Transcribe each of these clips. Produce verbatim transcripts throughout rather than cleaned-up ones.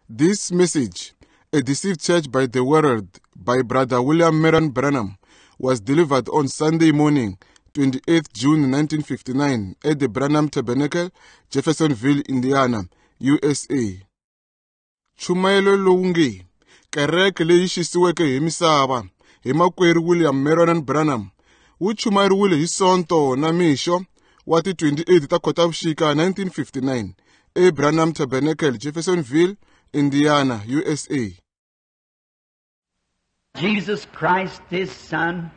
This message, A Deceived Church by the World, by Brother William Marion Branham, was delivered on Sunday morning, twenty-eighth June nineteen fifty-nine, at the Branham Tabernacle, Jeffersonville, Indiana, U S A. Chumayelo Lungi, kereke leyi xisiweke hi misava, hi makwerhu William Marion Branham, wu chumayeriwile hi Sonto na mixo wa ti twenty-eight ta Khotavuxika nineteen fifty-nine, e Branham Tabernacle, Jeffersonville, Indiana, U S A. Jesus Christ, His Son,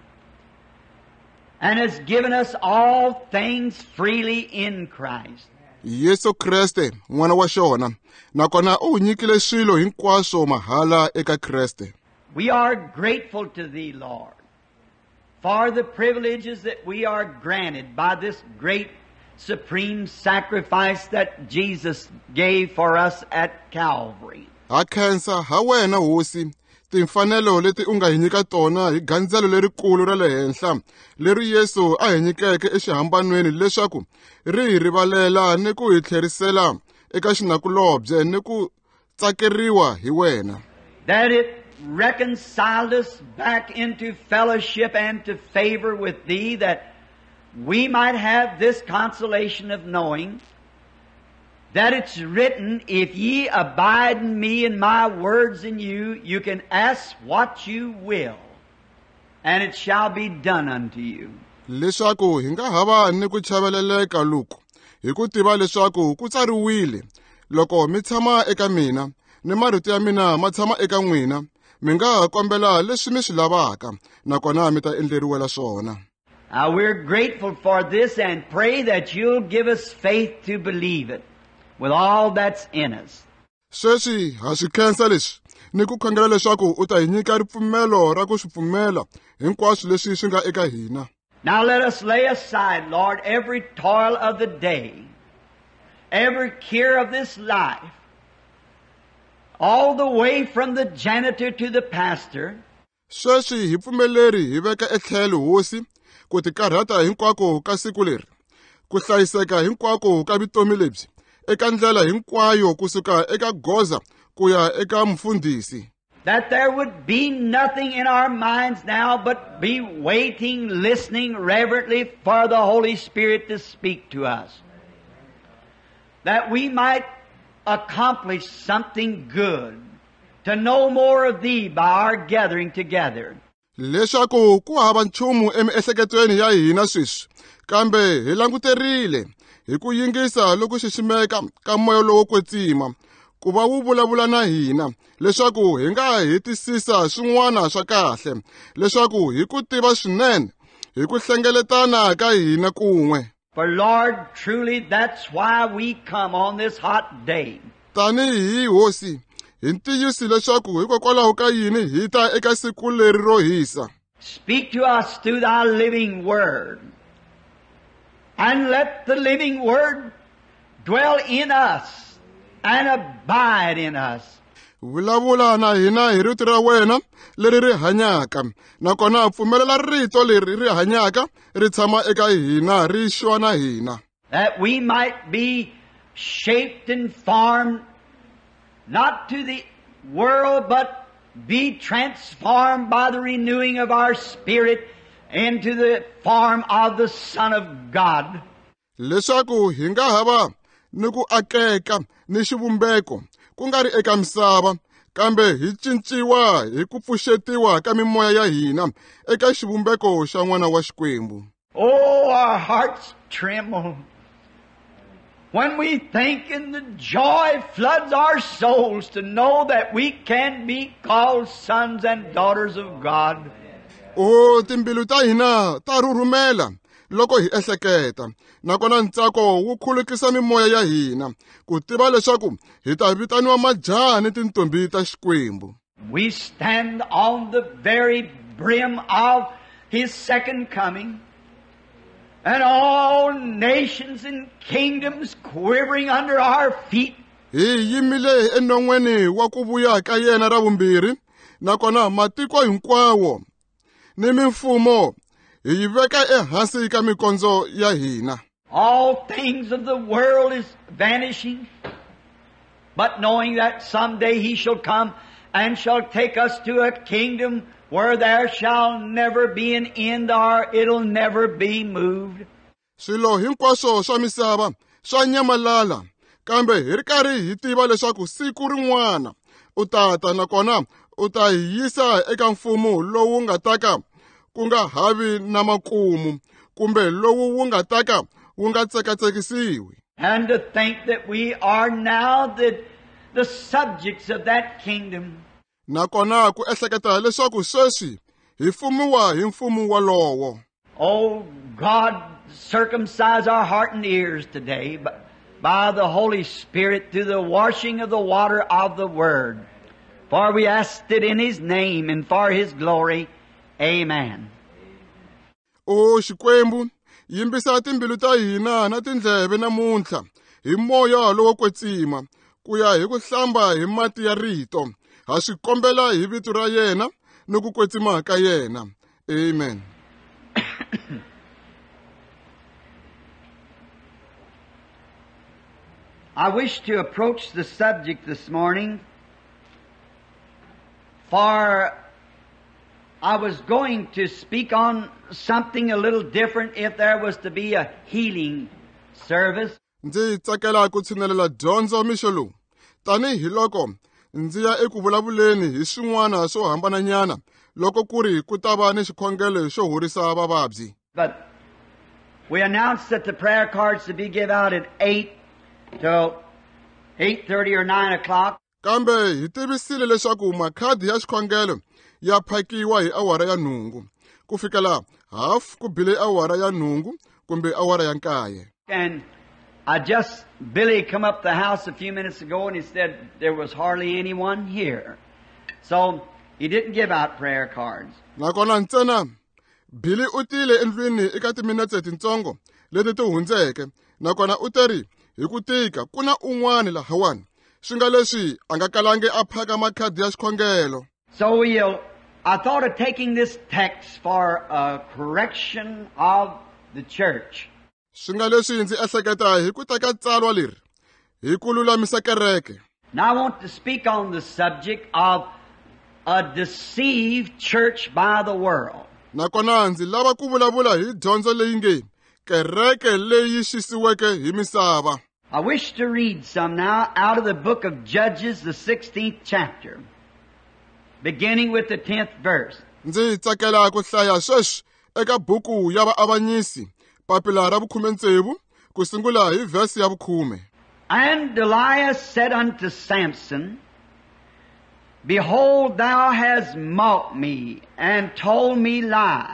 and has given us all things freely in Christ. Yesu Kriste, n'wana wa xona, nakona u nyikile swilo hinkwaswo mahala eka Kriste. We are grateful to Thee, Lord, for the privileges that we are granted by this great supreme sacrifice that Jesus gave for us at Calvary. Ha khensa ha wena hosi, timfanelo leti u nga hi nyika tona hi gandzelo lerikulu ra le henhla leri Yesu a hi nyikeke exihambanweni leswaku ri hi rivalela ni ku hi tlherisela eka xinakulobye ni ku tsakeriwa hi wena. That it reconciled us back into fellowship and to favor with Thee, that we might have this consolation of knowing that it's written, if ye abide in me and my words in you, you can ask what you will, and it shall be done unto you. Leswaku hi nga hava ni ku chaveleleka loku, hi ku tiva leswaku ku tsariwile, loko mi tshama eka mina, ni marito ya mina ma tshama eka n'wina, mi nga kombela leswi mi swi lavaka, nakona mi ta endleriwela swona. Now we're grateful for this and pray that you'll give us faith to believe it with all that's in us. Sweswi ha swi khensa leswi, ni ku khongela leswaku u ta hi nyika ripfumelo ra ku swi pfumela hinkwaswo leswi swi nga eka hina. Now let us lay aside, Lord, every toil of the day, every care of this life, all the way from the janitor to the pastor. Sweswi hi pfumeleri hi veka etlhelo hosi, ku tikarhata hinkwako ka siku leri, ku hlayiseka hinkwako ka vutomi lebyi, eka ndlela hinkwayo kusuka eka goza ku ya eka mfundhisi. That there would be nothing in our minds now but be waiting, listening reverently for the Holy Spirit to speak to us. That we might accomplish something good, to know more of Thee by our gathering together. Leswaku ku hava nchumu emiehleketweni ya hina sweswi, kambe hi languterile hi ku yingisa loku xiximeka ka moya lowo kwetsima, ku va wu vulavula na hina, leswaku hi nga hetisisa swin'wana swa kahle, leswaku hi ku tiva swinene, hi ku hlengeletana ka hina kun'we. For Lord, truly that's why we come on this hot day. Tanihi hosi, hi ntiyisi leswaku hikokwalaho ka yini hi ta eka siku leri ro hisa. Speak to us through Thy living Word, and let the living Word dwell in us and abide in us. Vulavula na hina hi rito ra wena leri ri hanyaka, nakona pfumelela rito leri ri hanyaka ri tshama eka hina ri xwa na hina. That we might be shaped and formed, not to the world, but be transformed by the renewing of our spirit into the form of the Son of God. Leswaku hi nga hava ni ku akeka ni xivumbeko ku nga ri eka misava, kambe hi cinciwa hi ku pfuxetiwa ka mimoya ya hina eka xivumbeko xa n'wana wa Xikwembu. Oh, our hearts tremble when we think, and the joy floods our souls to know that we can be called sons and daughters of God. O timbilu ta hina ta rurumela loko hi ehleketa, nakona ntsako wu khulukisa mimoya ya hina ku tiva leswaku hi ta vitaniwa majaha ni tintombi ta Xikwembu. We stand on the very brim of His second coming, and all nations and kingdoms quivering under our feet. Hi yimile enon'weni wa ku vuya ka yena ra vumbirhi, nakona matiko hinkwawo ni mimfumo hi yi veka ehansi ka mikondzo ya hina. All things of the world is vanishing, but knowing that someday He shall come and shall take us to a kingdom where there shall never be an end, or it'll never be moved. Swilo hinkwaswo swa misava swa nyamalala, kambe hi ri karhi hi tiva leswaku siku rin'wana u ta ta nakona u ta hi yisa eka mfumo lowu nga taka ku nga havi na makumu, kumbe lowu wu nga taka wu nga tsekatsekisiwi. And to think that we are now the, the subjects of that kingdom. Nakona ku ehleketa leswaku sweswi hi fumiwa hi mfumo walowo. Oh God, circumcise our heart and ears today by, by the Holy Spirit through the washing of the water of the Word. For we asked it in His name and for His glory. Amen. O Xikwembu, yimbisa timbilu ta hina na tindleve namuntlha hi moya lowo kwetsima ku ya hi ku hlamba hi mati ya rito. Ha swi kombela hi vito ra yena ni ku kwetsima ka yena. Amen. I wish to approach the subject this morning, for I was going to speak on something a little different if there was to be a healing service. Ndzi tsakela ku tshinelela dyondzo mixo lowu tanihi loko ndzi ya eku vulavuleni hi swin'wana swo hambananyana loko ku ri ku ta va ni xikhongelo xo horisa vavabyi. But we announced that the prayer cards to be given out at eight till eight thirty or nine o'clock. Kambe hi tivisile leswaku makhadi ya xikhongelo ya phakiwa hi awara ya nhungu ku fikela half ku bile awara ya nhungu kumbe awara ya nkaye. And I just, Billy come up the house a few minutes ago and he said there was hardly anyone here. So he didn't give out prayer cards. Nakona ntsena Billy u tile endlwini eka timinetse tintsongo leti ti hundzeke, nakona u teri hi ku tika ku na un'wana lahawani swi nga leswi a nga kalangi a phaka makhadi ya xikhongelo. So we'll, I thought of taking this text for a correction of the church. Swi nga leswi ndzi ehleketa hi ku teka tsalwa leri hi ku lulamisa kereke. Now I want to speak on the subject of a deceived church by the world. Nakona ndzi lava ku vulavula hi dyondzo leyi nge kereke leyi xisiweke hi misava. I wish to read some now out of the book of Judges, the sixteenth chapter, beginning with the tenth verse. Ndzi tsakela ku hlaya sweswi eka buku ya vaavanyisi papila ra vukhume ntsevu ku sungula hi verse ya vukhume. And Delilah said unto Samson, Behold, thou hast mocked me and told me lies.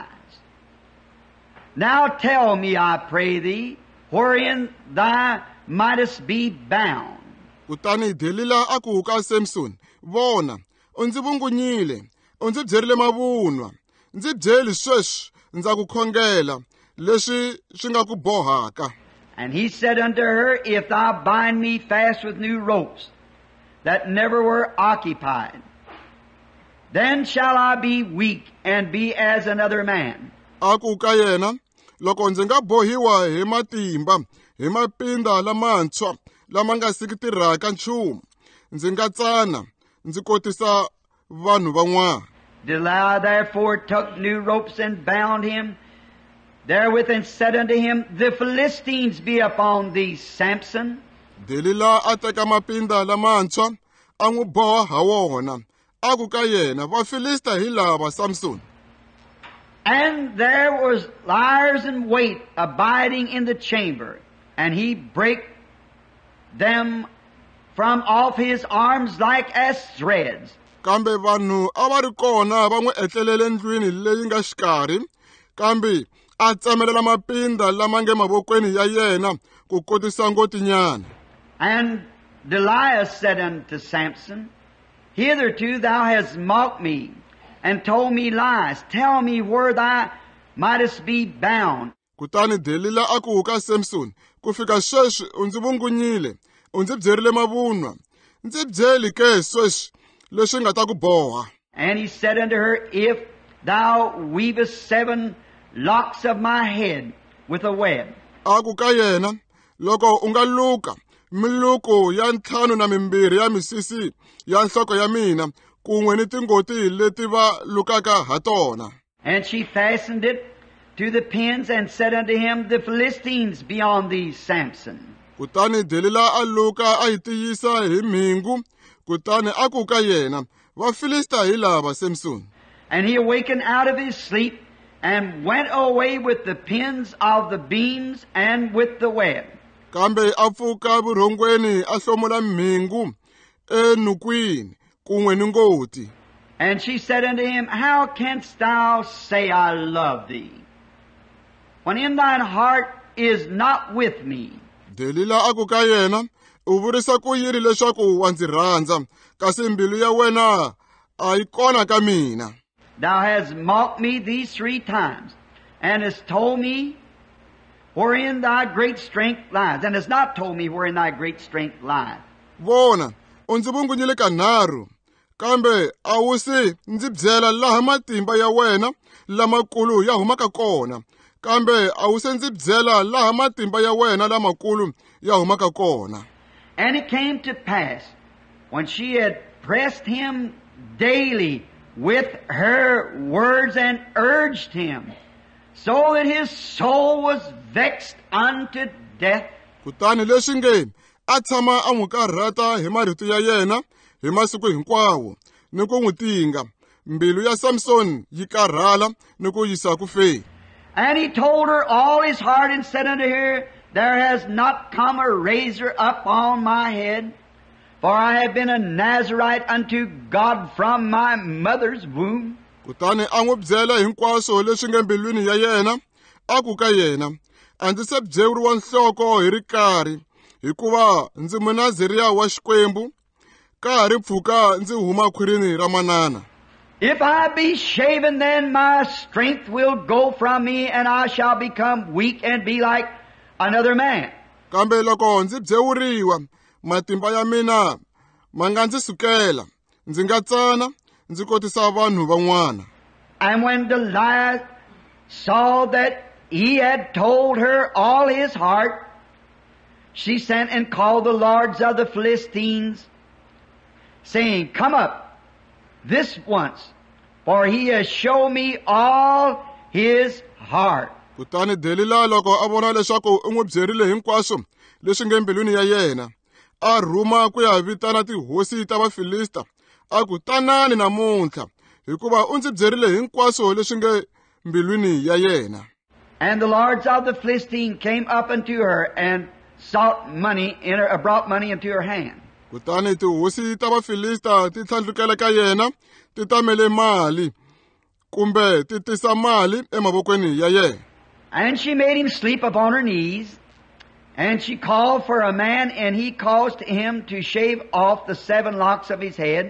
Now tell me, I pray thee, wherein thou mightest be bound. Kutani Delila a ku ka Samson, vona, u ndzi vungunyile, u ndzi byerile mavunwa, ndzi byeli sweswi ndza ku khongela leswi swi nga ku bohaka. And he said unto her, If thou bind me fast with new ropes that never were occupied, then shall I be weak and be as another man. A ku ka yena, loko ndzi nga bohiwa hi matimba, hi mapinda lamantshwa lama nga sikitiraka nchumu, ndzi nga tsana, ndzi kotisa vanhu van'wana. Delilah therefore took new ropes and bound him therewith and said unto him, The Philistines be upon thee, Samson. Delila a teka mapinda lamantshwa a n'wi boha ha wona, a ku ka yena Vafilista hi lava Samson. And there was liars and weight abiding in the chamber, and he brake them from off his arms like as threads. Kambe vanhu a va ri kona va n'wi etlelele ndlwini leyi nga xikarhi, kambe a tsemelela mapinda lama nge mavokweni ya yena ku kotisa ngotinyana. And Delilah said unto Samson, Hitherto thou hast mocked me, and told me lies. Tell me where thou mightest be bound. Kutani Delila a ku ka Samson, ku fika sweswi u ndzi vungunyile, u ndzi byerile mavunwa, ndzi byeli ke sweswi leswi nga ta ku boha. And he said unto her, If thou weavest seven locks of my head with a web. A ku ka yena, loko u nga luka miluko ya ntlhanu na mimbirhi ya misisi ya nhloko ya mina kun'we ni tingoti leti va lukaka ha tona. And she fastened it to the pins and said unto him, The Philistines be on thee, Samson. Kutani Delila a luka a yi tiyisa hi mhingu, kutani a ku ka yena, Vafilista hi lava Samson. And he awakened out of his sleep and went away with the pins of the beams and with the web. Kambe a pfuka vurhongweni a hlomola mhingu enukwini kun'we ni ngoti. And she said unto him, How canst thou say, I love thee, when in thine heart is not with me? Delila a ku ka yena, u vurisa ku yini leswaku wa ndzi rhandza, kasi mbilu ya wena a yi kona ka mina. Thou hast mocked me these three times, and hast told me wherein thy great strength lies, and hast not told me wherein thy great strength lies. Vona, u ndzi vungunyile kanharhu, kambe a wu si ndzi byela laha matimba ya wena lamakulu ya humaka kona, kambe a wu se ndzi byela laha matimba ya wena lamakulu ya humaka kona. And it came to pass, when she had pressed him daily with her words and urged him, so that his soul was vexed unto death. Kutani leswi nge a tshama a n'wi karhata hi marito ya yena hi masiku hinkwawo ni ku n'wi tinga, mbilu ya Samson yi karhala ni ku yisa ku feni. And he told her all his heart and said unto her, There has not come a razor up on my head, for I have been a Nazarite unto God from my mother's womb. Kutani a n'wi byela hinkwaswo leswi nge mbilwini ya yena, a ku ka yena, a ndzi se byeriwa nhloko hi ri karhi, hikuva ndzi munaziriya wa Xikwembu, ka ha ri mpfhuka ndzi huma khwirini ra manana. If I be shaven, then my strength will go from me, and I shall become weak and be like another man. Kambe loko ndzi byewuriwa, matimba ya mina ma nga ndzi sukela, ndzi nga tsana, ndzi kotisa vanhu van'wana. And when Delilah saw that he had told her all his heart, she sent and called the lords of the Philistines, saying, Come up this once, for he has shown me all his heart. Kutani Delila loko a vona leswaku u n'wi byerile hinkwaswo leswi nge mbilwini ya yena, a rhuma ku ya vitana tihosi ta Vafilista, a ku tanani namuntlha, hikuva u ndzi byerile hinkwaswo leswi nge mbilwini ya yena. And the lords of the Philistines came up unto her and sought money in her, brought money into her hand. Kutani tihosi ta Vafilista ti tlhandlukela ka yena, ti tamele mali, kumbe ti tisa mali emavokweni ya yena. And she made him sleep upon her knees, and she called for a man, and he caused him to shave off the seven locks of his head,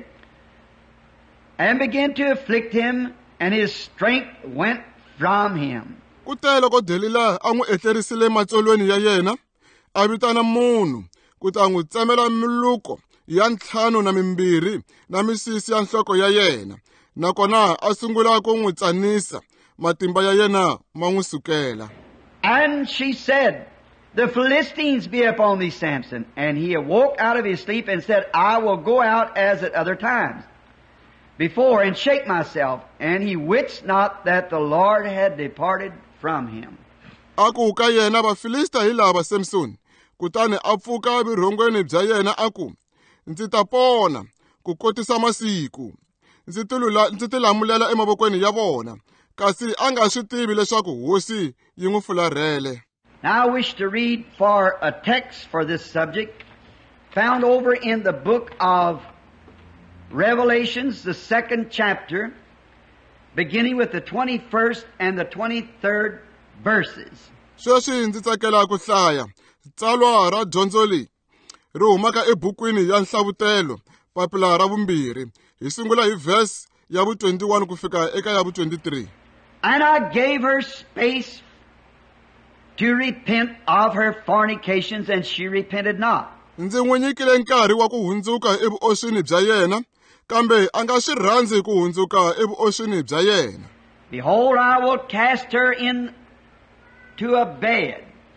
and began to afflict him, and his strength went from him. Kute loko Delila a n'wi etlerisile matsolweni ya yena, a vitana munhu, kuti a n'wi tsemela miluko ya ntlhanu na mimbirhi na misisi ya nhloko ya yena, nakona a sungula ku n'wi tsanisa, matimba ya yena ma n'wi sukela. And she said, The Philistines be upon thee, Samson. And he awoke out of his sleep and said, I will go out as at other times before and shake myself. And he wist not that the Lord had departed from him. A ku ka yena Vafilista hi lava Samson, kutani a pfuka virhongweni bya yena a ku, ndzi ta pona ku kotisa masiku, ndzi tilula ndzi tilamulela emavokweni ya vona, kasi a nga swi tivi leswaku hosi yi n'wi fularhele. Now I wish to read for a text for this subject, found over in the book of Revelations, the second chapter, beginning with the twenty-first and the twenty-third verses. Sweswi ndzi tsakela ku hlaya tsalwa ra dyondzo leyi ri humaka ebukwini ya nhlavutelo papila ra vumbirhi, hi sungula hi verse ya vu twenty-one ku fika eka ya vu twenty-three. And I gave her space to repent of her fornications, and she repented not. Ndzi n'wi nyikile nkarhi wa ku hundzuka evuoswini bya yena, kambe a nga swi rhandzi ku hundzuka evuoswini bya yena. Behold, I will cast her into a bed,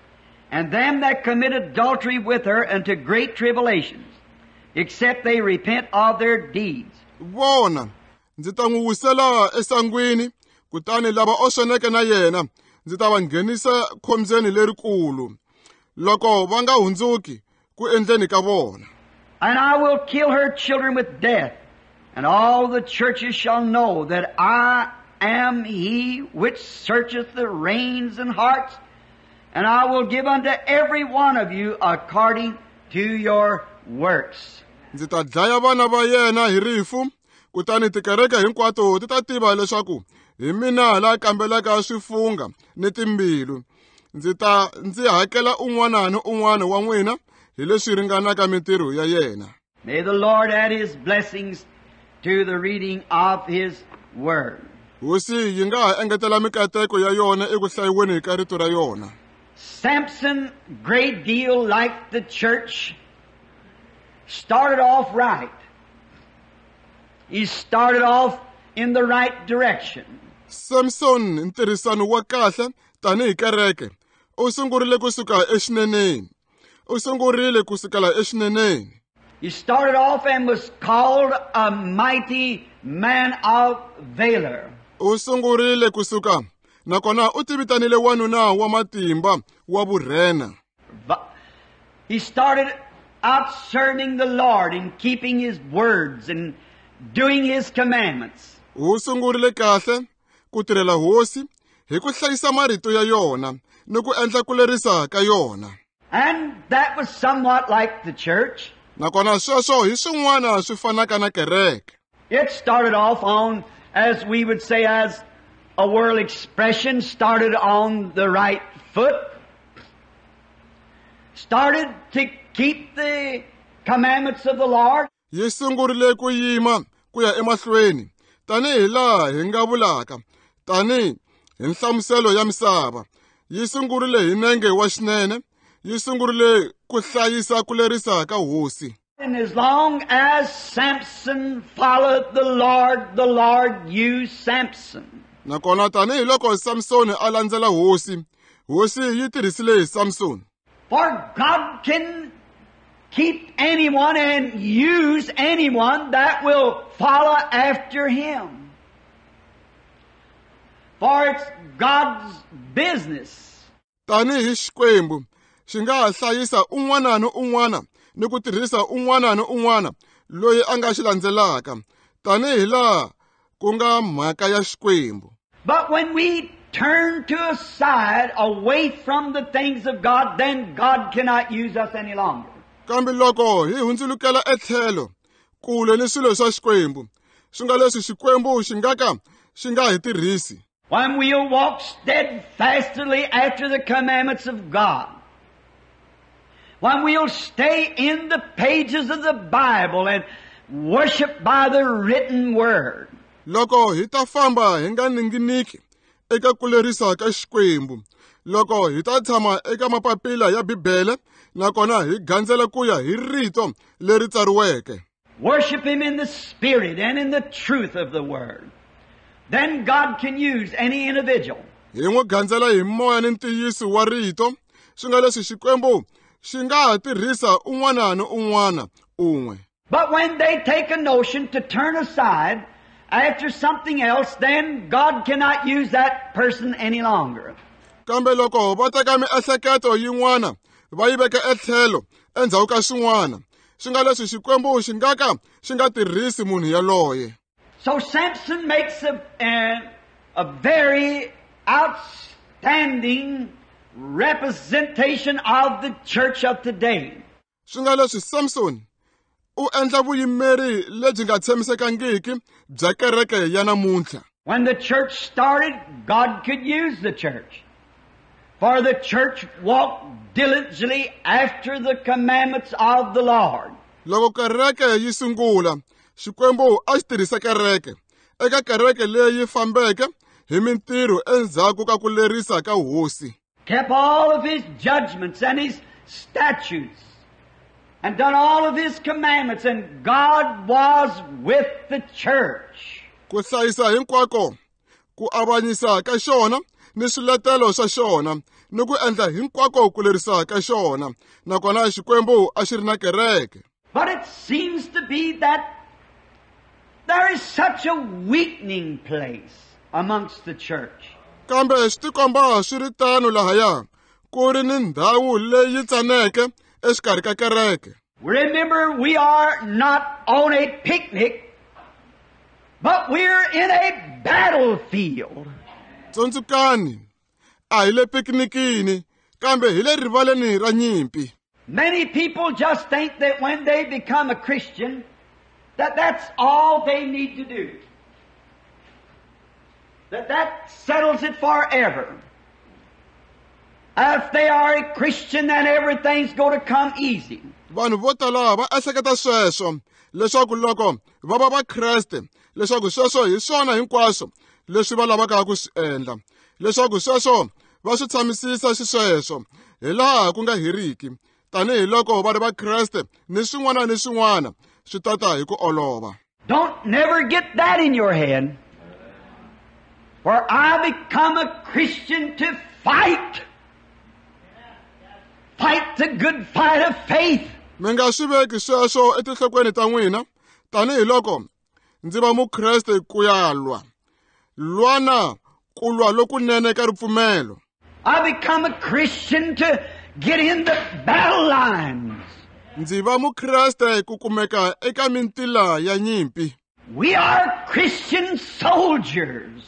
and them that commit adultery with her unto great tribulations, except they repent of their deeds. Vona, ndzi ta n'wi wisela esangwini, kutani lava oxoneke na yena, ndzi ta va nghenisa khombyeni lerikulu. Loko va nga hundzuki ku endleni ka vona. And I will kill her children with death, and all the churches shall know that I am he which searcheth the reins and hearts, and I will give unto every one of you according to your works. Ndzi ta dlaya vana va yena hi rifu, kutani tikereke hinkwato ti ta tiva leswaku hi mina la kambelaka swifunga ni timbilu. Ndzi ta ndzi hakela un'wana na un'wana wa n'wina hi leswi ringanaka mintirho ya yena. May the Lord add His blessings to the reading of His Word. Hosi yi nga ha engetela mikateko ya yona eku hlayiweni ka rito ra yona. Samson, great deal like the church, started off right. He started off in the right direction. Samson ntirhisano wa kahle tanihi kereke u sungurile kusuka exineneni. U sungurile kusukela exineneni. He started off and was called a mighty man of valor. U sungurile kusuka nakona u tivitanile wanuna wa matimba wa vurhena. He started out serving the Lord and keeping His words and doing His commandments. U sungurile kahle ku tirhela hosi hi ku hlayisa marito ya yona ni ku endla ku lerisa ka yona. And that was somewhat like the church. Nakona sweswo hi swin'wana swi fanaka na kereke. It started off on, as we would say as a world expression, started on the right foot. Started to keep the commandments of the Lord. Yi sungurile ku yima ku ya emahlweni tanihi laha hi nga vulaka tanihi hi nhlamuselo ya misava. Yi sungurile hi nenge wa xinene. Yi sungurile ku hlayisa ku lerisa ka hosi. And as long as Samson followed the Lord, the Lord used Samson. Nakona tanihi loko Samson a landzela hosi, hosi yi tirhisile Samson. For God can keep anyone and use anyone that will follow after Him. For it's God's business. Tanihi xikwembu xi nga ha hlayisa un'wana na un'wana ni ku tirhisa un'wana na un'wana loyi a nga xi landzelaka tanihi laha ku nga mhaka ya xikwembu. But when we turn to a side away from the things of God, then God cannot use us any longer. Kambe loko hi hundzulukela etlhelo kule ni swilo swa xikwembu swi nga leswi xikwembu xi nga ka xi nga hi tirhisi. When we'll walk steadfastly after the commandments of God, when we'll stay in the pages of the Bible and worship by the written word. Loko hi ta famba hi nga ninginiki eka ku lerisa ka xikwembu, loko hi ta tshama eka mapapila ya Bibele nakona hi gandzela ku ya hi rito leri tsariweke. Worship Him in the Spirit and in the truth of the word. Then God can use any individual. Hi n'wi gandzela hi moya ni ntiyiso wa rito, swi nga leswi xikwembu xi nga ha tirhisa un'wana na un'wana un'we. But when they take a notion to turn aside after something else, then God cannot use that person any longer. Kambe loko va teka miehleketo yin'wana va yi veka etlhelo endzhaku ka swin'wana, swi nga leswi xikwembu xi nga ka xi nga tirhisi munhu yaloye. So Samson makes a, a, a very outstanding representation of the church of today. Swi nga leswi Samson u endla vuyimeri lebyi nga tshamisekangiki bya kereke ya namuntlha. When the church started, God could use the church. For the church walked diligently after the commandments of the Lord. Loko kereke yi sungula, xikwembu a xi tirhisa kereke eka kereke leyi fambeke hi mintirho endzhaku ka ku lerisa ka hosi. Kept all of His judgments and His statutes and done all of His commandments, and God was with the church. Ku hlayisa hinkwako, ku avanyisa ka xona ni swiletelo swa xona, ni ku endla hinkwako ku lerisaka xona nakona xikwembu a xi ri na kereke. But it seems to be that there is such a weakening place amongst the church. Kambe swi tikomba swi ri tano lahaya ku ri ni ndhawu leyi tsaneke exikarhi ka kereke. Remember, we are not on a picnic, but we're in a battlefield. Tsundzukani, a hi le picnicini, kambe hi le rivaleni ra nyimpi. Many people just think that when they become a Christian, that that's all they need to do. That that settles it forever. If they are a Christian, then everything's going to come easy. Vanhu vo tala va ehleketa sweswo leswaku loko va va va Kreste leswaku sweswo hi swona hinkwaswo leswi va lavaka ku swi endla, leswaku sweswo va swi tshamisisa xisweswo hi laha ku nga heriki, tanihi loko va ri va Kreste ni swin'wana ni swin'wana swi tata hi ku olova. Don't never get that in your head. For I become a Christian to fight. Fight the good fight of faith. Mi nga swi veki sweswo etinhlokweni ta n'wina, tanihi loko ndzi va mukreste ku ya lwa. Lwana ku lwa lokunene ka ripfumelo. I become a Christian to get in the battle lines. Ndzi va mukreste ku kumeka eka mintila ya nyimpi. We are Christian soldiers.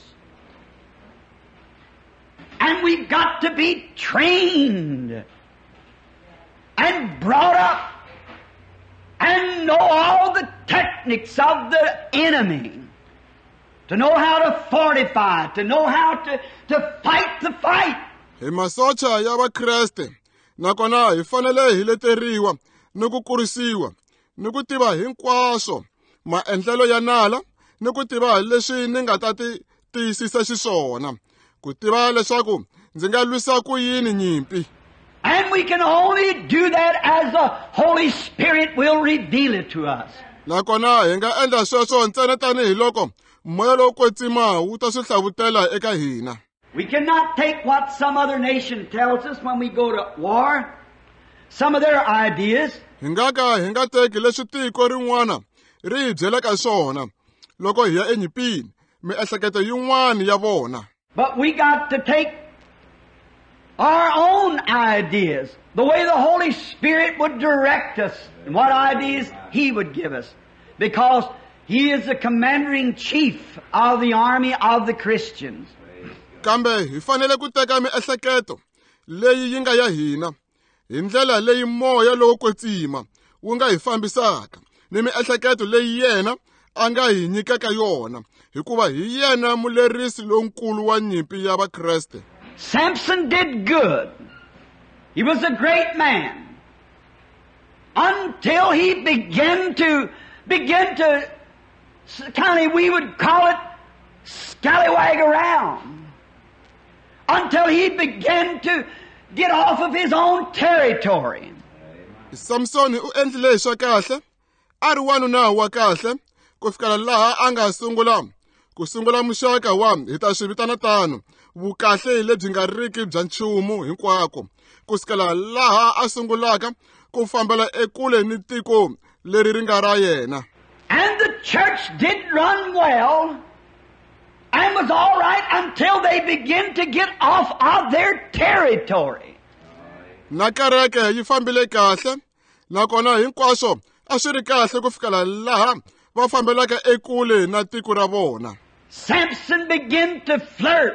And we've got to be trained and brought up and know all the techniques of the enemy. To know how to fortify, to know how to, to fight the fight. Hi masocha ya va Kreste, nakona hi fanele hi leteriwa ni ku kurisiwa, ni ku tiva hinkwaswo maendlelo ya nala, ni ku tiva leswi ni nga ta ti tiyisisa xiswona, ku tiva leswaku ndzi nga lwisa ku yini nyimpi. And we can only do that as the Holy Spirit will reveal it to us. Nakona hi nga endla sweswo ntsena tanihi loko moya lowo kwetsima wu ta swi hlavutela eka hina. We cannot take what some other nation tells us when we go to war, some of their ideas. Hi nga ka hi nga teki leswi tiko rin'wana ri hi byelaka swona loko hi ya enyipini, miehleketo yin'wana ya vona. But we got to take our own ideas, the way the Holy Spirit would direct us, and what ideas He would give us. Because He is the commander-in-chief of the army of the Christians. Kambe hi fanele ku teka miehleketo leyi yi nga ya hina, hi ndlela leyi moya lowo kwetsima wu nga hi fambisaka, ni miehleketo leyi yena a nga hi nyikaka yona, hikuva hi yena mulerisi lonkulu wa nyimpi ya va Kreste. Samson did good. He was a great man. Until he began to, begin to, kind of, we would call it, scallywag around. Until he began to get off of his own territory. Samson u endlile swa kahle, a ri wanuna wa kahle, ku fikela laha a nga sungula ku sungula muxaka wa hi ta swi vitana tano vukahle lebyi nga riki bya nchumu hinkwako, ku fikela laha a sungulaka ku fambela ekule ni tiko leri ri nga ra yena. And the church did run well and was all right until they begin to get off of their territory. Na kereke yi fambile kahle, nakona hinkwaswo a swi ri kahle ku fikela laha va fambelaka ekule na tiko ra vona. Samson began to flirt.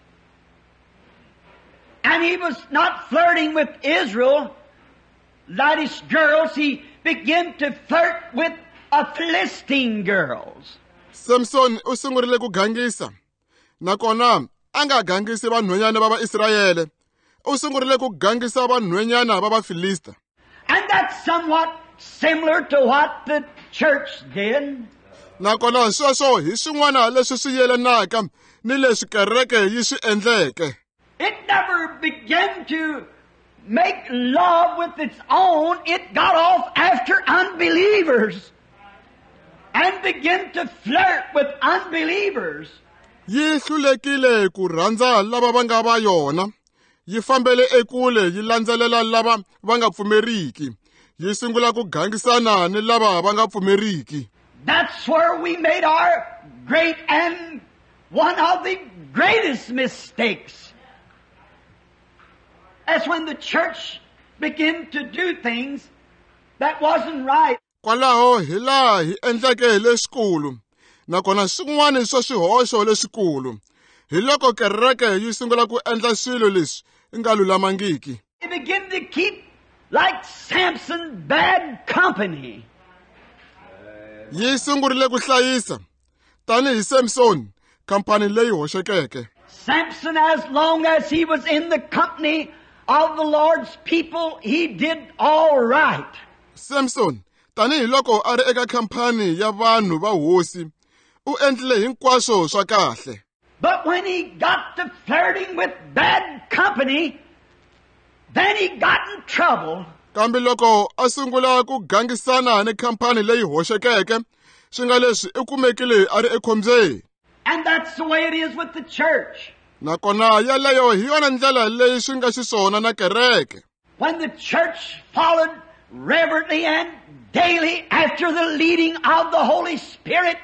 And he was not flirting with Israel, laddish girls. He began to flirt with a Philistine girls. Samson u sungurile ku gangisa, nakona a nga gangisi vanhwanyana va va-Israyele, u sungurile ku gangisa vanhwanyana va va-Filista. And that's somewhat similar to what the church did. Nakona sweswo hi swin'wana leswi swi yelanaka ni leswi kereke yi swi endleke. It never began to make love with its own. It got off after unbelievers and began to flirt with unbelievers. Yi hlulekile ku rhandza lava va nga va yona, yi fambele ekule yi landzelela lava va nga pfumeriki yi sungula ku gangisana ni lava va nga pfumeriki. That's where we made our great and one of the greatest mistakes. That's when the church began to do things that wasn't right. Kwalaho hi laha hi endleke leswikulu nakona swin'wana swa swihoxo leswikulu hi loko kereke yi sungula ku endla swilo leswi nga lulamangiki. They begin to keep like Samson bad company. Yi sungurile ku hlayisa tanihi Samson company leyi hoxekeke. Samson, as long as he was in the company of the Lord's people, he did all right. Samson tanihi loko a ri eka khampani ya vanhu va hosi u endlile hinkwaswo swa kahle. But when he got to flirting with bad company, then he got in trouble. Kambe loko a sungula ku gangisana ni khampani leyi hoxekeke swi nga leswi i kumekile a ri ekhombyeni. And that's the way it is with the church. Nakona yaleyo hi yona ndlela leyi swi nga xiswona na kereke. When the church followed reverently and daily after the leading of the Holy Spirit,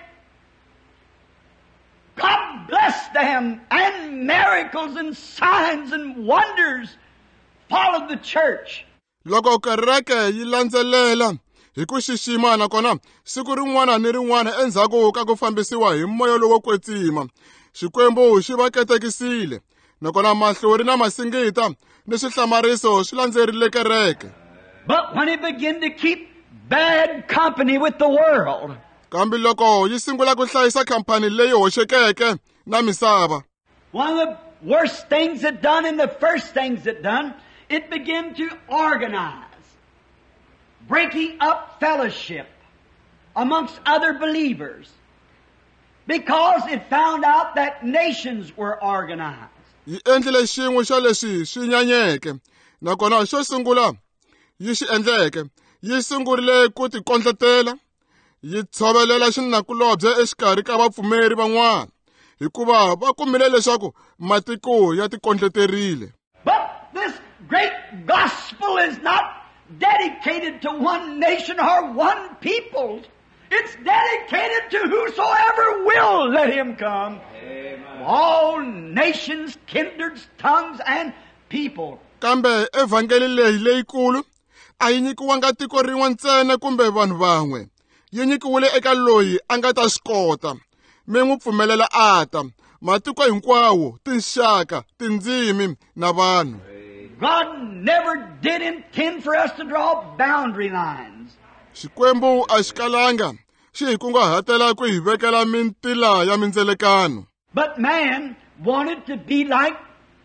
God bless them, and miracles and signs and wonders followed the church. Loko kereke yi landzelela hi ku xixima nakona siku rin'wana ni rin'wana endzhaku ka ku fambisiwa hi moya lowo kwetsima xikwembu xi va ketekisile nakona mahlori na masingita ni swihlamariso swi landzerile kereke. But when he began to keep bad company with the world, kambe loko yi sungula ku hlayisa khampani leyi hoxekeke na misava, one of the worst things it done and the first things it done, it began to organize, breaking up fellowship amongst other believers, because it found out that nations were organized. yi endlile xin'we xa leswi swi nyanyeke nakona xo sungula yi xi endleke yi sungurile ku tikondletela yi tshovelela xinakulobye exikarhi ka vapfumeri van'wana hikuva va kumile leswaku matiko ya tikondleterile. But this great gospel is not dedicated to one nation or one people. It's dedicated to whosoever will let him come. Amen. All nations, kindreds, tongues, and people. Kambe evangeli leyi leyikulu a yi nyikiwanga tiko rin'we ntsena kumbe vanhu van'we yi nyikiwile eka loyi a nga ta swi kota mi n'wi pfumelela a ta matiko hinkwawo tinxaka tindzimi na vanhu. God never did intend for us to draw boundary lines. Xikwembu a xi kalanga xi hi kunguhatela ku hi vekela mintila ya mindzelekano. But man wanted to be like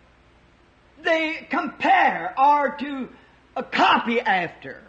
they compare or to a copy after.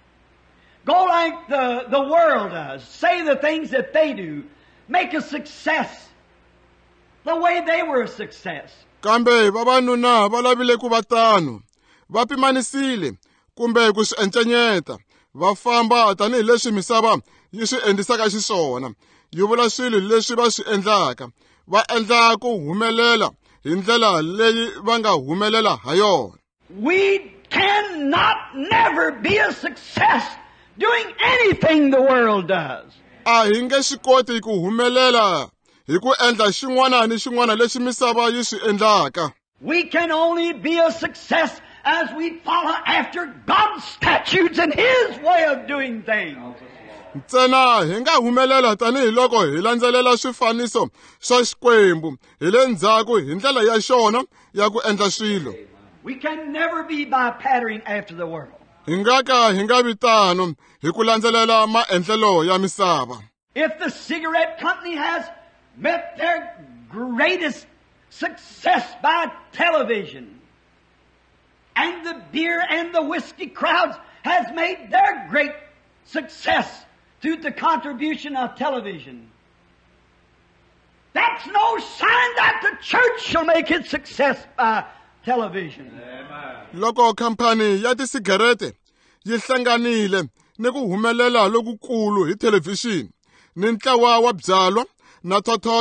Go like the, the world does. Say the things that they do. Make a success the way they were a success. Kambe vavanuna va lavile ku va tano va pimanisile kumbe ku swi encenyeta va famba tanihi leswi misava yi swi endlisaka xiswona yi vula swilo leswi va swi endlaka va endla ku humelela hi ndlela leyi va nga humelela ha yona. We cannot never be a success doing anything the world does. A hi nge swi koti ku humelela hi ku endla xin'wana ni xin'wana lexi misava yi swi endlaka. We can only be a success as we follow after God's statutes and His way of doing things. Ntsena hi nga humelela tanihi loko hi landzelela swifaniso swa Xikwembu hi le ndzhaku hi ndlela ya xona ya ku endla swilo. We can never be by patterning after the world. Hi nga ka hi nga vitano hi ku landzelela maendlelo ya misava. If the cigarette company has met their greatest success by television, and the beer and the whiskey crowds has made their great success through the contribution of television, that's no sign that the church shall make its success by television. Loko khampani ya tisigarete yi hlanganile ni ku humelela lokukulu hi television ni ntlawa wa byalwa na thothotho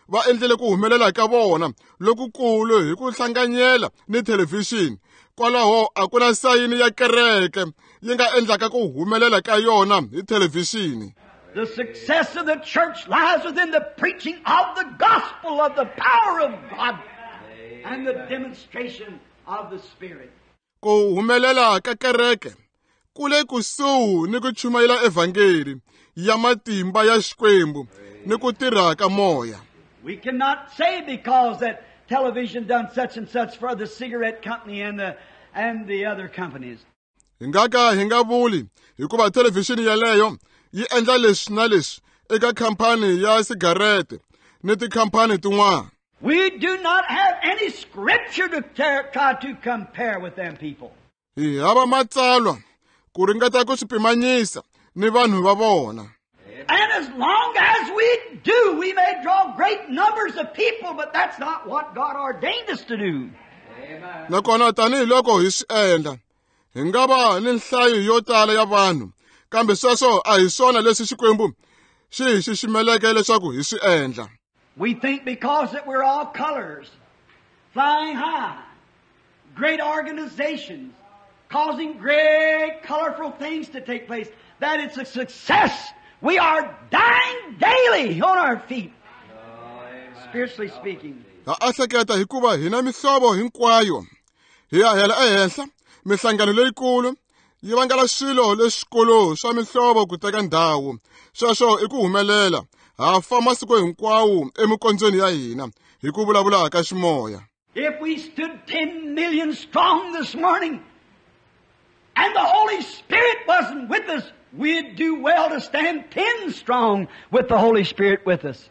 va endlele ku humelela ka vona lokukulu hi ku hlanganyela ni thelevhixini kwalaho a ku na sayini ya kereke yi nga endlaka ku humelela ka yona hi thelevhixini. The success of the church lies within the preaching of the gospel of the power of God and the demonstration of the Spirit. Ku humelela ka kereke kule kusuhi ni ku chumayela evangeli ya matimba ya Xikwembu ni ku tirha ka moya. We cannot say because that television done such and such for the cigarette company and the and the other companies. Ingaka hinga vuli hikuva thelevhixini yaleyo yi endla leswi na leswi eka khampani ya sigarete ni tikhampani tin'wana. We do not have any scripture to try to compare with them people. Hi hava matsalwa ku ringeta ku swi pimanyisa ni vanhu va vona. And as long as we do, we may draw great numbers of people, but that's not what God ordained us to do. Nakona tanihi loko hi swi endla hi nga va ni nhlayo yo tala ya vanhu kambe sweswo a hi swona leswi Xikwembu xi hi xiximeleke leswaku hi swi endla. We think because that we're all colors, flying high, great organizations, causing great colorful things to take place, that it's a success. We are dying daily on our feet, spiritually speaking. Ha ahleketa hikuva hina mihlovo hinkwayo hi ya hela ehenhla mihlangano leyikulu yi vangela swilo leswikulu swa mihlovo ku teka ndhawu sweswo i ku humelela ha fa masiku hinkwawo emikondzweni ya hina hi ku vulavula ka ximoya. If we stood ten million strong this morning and the Holy Spirit wasn't with us, we'd do well to stand ten strong with the Holy Spirit with us.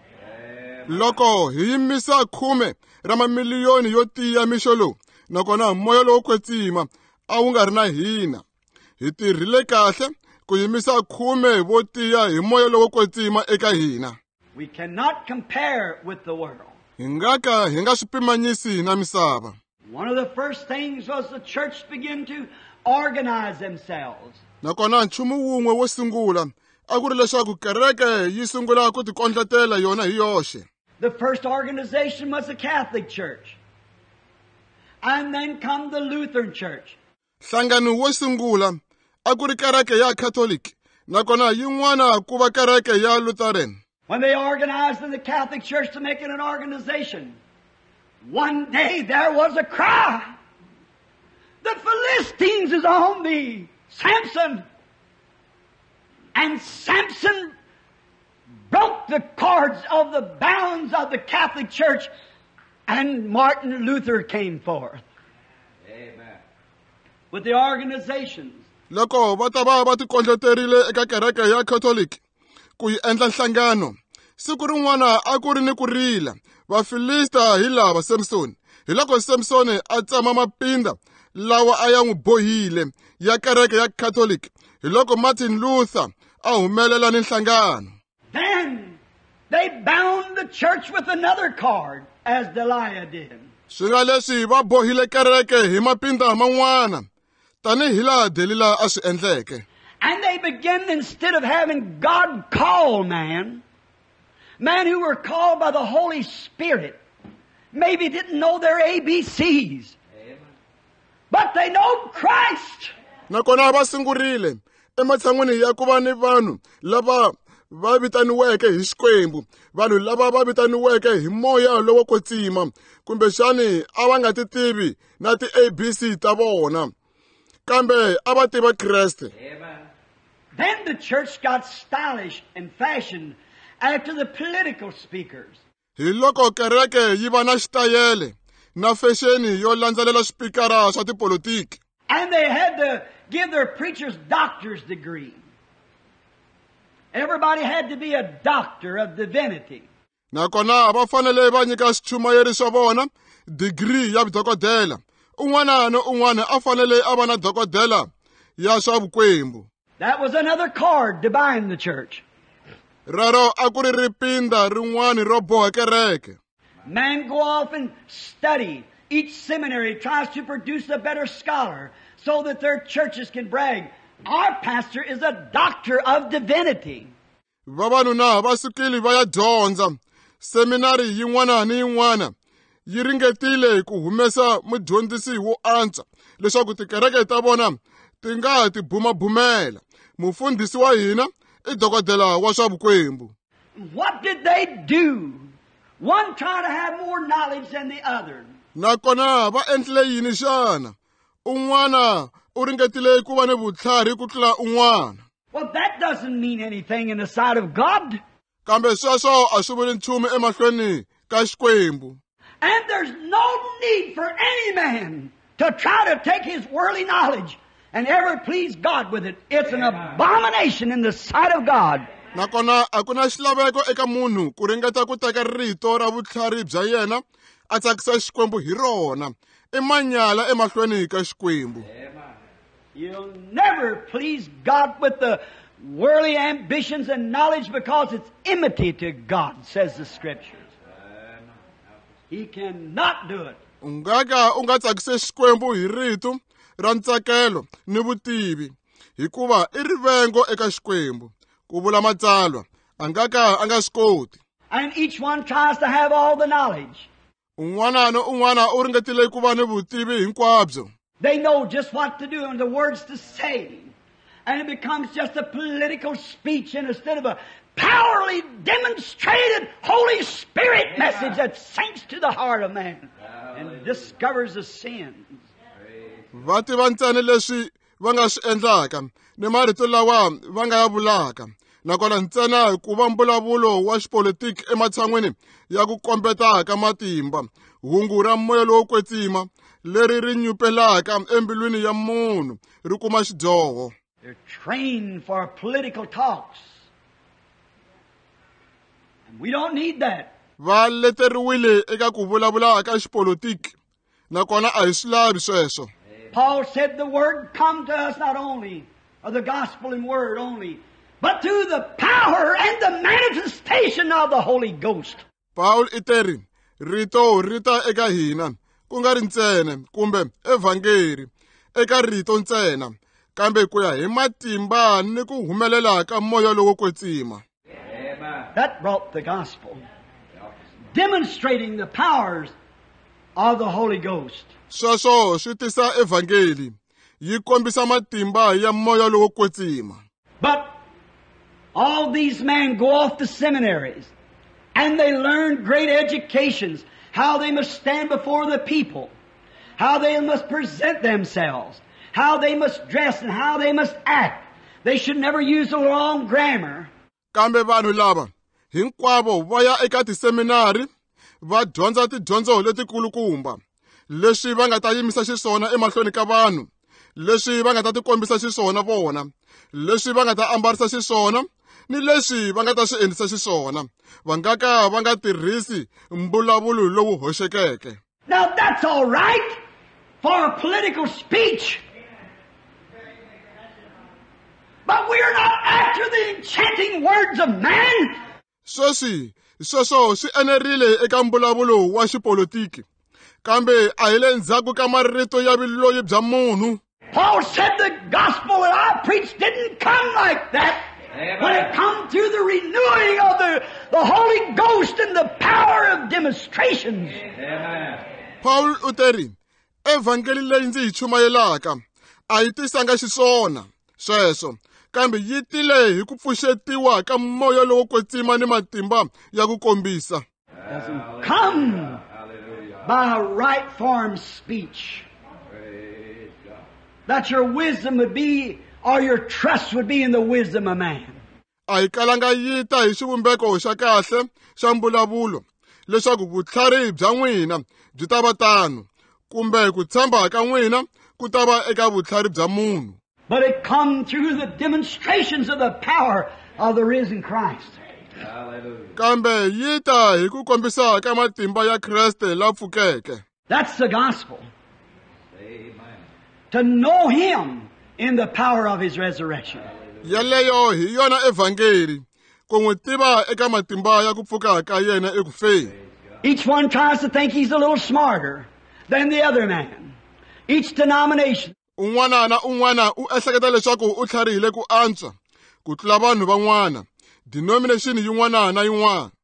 Loko hi yimisa khume ra mamiliyoni yo tiya mixo lowu nakona moya lowo kwetsima a wu nga ri na hina hi tirhile kahle ku yimisa khume vo tiya hi moya lowo kwetsima eka hina. We cannot compare with the world. Hi nga ka hi nga swi pimanyisi na misava. One of the first things was the church began to organize themselves. Nakona nchumu wun'we wo sungula a ku ri leswaku kereke yi sungula ku tikondletela yona hi yoxe. The first organization was the Catholic Church. And then come the Lutheran Church. Nhlangano wo sungula a ku ri kereke ya Catholic nakona yin'wana ku va kereke ya Lutheran. When they organized in the Catholic Church to make it an organization, one day there was a cry. The Philistines is on thee, Samson. And Samson broke the cords of the bounds of the Catholic Church, and Martin Luther came forth. Amen. With the organizations. Loko va ta va va tikondleterile eka kereke ya Catholic ku yi endla nhlangano siku rin'wana a ku ri ni ku rila vafilista hi lava Samson hi loko Samson a tsama mapinda lawa a ya n'wi bohile ya kereke ya Catholic hi loko Martin Luther a humelela ni nhlangano. Then they bound the church with another cord as Delilah did. Swi nga leswi va bohile kereke hi mapinda man'wana tanihi laha Delila a swi endleke. And they began, instead of having God call man, men who were called by the Holy Spirit, maybe didn't know their A B Cs. Amen. But they know Christ. Nakona va sungurile ematshan'wini ya ku va ni vanhu lava va vitaniweke hi Xikwembu, vanhu lava va vitaniweke hi moya lowo kwetsima, kumbe xani a va nga ti tivi na ti A B C ta vona, kambe a va tiva Kreste. Amen. Then the church got stylish and fashioned after the political speakers. Hi loko kereke yi va na xitayele na fasheni yo landzelela swipikara swa tipolitiki. And they had to give their preachers doctor's degree. Everybody had to be a doctor of divinity. Nakona va fanele va nyika swichumayeri swa vona degree ya vudokodela. Un'wana na un'wana a fanele a va na dokodela ya swa vukwembu. That was another cord to bind the church. Rero a ku ri ripinda rin'wana ro boha kereke. Men go off and study. Each seminary tries to produce a better scholar so that their churches can brag. Our pastor is a doctor of divinity. Vavanuna va sukile va ya dyondza seminari yin'wana ni yin'wana yi ringetile ku humesa mudyondzisi wo antswa leswaku tikereke ta vona ti nga ti bumabumela. Mufundhisi wa hina i dokodela wa swa vukwembu. What did they do? One tried to have more knowledge than the other. Nakona va endlile yini xana? Un'wana u ringetile ku va ni vutlhari ku tlula un'wana. Well, that doesn't mean anything in the sight of God. Kambe sweswo a swi vuli nchumu emahlweni ka Xikwembu. And there's no need for any man to try to take his worldly knowledge and ever please God with it. It's an abomination in the sight of God. Nakona a ku na xilaveko eka munhu ku ringeta ku teka rito ra vutlhari bya yena a tsakisa Xikwembu hi rona. I manyala emahlweni ka Xikwembu. You'll never please God with the worldly ambitions and knowledge because it's enmity to God, says the Scriptures. He cannot do it. Ungaka unga tsakise Xikwembu hi rito ra ntsakelo ni vutivi hikuva i rivengo eka Xikwembu. Ku vula matsalwa angaka anga swi koti. And each one tries to have all the knowledge. Un'wana na un'wana u ringetile ku va ni vutivi hinkwabyo. They know just what to do and the words to say. And it becomes just a political speech instead of a powerfully demonstrated Holy Spirit message that sinks to the heart of man and discovers the sins. Vati va ntsena leswi va nga swi endlaka ni marito lawa va nga ya vulaka. Nakona ntsena ku va mbulavulo wa xipolitiki ematshan'wini ya ku kombeta ka matimba. Hungu ra moya lowo kwetsima leri ri nyupelaka embilwini ya munhu ri kuma xidyoho. They're trained for political talks. And we don't need that. Va leteriwile eka ku vulavula ka xipolitiki. Nakona a hi swi lavi sweswo. Paul said the word come to us not only, or the gospel in word only, but through the power and the manifestation of the Holy Ghost. Paul iteri rito rita eka hina ku nga ri ntsena kumbe evangeli eka rito ntsena kambe ku ya hi matimba ni ku humelela ka moya lowo kwetsima. That brought the gospel, demonstrating the powers of the Holy Ghost. Sweswo swi tisa evangeli yi kombisa matimba ya moya lowo kwetsima. But all these men go off to seminaries and they learn great educations, how they must stand before the people, how they must present themselves, how they must dress and how they must act. They should never use the wrong grammar. Kambe vanhu lava hinkwavo va ya eka tiseminari va dyondza tidyondzo letikulukumba leswi va nga ta yimisa xiswona emahlweni ka vanhu, leswi va nga ta tikombisa xiswona vona, leswi va nga ta ambarisa xiswona ni leswi va nga ta swi endlisa xiswona. Va nga ka va nga tirhisi mbulavulo lowu hoxekeke. Now that's all right for a political speech. But we are not after the enchanting words of man. Sweswi sweswo swi enerile eka mbulavulo wa xipolitiki kambe a hi le ndzhaku ka marito ya viloyi bya munhu. Paul said the gospel that I preached didn't come like that. Amen. When it come through the renewing of the, the Holy Ghost and the power of demonstrations. Amen. Paul uteri evangeli leyi ndzi yi chumayelaka a yi tisanga xiswona sweswo kambe yi tile hi ku pfuxetiwa ka moya lowo kwetsima ni matimba ya ku kombisa. Doesn't come by a right form speech. That your wisdom would be, or your trust would be in the wisdom of man. A hi kalanga yi ta hi xivumbeko xa kahle xa mbulavulo leswaku vutlhari bya n'wina byi ta va tano kumbe ku tshemba ka n'wina ku ta va eka vutlhari bya munhu. But it come through the demonstrations of the power of the risen Christ. Kambe yi ta hi ku kombisa ka matimba ya Kriste la pfukeke. That's the gospel. Amen. To know Him in the power of His resurrection. Yaleyo hi yona evangeli ku n'wi tiva eka matimba ya ku pfuka ka yena ekufeni. Each one tries to think he's a little smarter than the other man. Each denomination. Un'wana na un'wana u ehleketa leswaku u tlharihile ku antswa ku tlula vanhu van'wana. Denomination yin'wana na yin'wana.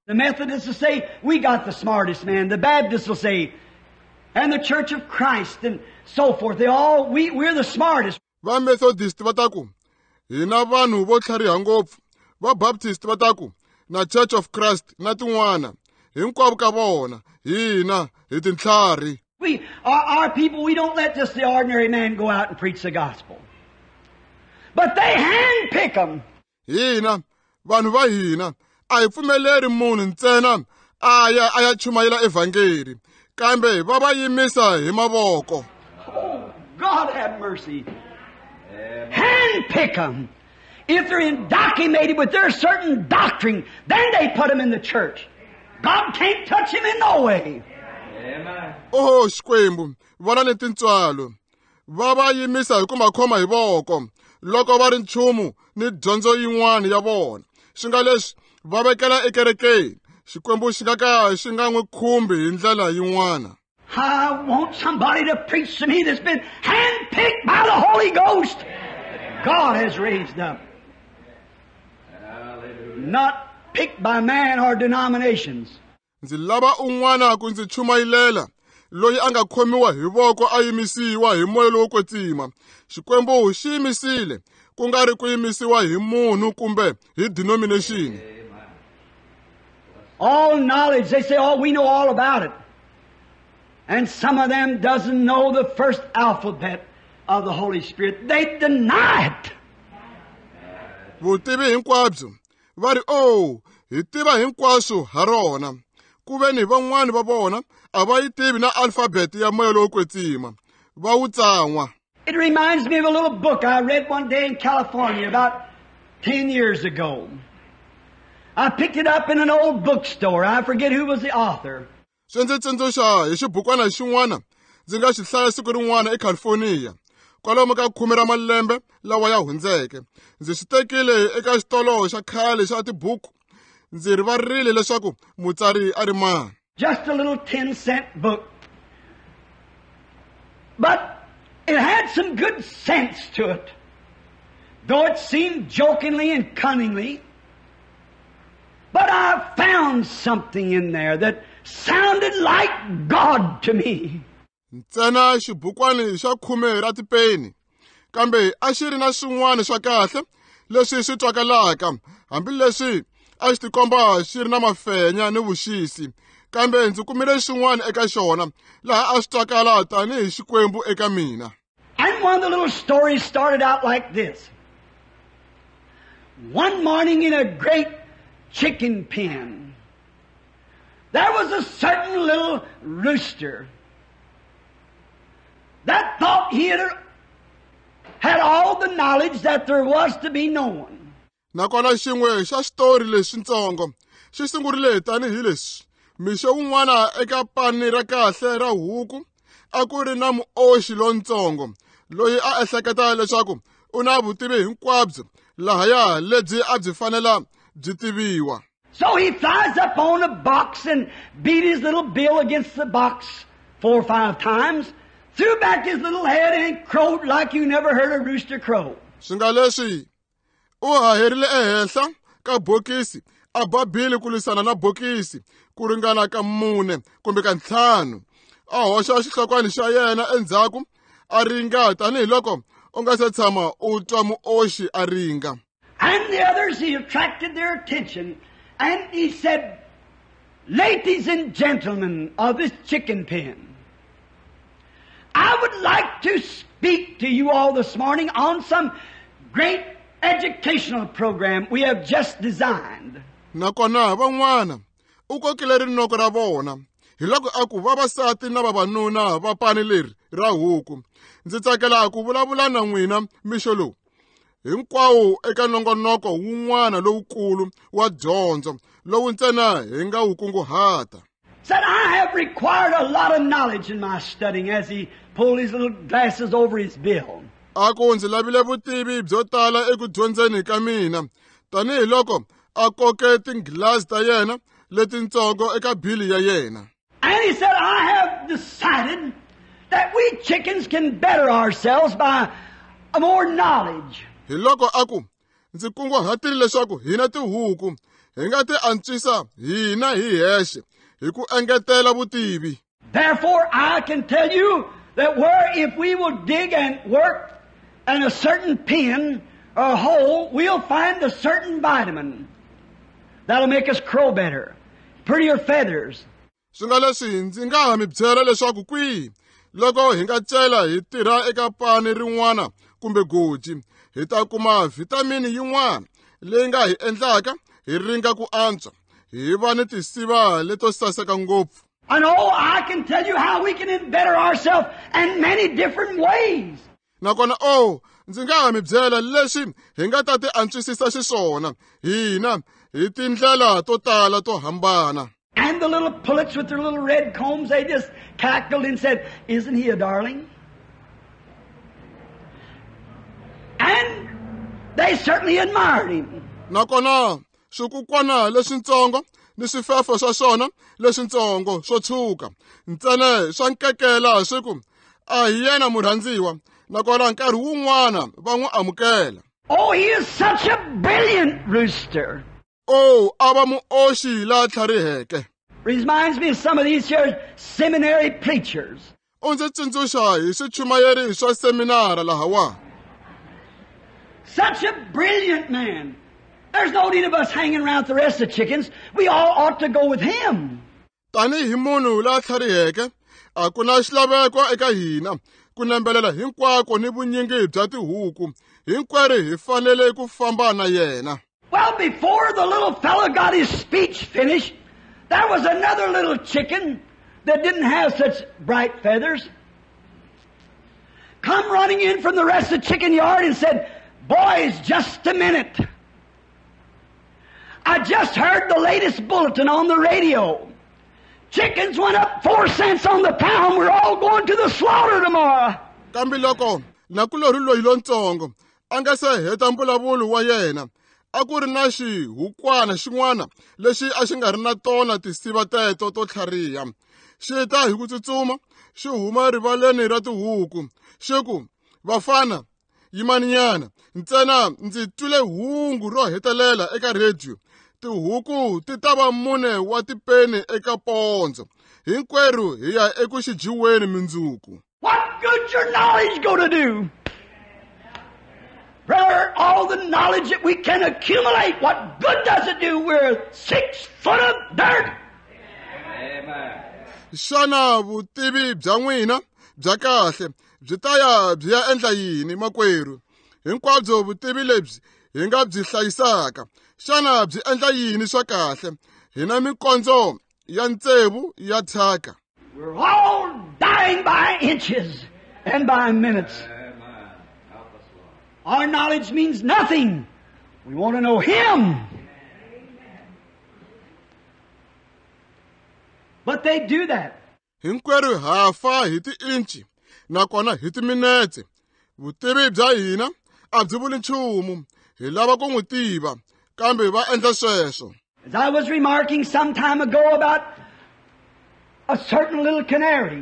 The Methodists will say, we got the smartest man. The Baptists will say, and the Church of Christ and so forth. They all, we, we're the smartest. Va Methodist va ta ku hina vanhu vo tlhariha ngopfu. Va Baptist va ta ku na Church of Christ na tin'wana hinkwavo ka vona hina hi tintlhari. We, our, our people, we don't let just the ordinary man go out and preach the gospel. But they handpick them. Hina, vanhu va hina, a hi pfumeleri munhu ntsena aya aya chumayela evangeli, kambe va va yimisa hi mavoko. Oh, God have mercy. Handpick them. If they're indoctrinated with their certain doctrine, then they put them in the church. God can't touch him in no way. Oh, Xikwembu, vona ni tintswalo. Va va yimisa hi ku ma khoma hi voko. Loko va ri nchumu ni dyondzo yin'wana ya vona. Swi nga leswi va vekela ekerekeni. Xikwembu xi nga ka xi nga n'wi khumbi hi ndlela yin'wana. I want somebody to preach to me that's been handpicked by the Holy Ghost. God has raised up. Not picked by man or denominations. Ndzi lava un'wana ku ndzi chumayilela loyi a nga khomiwa hi voko a yimisiwa hi moya lowo kwetsima. Xikwembu xi yimisile ku nga ri ku yimisiwa hi munhu kumbe hi denomination. All knowledge, they say, oh, we know all about it. And some of them doesn't know the first alphabet of the Holy Spirit. They deny it. Vutivi hinkwabyo va ri oh hi tiva hinkwaswo ha rona. Ku ve ni van'wani va vona a va yi tivi na alphabet ya moya lowo kwetsima. Va wu tsan'wa. It reminds me of a little book I read one day in California about ten years ago. I picked it up in an old bookstore. I forget who was the author. Swi ndzi tsundzuxa hi xibukwana xin'wana ndzi nga xi hlaya siku rin'wana eCalifornia. Kwalomu ka khume ra malembe lawa ya hundzeke. Ndzi swi tekile eka xitolo xa khale xa tibuku. Ndzi rivarile leswaku mutsari a ri mani. Just a little ten cent book. But it had some good sense to it. Though it seemed jokingly and cunningly. But I found something in there that sounded like God to me. Ntsena xibukwani xa khume ra tipeni. Kambe a xi ri na swin'wana swa kahle leswi swi twakalaka. Hambi leswi a xi tikomba xi ri na mafenya ni vuxisi. Kambe ndzi kumile swin'wana eka xona laha a swi twakala tanihi xikwembu eka mina. And one of the little stories started out like this. One morning in a great chicken pen, there was a certain little rooster that thought he had, had all the knowledge that there was to be known. Nakona xin'we xa xitori lexitsongo xi sungurile tanihi leswi. Mixo wun'wana eka pani ra kahle ra huku a ku ri na muoxi lontsongo loyi a ehleketa leswaku u na vutivi hinkwabyo lahaya lebyi a byi fanela byi tiviwa. So he flies up on a box and beat his little bill against the box four or five times, threw back his little head and crowed like you never heard a rooster crow. Swi nga leswi u haherile ehenhla ka bokisi a babile ku lwisana na bokisi ku ringana ka mune kumbe ka ntlhanu. A hoxa xihlokwana xa yena endzhaku a ringa tanihiloko u nga se tshama u twa muoxi a ringa. And the others, he attracted their attention. And he said, ladies and gentlemen of this chicken pen, I would like to speak to you all this morning on some great educational program we have just designed. Nakona van'wana u kokile rinoko ra vona hi loko a ku vavasati na vavanuna va pani leri ra huku. Ndzi tsakela ku vulavula na n'wina mixo lowu hinkwawo eka nongonoko wun'wana lowukulu wa dyondzo lowu ntsena hi nga wu kunguhata. Said, I have required a lot of knowledge in my studying, as he pulled his little glasses over his bill. A ku ndzi lavile vutivi byo tala eku dyondzeni ka mina tanihiloko a koke tingilasi ta yena letintsongo eka bili ya yena. And he said, I have decided that we chickens can better ourselves by more knowledge. Hi loko a ku ndzi kunguhatile leswaku hina tihuku hi nga ti antswisa hina hi hexe hi ku engetela vutivi. Therefore, I can tell you that where if we will dig and work in a certain pin or hole, we'll find a certain vitamin that'll make us crow better, prettier feathers. Swi nga leswi ndzi nga ha mi byela leswaku kwihi loko hi nga cela hi tirha eka pani rin'wana kumbe goji hi ta kuma vitamini yin'wana leyi nga hi endlaka hi ringa ku antswa hi va ni tisiva leto saseka ngopfu. And oh, I can tell you how we can better ourselves in many different ways. Nakona oh, ndzi nga ha mi byela leswi hi nga ta ti antswisisa xiswona hina hi tindlela to tala to hambana. And the little pullets with their little red combs, they just cackled and said, "Isn't he a darling?" And they certainly admired him. Nakona swikukwana leswintsongo ni swifefo swa swona leswintsongo swo tshuka ntsene swa nkekela swi ku a hi yena murhandziwa nakona nkarhi wun'wana va n'wi amukela. Oh, he is such a brilliant rooster. Oh, a va muoxi la tlhariheke. Reminds me of some of these here seminary preachers. U ndzi tsundzuxa hi swichumayeri swa seminara lahawa. Such a brilliant man. There's no need of us hanging around with the rest of the chickens. We all ought to go with him. Tanihi munhu la tlhariheke, a ku na xilaveko eka hina ku nembelela hinkwako ni vunyingi bya tihuku hinkwerhu hi fanele ku famba na yena. Well, before the little fellow got his speech finished, there was another little chicken that didn't have such bright feathers come running in from the rest of the chicken yard and said, "Boys, just a minute. I just heard the latest bulletin on the radio. Chickens went up four cents on the pound. We're all going to the slaughter tomorrow." Kambe loko nakulori loyi lontsongo a nga se heta mbulavulo wa yena a ku ri na xihukwana xin'wana lexi a xi nga ri na tona tisiva teto to tlhariha xi ta hi ku tsutsuma xi huma rivaleni ra tihuku xi ku vafana yimaninyana ntsena ndzi twile hungu ro hetelela eka radio tihuku ti ta va mune wa tipeni eka pondzo hinkwerhu hi ya eku xijiweni mindzuku. What good's your knowledge going to do? Brother, all the knowledge that we can accumulate, what good does it do? We're six foot of dirt. Amen. Shana vutivi bya n'wina bya kahle byi ta ya byi ya endla yini makwerhu hinkwabyo vutivi lebyi hi nga byi hlayisaka xana byi endla yini swa kahle hina mikondzo ya ntsevu ya thyaka. We're all dying by inches and by minutes. Our knowledge means nothing. We want to know Him. But they do that. Hinkwerhu hafa hi ti-inchi nakona hi timinetse vutivi bya hina a byi vuli nchumu hi lava ku n'wi tiva kambe va endla sweswo. As I was remarking some time ago about a certain little canary,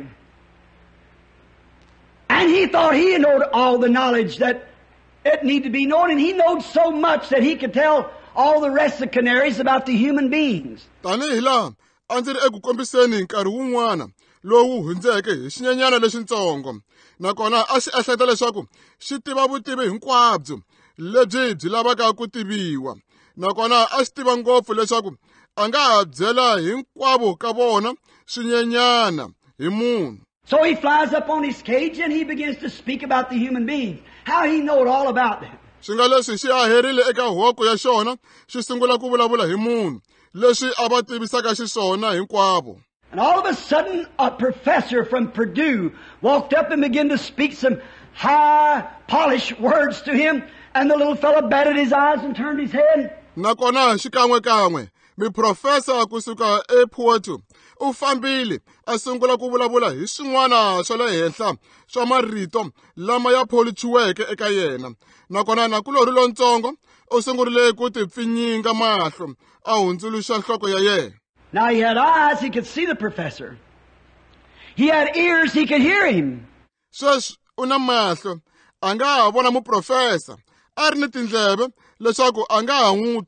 and he thought he knowed all the knowledge that it needed to be known, and he knowed so much that he could tell all the rest of the canaries about the human beings. Tanihi laha a ndzi ri eku kombiseni nkarhi wun'wana lowu hundzeke hi xinyenyana lexintsongo nakona a xi ehleketa leswaku xi tiva vutivi hinkwabyo lebyi byi lavaka ku tiviwa nakona a xi tiva ngopfu leswaku a nga ha byela hinkwavo ka vona swinyenyana hi munhu. So he flies up on his cage and he begins to speak about the human beings, how he knowed all about them. Swi nga leswi xi haherile eka hoko ya xona xi sungula ku vulavula hi munhu leswi a va tivisaka xiswona hinkwavo. And all of a sudden, a professor from Purdue walked up and began to speak some high, polished words to him, and the little fellow batted his eyes and turned his head. Nakona xikan'we kan'we mi professor kusuka ePurdue u fambile a sungula ku vulavula hi swin'wana swa le henhla swa marito lama ya pholichiweke eka yena nakona nakulori lontsongo u sungurile ku ti pfinyinga mahlo a hundzuluxa nhloko ya yena. Now he had eyes, he could see the professor. He had ears, he could hear him. Sweswi u na mahlo a nga ha vona muprofesa a ri ni tindleve leswaku a nga ha n'wi twa.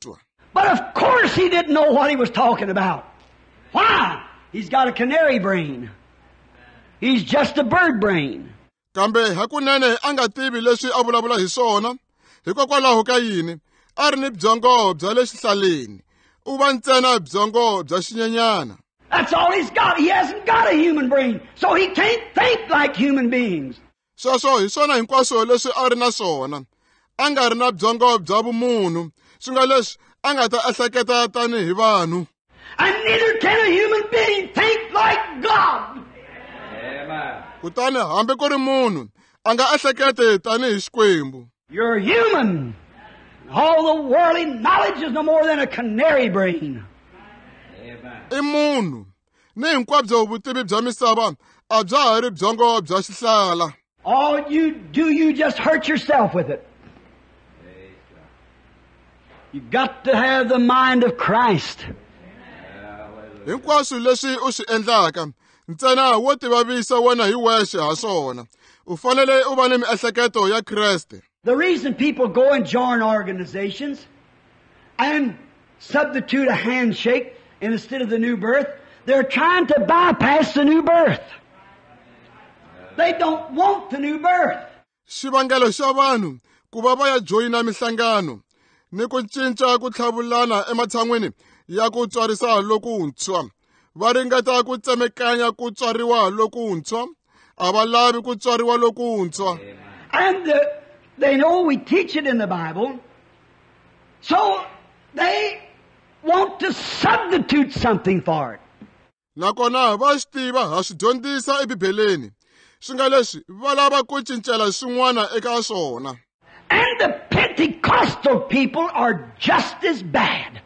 But of course he didn't know what he was talking about. Why? He's got a canary brain. He's just a bird brain. Kambe hakunene anga tivi leswi a vulavula hi swona hikokwalaho ka yini a ri ni byongo bya le xihlaleni u va ntsena byongo bya xinyenyana. That's all he's got. He hasn't got a human brain, so he can't think like human beings. Sweswo hi swona hinkwaswo leswi a ri na swona a nga ri na byongo bya vumunhu swi nga leswi a nga ta ehleketa tanihi vanhu. And neither can a human being think like God. Amen. Kutani hambi ku ri munhu a nga ehlekete tanihi xikwembu. You're human. All the worldly knowledge is no more than a canary brain. Amen. I munhu ni hinkwabyo vutivi bya misava a bya ha ri byongo bya xihlala. All you do, you just hurt yourself with it. You've got to have the mind of Christ. Hinkwaswo leswi u swi endlaka ntsena wo tivavisa wena hi wexe ha swona u fanele u va ni miehleketo ya Kreste. The reason people go and join organizations and substitute a handshake instead of the new birth, they're trying to bypass the new birth. They don't want the new birth. Xivangelo xa vanhu ku va va ya joyina mihlangano ni ku cinca ku tlhavulana ematshan'wini ya ku tswarisa lokuntshwa va ringeta ku tsemekanya ku tswariwa lokuntshwa a va lavi ku tswariwa lokuntshwa. And uh, they know we teach it in the Bible, so they want to substitute something for it. Nakona va swi tiva ha swi dyondzisa ebibeleni swi nga leswi va lava ku cincela swin'wana eka swona. And the Pentecostal people are just as bad.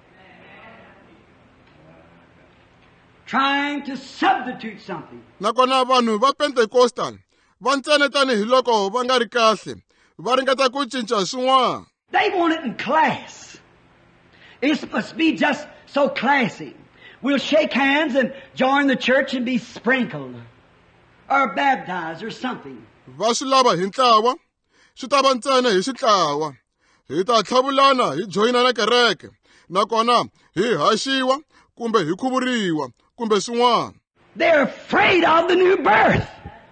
Trying to substitute something. Nakona vanhu va Pentecostal va ntsene tanihi loko va nga ri kahle va ringeta ku cinca swin'wana. They want it in class. It must be just so classy. We'll shake hands and join the church and be sprinkled or baptized or something. Va swi lava hi ntlawa swi ta va ntsena hi xitlawa hi ta tlhavulana hi joyina na kereke nakona hi haxiwa kumbe hi khuvuriwa kumbe swin'wana. They're afraid of the new birth.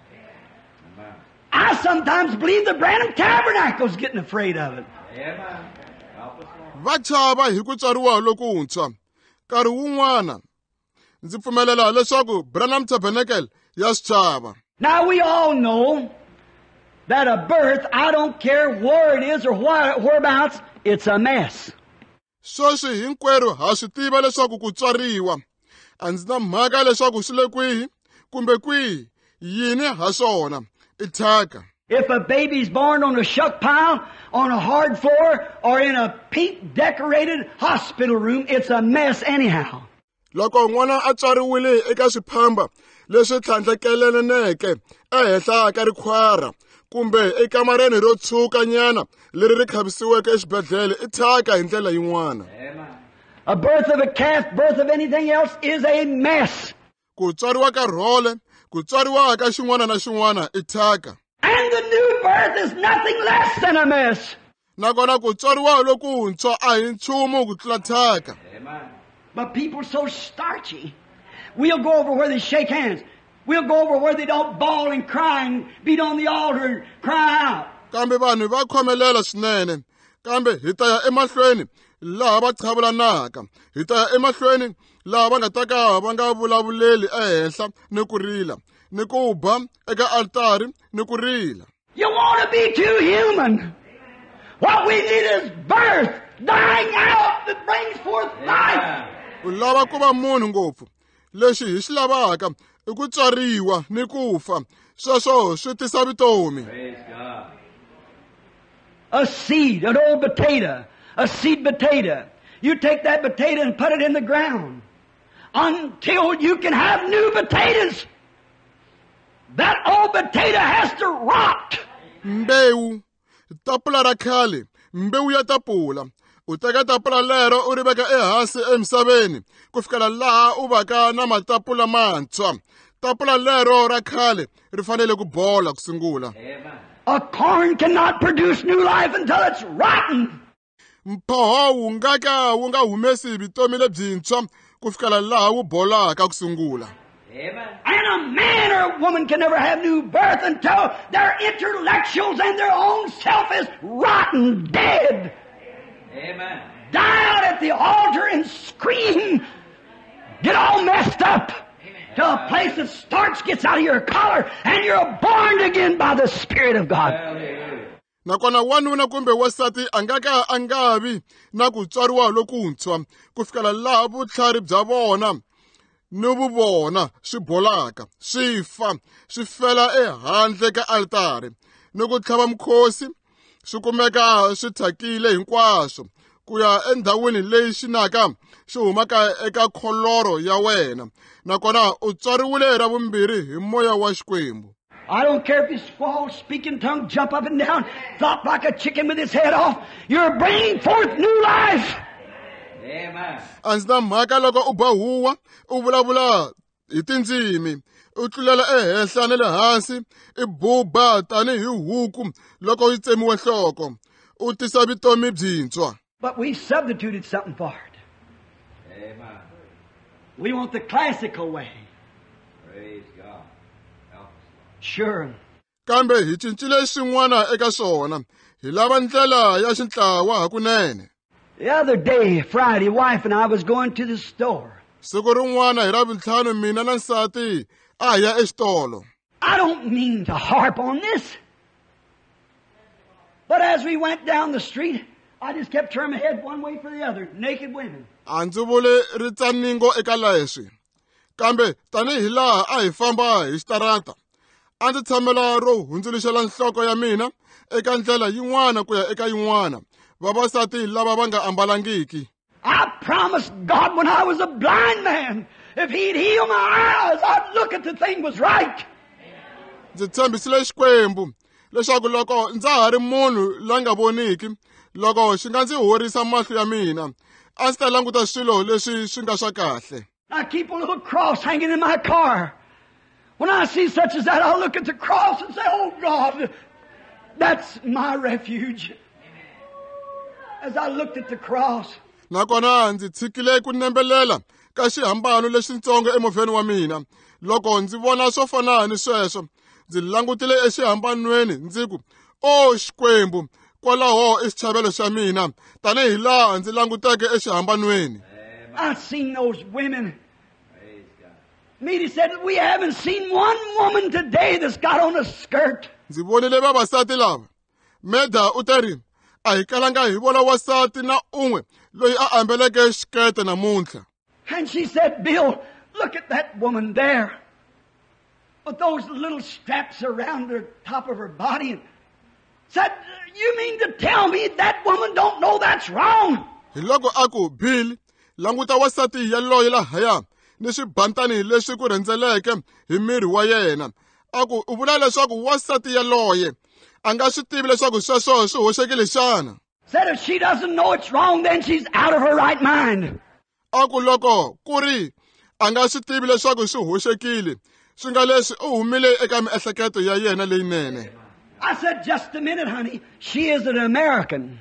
I sometimes believe the Branham Tabernacle's getting afraid of it. Amen. Help us, Lord. Va chava hi ku tswariwa lokuntshwa nkarhi wun'wana ndzi pfumelela leswaku Branham Tabernacle ya swi chava. Now we all know that a birth, I don't care where it is or where, whereabouts, it's a mess. Sweswi hinkwerhu ha swi tiva leswaku ku tswariwa a ndzi na mhaka leswaku swi le kwihi kumbe kwihi yini ha swona i thyaka. If a baby's born on a shuck pile, on a hard floor, or in a pink decorated hospital room, it's a mess anyhow. Loko n'wana a tswariwile eka swiphamba leswi tlhandlekeleneke ehenhla ka rikhwara kumbe ekamareni ro tshuka nyana leri ri khavisiweke exibedhlele i thyaka hi ndlela yin'wana. A birth of a calf, birth of anything else is a mess. Ku tswariwa ka rhole ku tswariwa ka xin'wana na xin'wana i thyaka. And the new birth is nothing less than a mess. Nakona ku tswariwa lokuntshwa a hi nchumu ku tlula thyaka. But people are so starchy. We'll go over where they shake hands. We'll go over where they don't bawl and cry and beat on the altar and cry out. Kambe vanhu va khomelela swinene kambe hi ta ya emahlweni laha va chavulanaka hi ta ya emahlweni laha va nga ta ka va nga vulavuleli ehenhla ni ku rila ni ku ba eka altari ni ku rila. You want to be too human. What we need is birth, dying out that brings forth life. U lava ku va munhu ngopfu leswi hi swi lavaka i ku tswariwa ni ku fa sweswo swi tisa vitomi. Praise God. A seed, an old potato, a seed potato. You take that potato and put it in the ground until you can have new potatoes. That old potato has to rot. Mbewu tapula ra khale mbewu ya tapula u teka tapula lero u ri veka ehansi emisaveni ku fikela laha u vaka na matapula mantshwa. Tapula lero ra khale ri fanele ku bola ku sungula. A corn cannot produce new life until it's rotten. mphoho wu nga ka wu nga humesi vutomi lebyintshwa ku fikela laha wu bolaka ku sungula. Amen. And a man or a woman can never have new birth until their intellectuals and their own self is rotten dead. Amen. Die out at the altar and scream. Get all messed up. To a place that starch gets out of your collar and you're born again by the Spirit of God. Hallelujah. Nakona wanuna kumbe wasati angaka angavi na ku tswariwa lokuntshwa ku fikela laha vutlhari bya vona ni vuvona swi bolaka swi fa swi fela ehandle ka altare ni ku tlhava mkhosi swi kumeka swi thyakile hinkwaswo ku ya endhawini leyi xinaka xi humaka eka kholoro ya wena nakona u tswariwile ra vumbirhi hi moya wa Xikwembu. I don't care if you squall, speak in tongues, jump up and down, flop like a chicken with his head off. You're bringing forth new life. Amen. A ndzi na mhaka loko u ba huwa u vulavula hi tindzimi u tlulela ehenhla na le hansi i buba tanihi huku loko yi tsemiwe nhloko u tisa vutomi byintshwa. But we substituted something for it. Amen. We want the classical way. Praise God. Help us, Lord. Sure. Kambe hi cincile swin'wana eka swona hi lava ndlela ya xintlawa hakunene. The other day, Friday, wife and I was going to the store. Siku rin'wana hi Ravuntlhanu mina na nsati a hi ya exitolo. I don't mean to harp on this. But as we went down the street, I just kept turning my head one way for the other. Naked women. A ndzi vule ritsaningo eka leswi. Kambe tanihi laha a hi famba hi xitarata. A ndzi tshamela ro hundzuluxela nhloko ya mina eka ndlela yin'wana ku ya eka yin'wana. Vavasati lava va nga ambalangiki. I promised God when I was a blind man, if He'd heal my eyes, I'd look at the thing was right. Ndzi tshembisile Xikwembu leswaku loko ndza ha ri munhu la nga voniki loko xi nga ndzi horisa mahlo ya mina a ndzi ta languta swilo leswi swi nga swa kahle. I keep a little cross hanging in my car. When I see such as that, I'll look at the cross and say, oh God, that's my refuge. As I looked at the cross, Nakona ndzi tshikile ku nembelela ka xihambano lexitsongo emovheni wa mina. Loko ndzi vona swo fana ni sweswo, ndzi langutile exihambanweni ndzi ku, "Oh Xikwembu, kwalaho i xichavelo xa mina, tanihi laha ndzi languteke exihambanweni." I've seen those women. Praise God. Meady said, we haven't seen one woman today that's got on a skirt. Ndzi vonile vavasati lava. Meda u te ri, a hi kalanga hi vona wasati na un'we loyi a ambeleke xikete namuntlha. And she said, Bill, look at that woman there. With those little straps around the top of her body. And said, you mean to tell me that woman don't know that's wrong? Hi loko a ku, Bill, languta wasati yaloye lahaya ni swibantani leswi ku rhendzeleke hi miri wa yena. A ku, u vula leswaku wasati yaloye a nga swi tivi leswaku sweswo swi hoxekile xana. Said if she doesn't know it's wrong, then she's out of her right mind. A ku loko ku ri a nga swi tivi leswaku swi hoxekile swi nga leswi u humile eka miehleketo ya yena leyinene. I said, just a minute, honey. She is an American.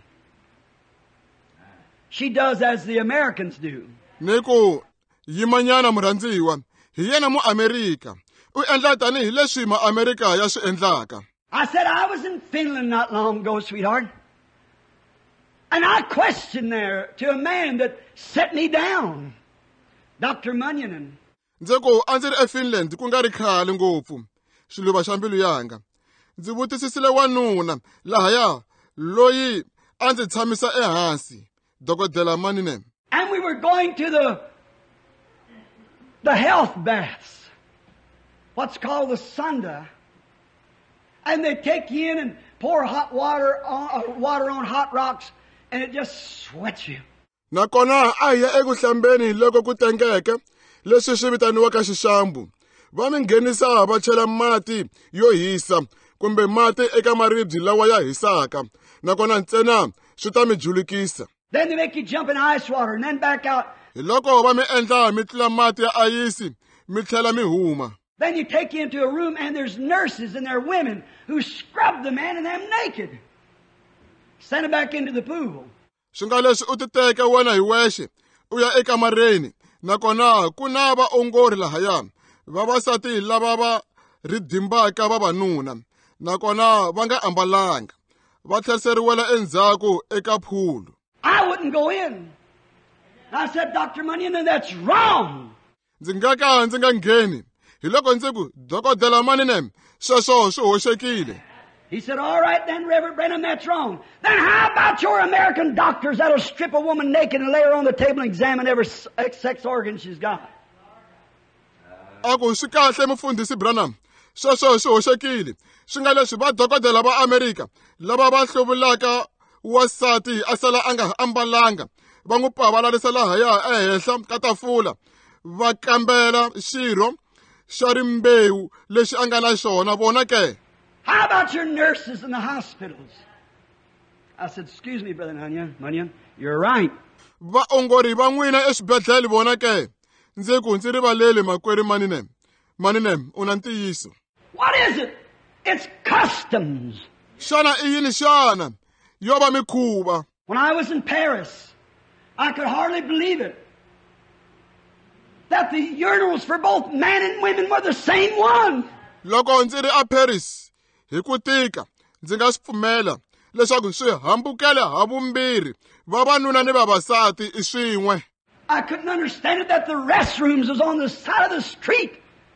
She does as the Americans do. Ni ku yimanyana murhandziwa hi yena mu-Amerika u endla tanihi leswi ma-Amerika ya swi endlaka. I said, I was in Finland not long ago, sweetheart. And I questioned there to a man that set me down, Doctor Munyanen. Ndzi ku a ndzi ri eFinland ku nga ri khale ngopfu xiluva xa mbilu yanga. Ndzi vutisisile wanuna lahaya loyi a ndzi tshamisa ehansi, Dokodela Munyanen. And we were going to the, the health baths, what's called the Sunda. And they take you in and pour hot water on, uh, water on hot rocks, and it just sweats you. Nakona a hi ya eku hlambeni loko ku tengeke leswi swi vitaniwaka xixambu. Va mi nghenisa va chela mati yo hisa kumbe mati eka maribye lawa ya hisaka. Nakona ntsena swi ta mi julukisa. Then they make you jump in ice water and then back out. Hi loko va mi endla mi tlula mati ya ayisi mi tlhela mi huma. Then you take you into a room and there's nurses and they're women who scrub the man and them naked. Send him back into the pool. swi nga leswi u ti teke wena hi wexe u ya ekamareni nakona ku na vaongori lahaya vavasati lava va ridimbaka vavanuna nakona va nga ambalanga va tlheriseriwela endzhaku eka phulu. I wouldn't go in. I said, Doctor Munyon, that's wrong. Ndzi nga ka ndzi nga ngheni hi loko ndzi ku dokodela Maninem sweswo swi hoxekile. He said, all right then, Reverend Branham, that's wrong. Then how about your American doctors that'll strip a woman naked and lay her on the table and examine every sex organ she's got? Aku swi kahle mufundhisi Branham sweswo swi hoxekile swi nga leswi va dokodela va Amerika lava va hluvulaka wasati a sala a nga ambalanga va n'wi pavalarisa lahaya ehenhla ka tafula va kambela xirho xa rimbewu lexi a nga na xona vona ke. How about your nurses in the hospitals? I said, excuse me, Brother Munyon, Munyon, you're right. Vaongori va n'wina eswibedhlele vona ke. Ndzi ku ndzi rivaleli makwerhu Maninem. Maninem u na ntiyiso. What is it? It's customs. Shana i yini shana? Yo va mikhuva. When I was in Paris, I could hardly believe it. That the urinals for both men and women were the same one. Loko ndzi ri a Paris, hi ku tika, ndzi nga swi pfumela leswaku swi hambukele ha vumbirhi vavanuna ni vavasati i swin'we. I couldn't understand it that the restrooms was on the side of the street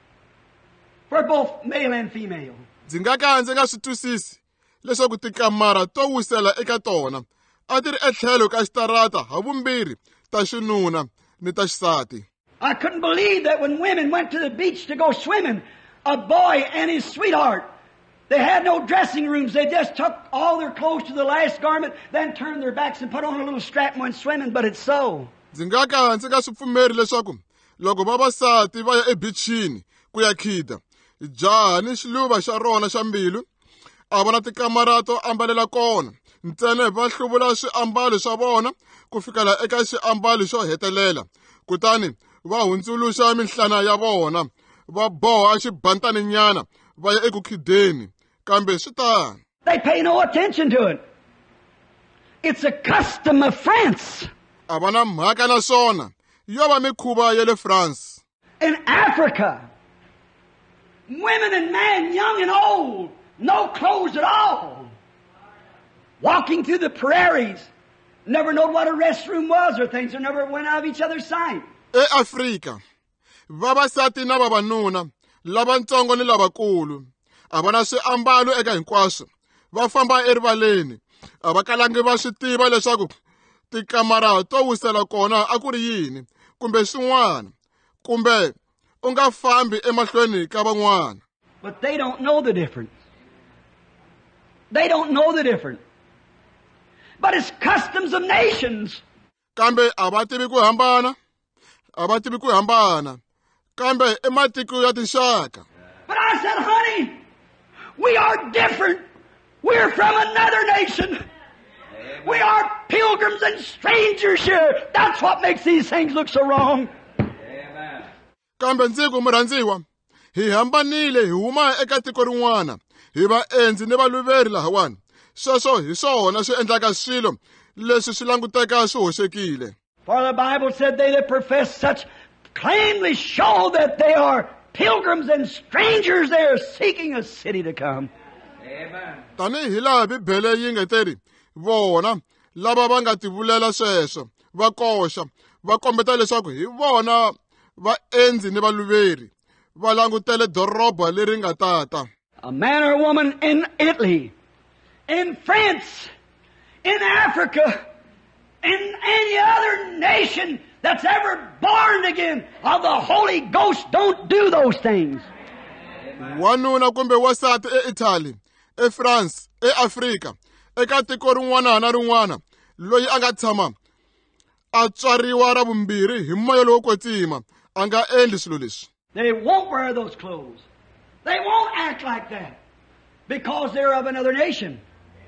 for both male and female. Ndzi nga ka ndzi nga swi twisisi leswaku tikamara to wisela eka tona a ti ri etlhelo ka xitarata ha vumbirhi ta xinuna ni ta xisati. I couldn't believe that when women went to the beach to go swimming, a boy and his sweetheart, they had no dressing rooms. They just took all their clothes to the last garment, then turned their backs and put on a little strap and went swimming, but it's so. Ndzi nga ka ndzi nga swi pfumeri leswaku loko vavasati va ya ebichini ku ya khida jaha ni xiluva xa rona xa mbilu a va na tikamara to ambalela kona ntsena va hluvula swiambalo swa vona ku fikela eka xiambalo xo hetelela kutani va hundzuluxa minhlana ya vona va boha xibantaninyana va ya eku khideni kambe swi tani. They pay no attention to it. It's a custom of France. A va na mhaka na swona yo va mikhuva ya le France. In Africa, women and men, young and old, no clothes at all, walking through the prairies, never knowed what a restroom was or things, or never went out of each other's sight. eAfrika vavasati na vavanuna lavantsongo ni lavakulu a va na swiambalo eka hinkwaswo va famba erivaleni a va kalangi va swi tiva leswaku tikamara to wisela kona a ku ri yini kumbe swin'wana kumbe u nga fambi emahlweni ka van'wana. But they don't know the difference. They don't know the difference. But it's customs of nations. Kambe a va tivi ku hambana a va tivi ku hambana kambe ematiko ya tinxaka. But I said, honey, we are different. We're from another nation. We are pilgrims and strangers here. That's what makes these things look so wrong. Amen. Kambe ndzi ku murhandziwa hi hambanile hi huma eka tiko rin'wana hi vaendzi ni valuveri lahawani sweswo hi swona swi endlaka swilo leswi swi languteka swi hoxekile. For the Bible said they that profess such plainly show that they are pilgrims and strangers. They are seeking a city to come. Amen. Tanihi laha Bibele yi nga teri vona lava va nga tivulela sweswo va koxa va kombeta leswaku hi vona vaendzi ni valuveri va langutele doroba leri nga tata. A man or woman in Italy, in France, in Africa, in any other nation that's ever born again of the Holy Ghost don't do those things. Wanuna kumbe wasati eItaly, eFrance, eAfrika, eka tiko rin'wana na rin'wana loyi a nga tshama a tswariwa ra vumbirhi hi moya lowo kwetsima a nga endli swilo leswi. They won't wear those clothes. They won't act like that because they're of another nation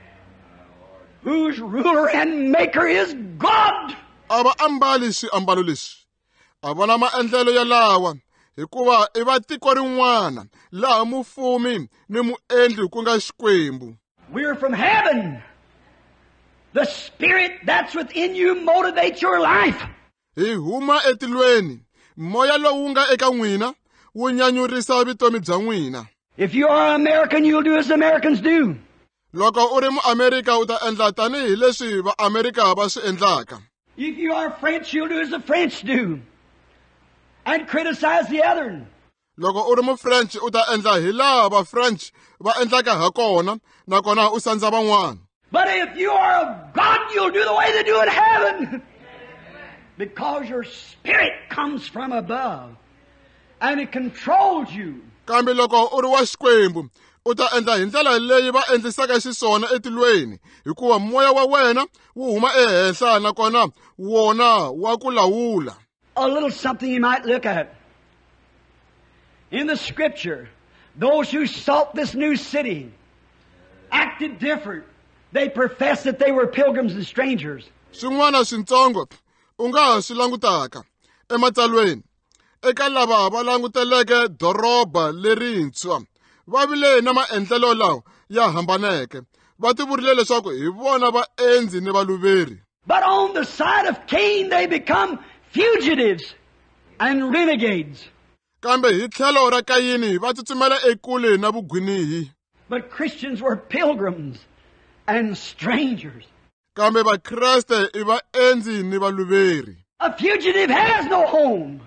whose ruler and maker is God. A va ambali swiambalo leswi a va na maendlelo ya lawa hikuva i va tiko rin'wana laha mufumi ni muendli ku nga Xikwembu. We're from heaven. The spirit that's within you motivates your life. Hi huma etilweni. Moya lowu nga eka n'wina wu nyanyurisa vutomi bya n'wina. If you are an American, you'll do as Americans do. Loko u ri muAmerika u ta endla tanihi leswi vaAmerika va swi endlaka. If you are French, you'll do as the French do. And criticize the other. Loko u ri muFrench u ta endla hi laha vaFrench va endlaka ha kona nakona u sandza van'wana. But if you are of God, you'll do the way they do in heaven. Because your spirit comes from above. And it controls you. Kambe loko u ri wa Xikwembu u ta endla hi ndlela leyi va endlisaka xiswona etilweni hikuva moya wa wena wu huma ehenhla nakona wona wa ku lawula. A little something you might look at. In the scripture, those who sought this new city acted different. They professed that they were pilgrims and strangers. Swin'wana swintsongo u nga ha swi langutaka ematsalweni eka lava va languteleke doroba lerintshwa va vile na maendlelo lawa ya hambaneke va tivurile leswaku hi vona vaendzi ni valuveri. But on the side of Cain they become fugitives and renegades. Kambe hi tlhelo ra Kayini va tsutsumela ekule na vugwinihi. But Christians were pilgrims and strangers. Kambe vakreste i vaendzi ni valuveri. A fugitive has no home.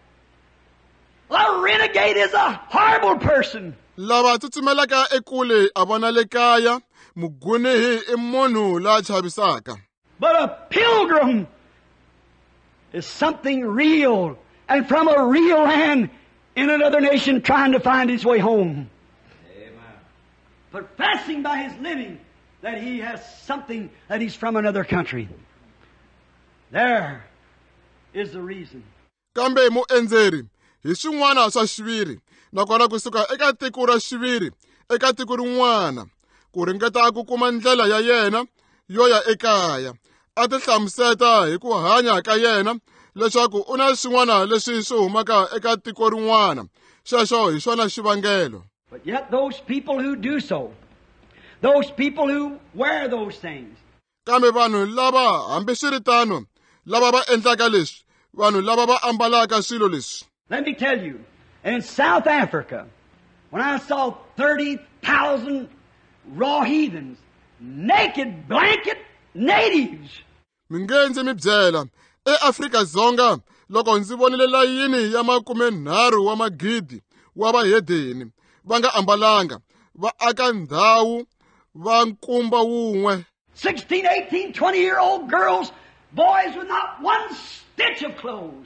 A renegade is a horrible person. Lava tsutsumelaka ekule a vona le kaya mugwinihi i munhu la chavisaka. But a pilgrim is something real and from a real land in another nation trying to find his way home. Amen. Professing by his living that he has something, that he's from another country. There is the reason. Kambe muendzeri hi swin'wana swa xiviri nakona kusuka eka tiko ra xiviri eka tiko rin'wana ku ringeta ku kuma ndlela ya yena yo ya ekaya a ti hlamuseta hi ku hanya ka yena leswaku u na swin'wana leswi swi humaka eka tiko rin'wana xexo hi swona xivangelo. But yet those people who do so, those people who wear those things, kambe vanhu lava hambi swi ri tano lava va endlaka leswi vanhu lava va ambalaka swilo leswi. let me tell you, in South Africa, when I saw thirty thousand raw heathens, naked blanket natives. Mingenzi mi byela eAfrika-Dzonga loko ndzi vonile layini ya makume nharhu wa magidi wa vahedeni va nga ambalanga va aka ndhawu va nkumba wun'we. sixteen, eighteen, twenty year old girls, boys with not one stitch of clothes.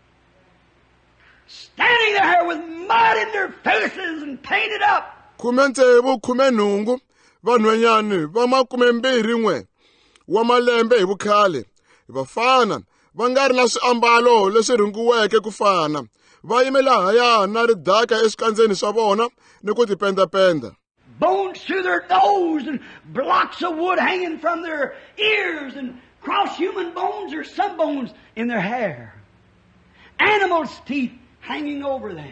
Standing there with mud in their faces and painted up. Khume ntsevu khume nhungu vanhwanyani va makume mbirhi n'we wa malembe hi vukhale vafana va nga ri na swiambalo leswi rhungiweke ku fana va yime lahaya na ridaka eswikandzeni swa vona ni ku tipendapenda. Bones through their nose and blocks of wood hanging from their ears and cross-human bones or some bones in their hair. Animals' teeth hanging over them.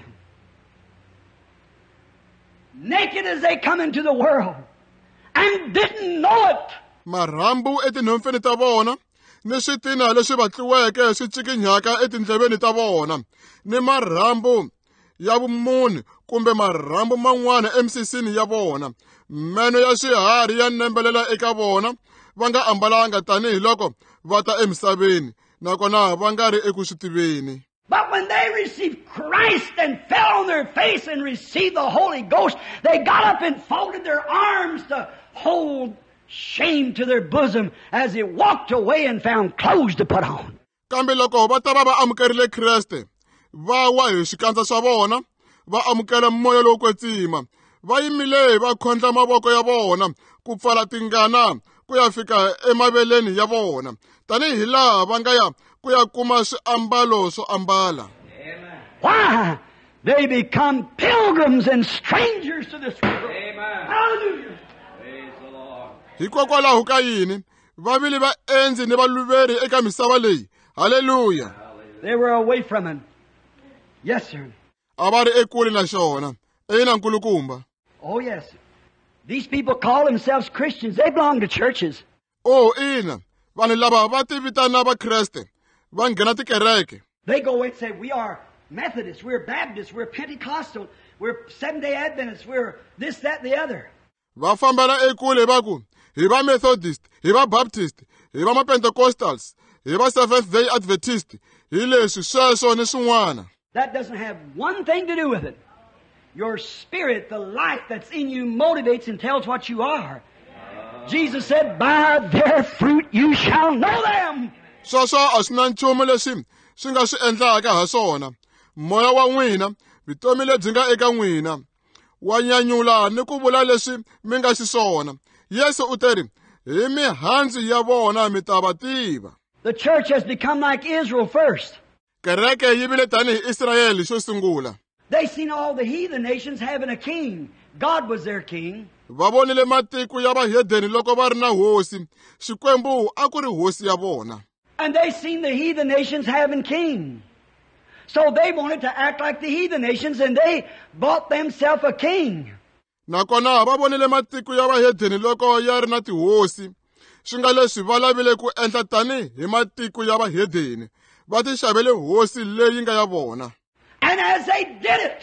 Naked as they come into the world and didn't know it. Marhambu etinhompfeni ta vona ni switina leswi vatliweke swi tsikinyaka etindleveni ta vona ni marhambu ya vumune kumbe marhambu man'wana emisisini ya vona meno ya swiharhi ya nembelela eka vona va nga ambalanga tanihiloko va ta emisaveni nakona va nga ri eku swi tiveni. But when they received Christ and fell on their face and received the Holy Ghost, they got up and folded their arms to hold shame to their bosom as they walked away and found clothes to put on. Kambe loko va ta va va amukerile Kreste va wa hi swikandza swa vona va amukela moya lowo kwetsima va yimile va khondla mavoko ya vona ku pfala tingana ku ya fika emaveleni ya vona tanihi laha va nga ya ku ya kuma swiambalo swo ambala. Why? They become pilgrims and strangers to this world. Amen. Hallelujah. Praise the Lord. Hikokwalaho ka yini va vile vaendzi ni valuveri eka misava leyi. Hallelujah. They were away from him. Yes, sir. A va ri ekule na xona. Ina nkulukumba. Oh, yes. These people call themselves Christians. They belong to churches. Oh ina, vanhu lava va tivitana va Kreste, va nghena tikereke. They go away and say, we are Methodists, we're Baptists, we're Pentecostal, we're Seventh-day Adventists, we're this, that, the other. Va fambela ekule va ku, hi va Methodist, hi va Baptist, hi va ma-Pentecostals, hi va Seventh-day Adventist, hi leswi sweswo ni swin'wana. That doesn't have one thing to do with it. Your spirit, the life that's in you, motivates and tells what you are. Jesus said, by their fruit you shall know them. Sweswo a swi na nchumu leswi swi nga swi endlaka ha swona. Moya wa n'wina, vutomi lebyi nga eka n'wina, wa nyanyula ni ku vula leswi mi nga xiswona. Yesu u te ri, hi mihandzu ya vona mi ta va tiva. The church has become like Israel first. Kereke yi vile tanihi Israyeli xo sungula. They seen all the heathen nations having a king. God was their king. Va vonile matiko ya vahedeni loko va ri na hosi, Xikwembu a ku ri hosi ya vona. And they seen the heathen nations having king. So they wanted to act like the heathen nations, and they bought themselves a king. Nakona va vonile matiko ya vahedeni loko ya ri na tihosi, swi nga leswi va lavile ku endla tani hi matiko ya vahedeni, va ti xavele hosi leyi nga ya vona. And as they did it,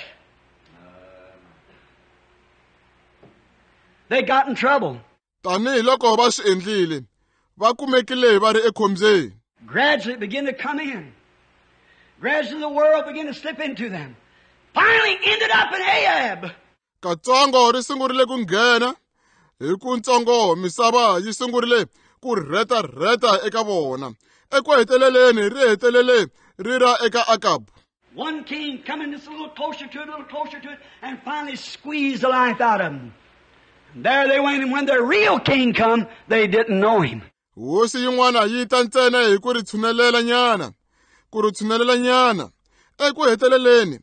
they got in trouble. Tanihi loko va swi endlile, va kumekile va ri ekhombyeni. Gradually it began to come in. Gradually the world began to slip into them. Finally ended up in Ahab. Katsongo ri sungurile ku nghena, hi ku ntsongo misava yi sungurile ku rheta-rheta eka vona. Eku heteleleni ri hetelele ri ra eka Akabu. One king coming just a little closer to it, a little closer to it, and finally squeezed the life out of him. And there they went, and when their real king come, they didn't know him. Hosi yin'wana yi ta ntsena hi ku ri tshunelela nyana, ku ri tshunelela nyana. Eku heteleleni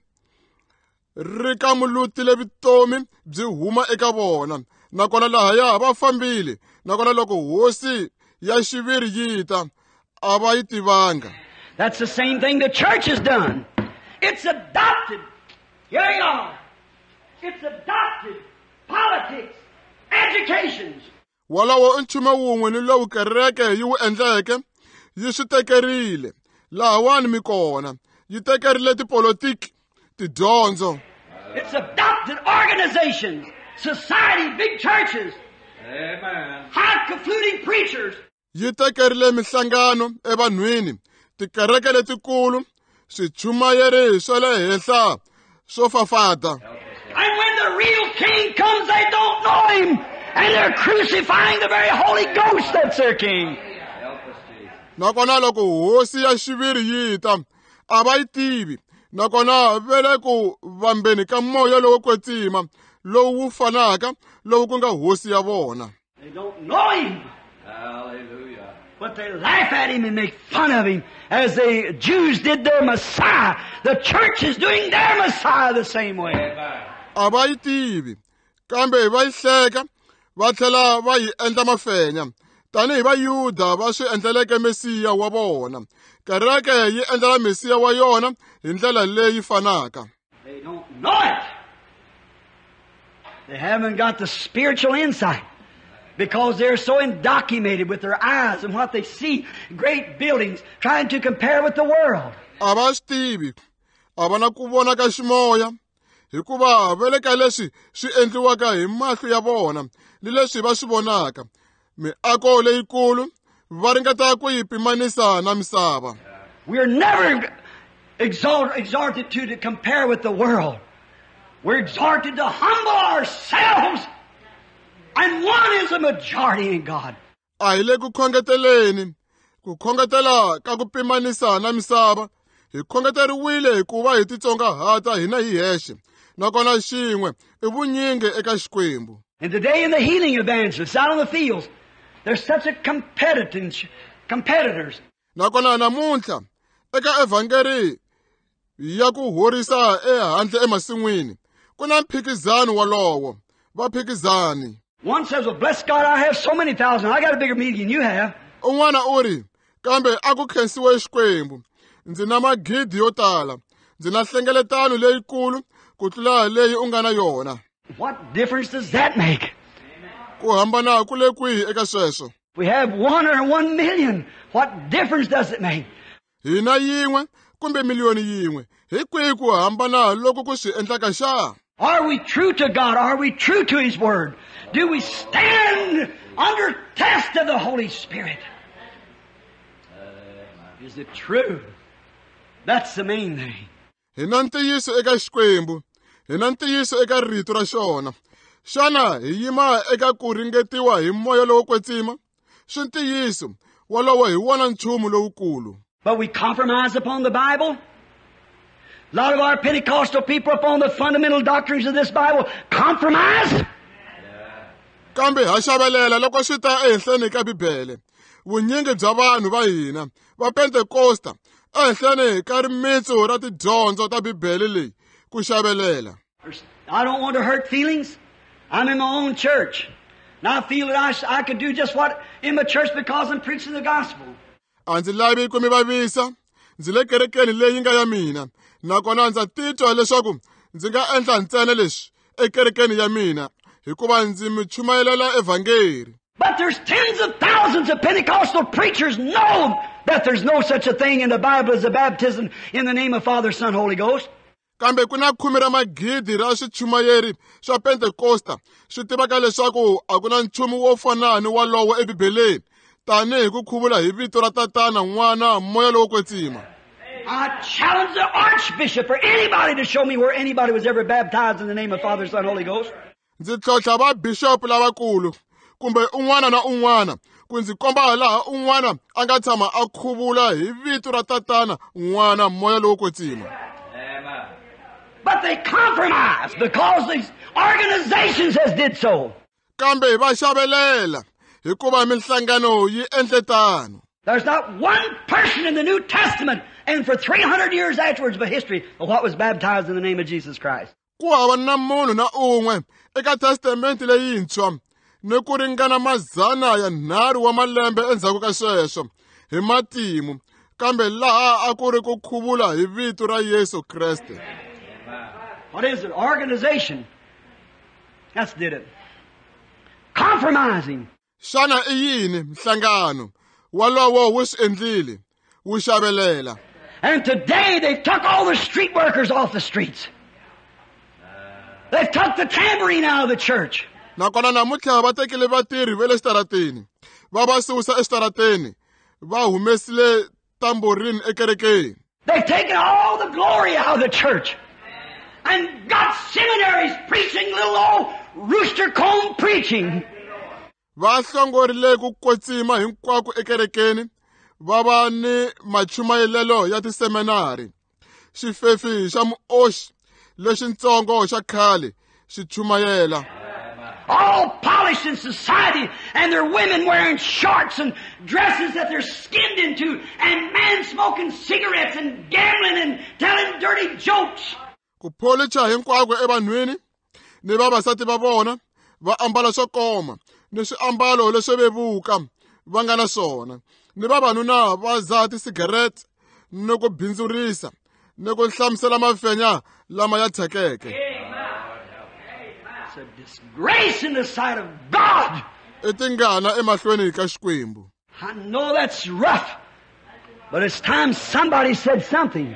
ri kamulutile vutomi byi huma eka vona, nakona lahaya va fambile, nakona loko hosi ya xiviri yi ta, a va yi tivanga. That's the same thing the church has done. It's adopted. Here you are. It's adopted politics, educations. Walawo i nchumu wun'we ni lowu kereke yi wu endleke, yi swi tekerile. Lahawani mi kona, yi tekerile tipolotiki, tidyondzo. It's adopted organizations, society, big churches. Amen. High-confluting preachers. Yi tekerile mihlangano evanhwini, tikereke letikulu, swichumayeri swa le henhla swo fafata. And when the real king comes, they don't know him. And they're crucifying the very Holy Ghost that's their king. Help us, Jesus. Nakona loko hosi ya xiviri yi ta, a va yi tivi. Nakona vele ku vambeni ka moya lowo kwetsima, lowu wu fanaka, lowu ku nga hosi ya vona. They don't know him. Hallelujah. But they laugh at him and make fun of him as the Jews did their Messiah. The church is doing their Messiah the same way. Amen. A va yi tivi, kambe va yi hleka, va tlhela va yi endla mafenya. Tanihi Vayuda va swi endleleke Mesiya wa vona. Kereke yi endlela Mesiya wa yona hi ndlela leyi fanaka. They don't know it. They haven't got the spiritual insight. Because they're so indoctrinated with their eyes and what they see, great buildings, trying to compare with the world. A va swi tivi, a va na ku vona ka ximoya, hikuva va le ka leswi swi endliwaka hi mahlo ya vona, ni leswi va swi vonaka. Miako leyikulu, va ringeta ku yi pimanisa na misava. We're never exalt, exhorted to, to compare with the world. We're exhorted to humble ourselves. And one is a majority in God. A hi le ku khongeteleni, ku khongetela ka ku pimanisa na misava, hi khongeteriwile hikuva hi titsongahata hina hi hexe, nakona xin'we i vunyingi eka Xikwembu. And today in the healing evangelists out on the fields, there's such a competitors, competitors. Nakona namuntlha eka evhangeri ya ku horisa ehandle emasin'wini, ku na mphikizano walowo, vaphikizani. One says, well, bless God, I have so many thousand. I got a bigger meeting than you have. Un'wana u ri, kambe a ku khensiwe Xikwembu, ndzi na magidi yo tala, ndzi na nhlengeletano leyikulu ku tlula leyi u nga na yona. What difference does that make? Ku hambana ku le kwihi eka sweswo? We have one or one million. What difference does it make? hina yin'we kumbe miliyoni yin'we hi kwihi ku hambana loko ku swi endlaka xana? Are we true to God? Are we true to His Word? Do we stand under test of the Holy Spirit? Is it true? That's the main thing. hina ntiyiso eka Xikwembu, hina ntiyiso eka rito ra xona. Xana hi yima eka ku ringetiwa hi moya lowo kwetsima? Swi ntiyiso, wolowo hi wona nchumu lowukulu. But we compromise upon the Bible. A lot of our Pentecostal people upon the fundamental doctrines of this Bible compromise. Kambe ha xavelela loko swi ta ehenhleni ka Bibele. Vunyingi bya vanhu va hina va Pentecosta ehenhleni ka rimitsu ra tidyondzo ta Bibele leyi ku xavelela. I don't want to hurt feelings. I'm in my own church. And I feel that I, I could do just what in my church because I'm preaching the gospel. A ndzi lavi ku mi vavisa, ndzi le kerekeni leyi nga ya mina, nakona ndza titwa leswaku ndzi nga endla ntsena leswi ekerekeni ya mina hikuva ndzi mi chumayelela evhangeri. But there's tens of thousands of Pentecostal preachers know that there's no such a thing in the Bible as a baptism in the name of Father, Son, Holy Ghost. Kambe ku na khume ra magidi ra swichumayeri swa Pentecosta swi tivaka leswaku a ku na nchumu wo fanani walowo ebibeleni tanihi ku khuvula hi vito ra Tatana, N'wana, Moya lowo kwetsima. I challenge the Archbishop or anybody to show me where anybody was ever baptized in the name of Father, Son, Holy Ghost. Ndzi tlhotlha va bishop lavakulu kumbe un'wana na un'wana ku ndzi komba laha un'wana a nga tshama a khuvula hi vito ra Tatana, N'wana, Moya lowo kwetsima. But they compromise because these organizations has did so. Kambe va xavelela hikuva mihlangano yi endle tano. There's not one person in the New Testament and for three hundred years afterwards of history of what was baptized in the name of Jesus Christ. Ku hava na munhu na un'we eka testamenti leyintshwa ni ku ringana mazana ya nharhu wa malembe endzhaku ka sweswo hi matimu kambe laha a ku ri ku khuvula hi vito ra Yesu Kreste. What is it? Organization. That's did it. Compromising. Xana i yini mhlangano walowo wu swi endlile wu xavelela? And today they've took all the street workers off the streets. They've took the tambourine out of the church. Nakona namuntlha va tekile vatirhi va le xitarateni va va susa exitarateni va humesile tamborini ekerekeni. They've taken all the glory out of the church and got seminaries preaching little old rooster comb preaching. Va hlongorile ku kwetsima hinkwako ekerekeni va va ni machumayelelo ya tiseminari. Xifefi xa muoxi lexintsongo xa khale xi chumayela. All polished in society, and their women wearing shorts and dresses that they're skinned into, and men smoking cigarettes and gambling and telling dirty jokes. Ku policha hinkwako evanhwini ni vavasati va vona va ambala swo koma ni swiambalo leswo vevuka va nga na swona ni vavanuna va dzaha tisigarete ni ku bindzurisa ni ku hlamusela mafenya lama ya thyakeke. It's a disgrace in the sight of God. I tingana emahlweni ka Xikwembu. I know that's rough, but it's time somebody said something.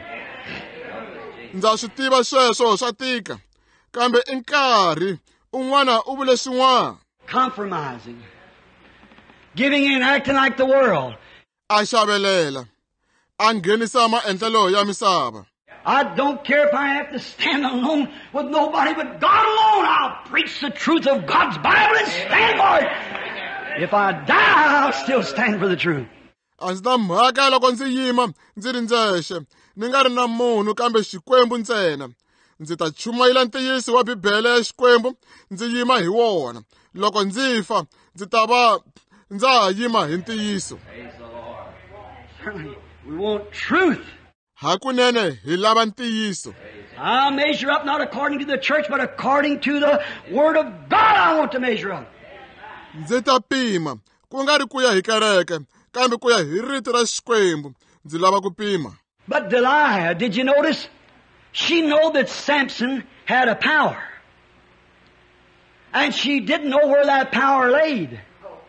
Ndza swi tiva sweswo swa tika kambe i nkarhi un'wana u vule swin'wana. Compromising, giving in, acting like the world. A xavelela a nghenisa maendlelo ya misava. I don't care if I have to stand alone with nobody but God alone. I'll preach the truth of God's Bible and stand for it. If I die, I'll still stand for the truth. A ndzi na mhaka loko ndzi yima ndzi ri ndzexe ni nga ri na munhu kambe Xikwembu ntsena. Ndzi ta chumayela ntiyiso wa Bibele ya Xikwembu ndzi yima hi wona. Loko ndzi fa ndzi ta va ndza ha yima hi ntiyiso. Certainly, we want truth. Hakunene hi lava ntiyiso. I'll measure up not according to the church, but according to the Word of God I want to measure up. Ndzi ta pima ku nga ri ku ya hi kereke kambe ku ya hi rito ra Xikwembu ndzi lava ku pima. But Delilah, did you notice? She knew that Samson had a power. And she didn't know where that power laid.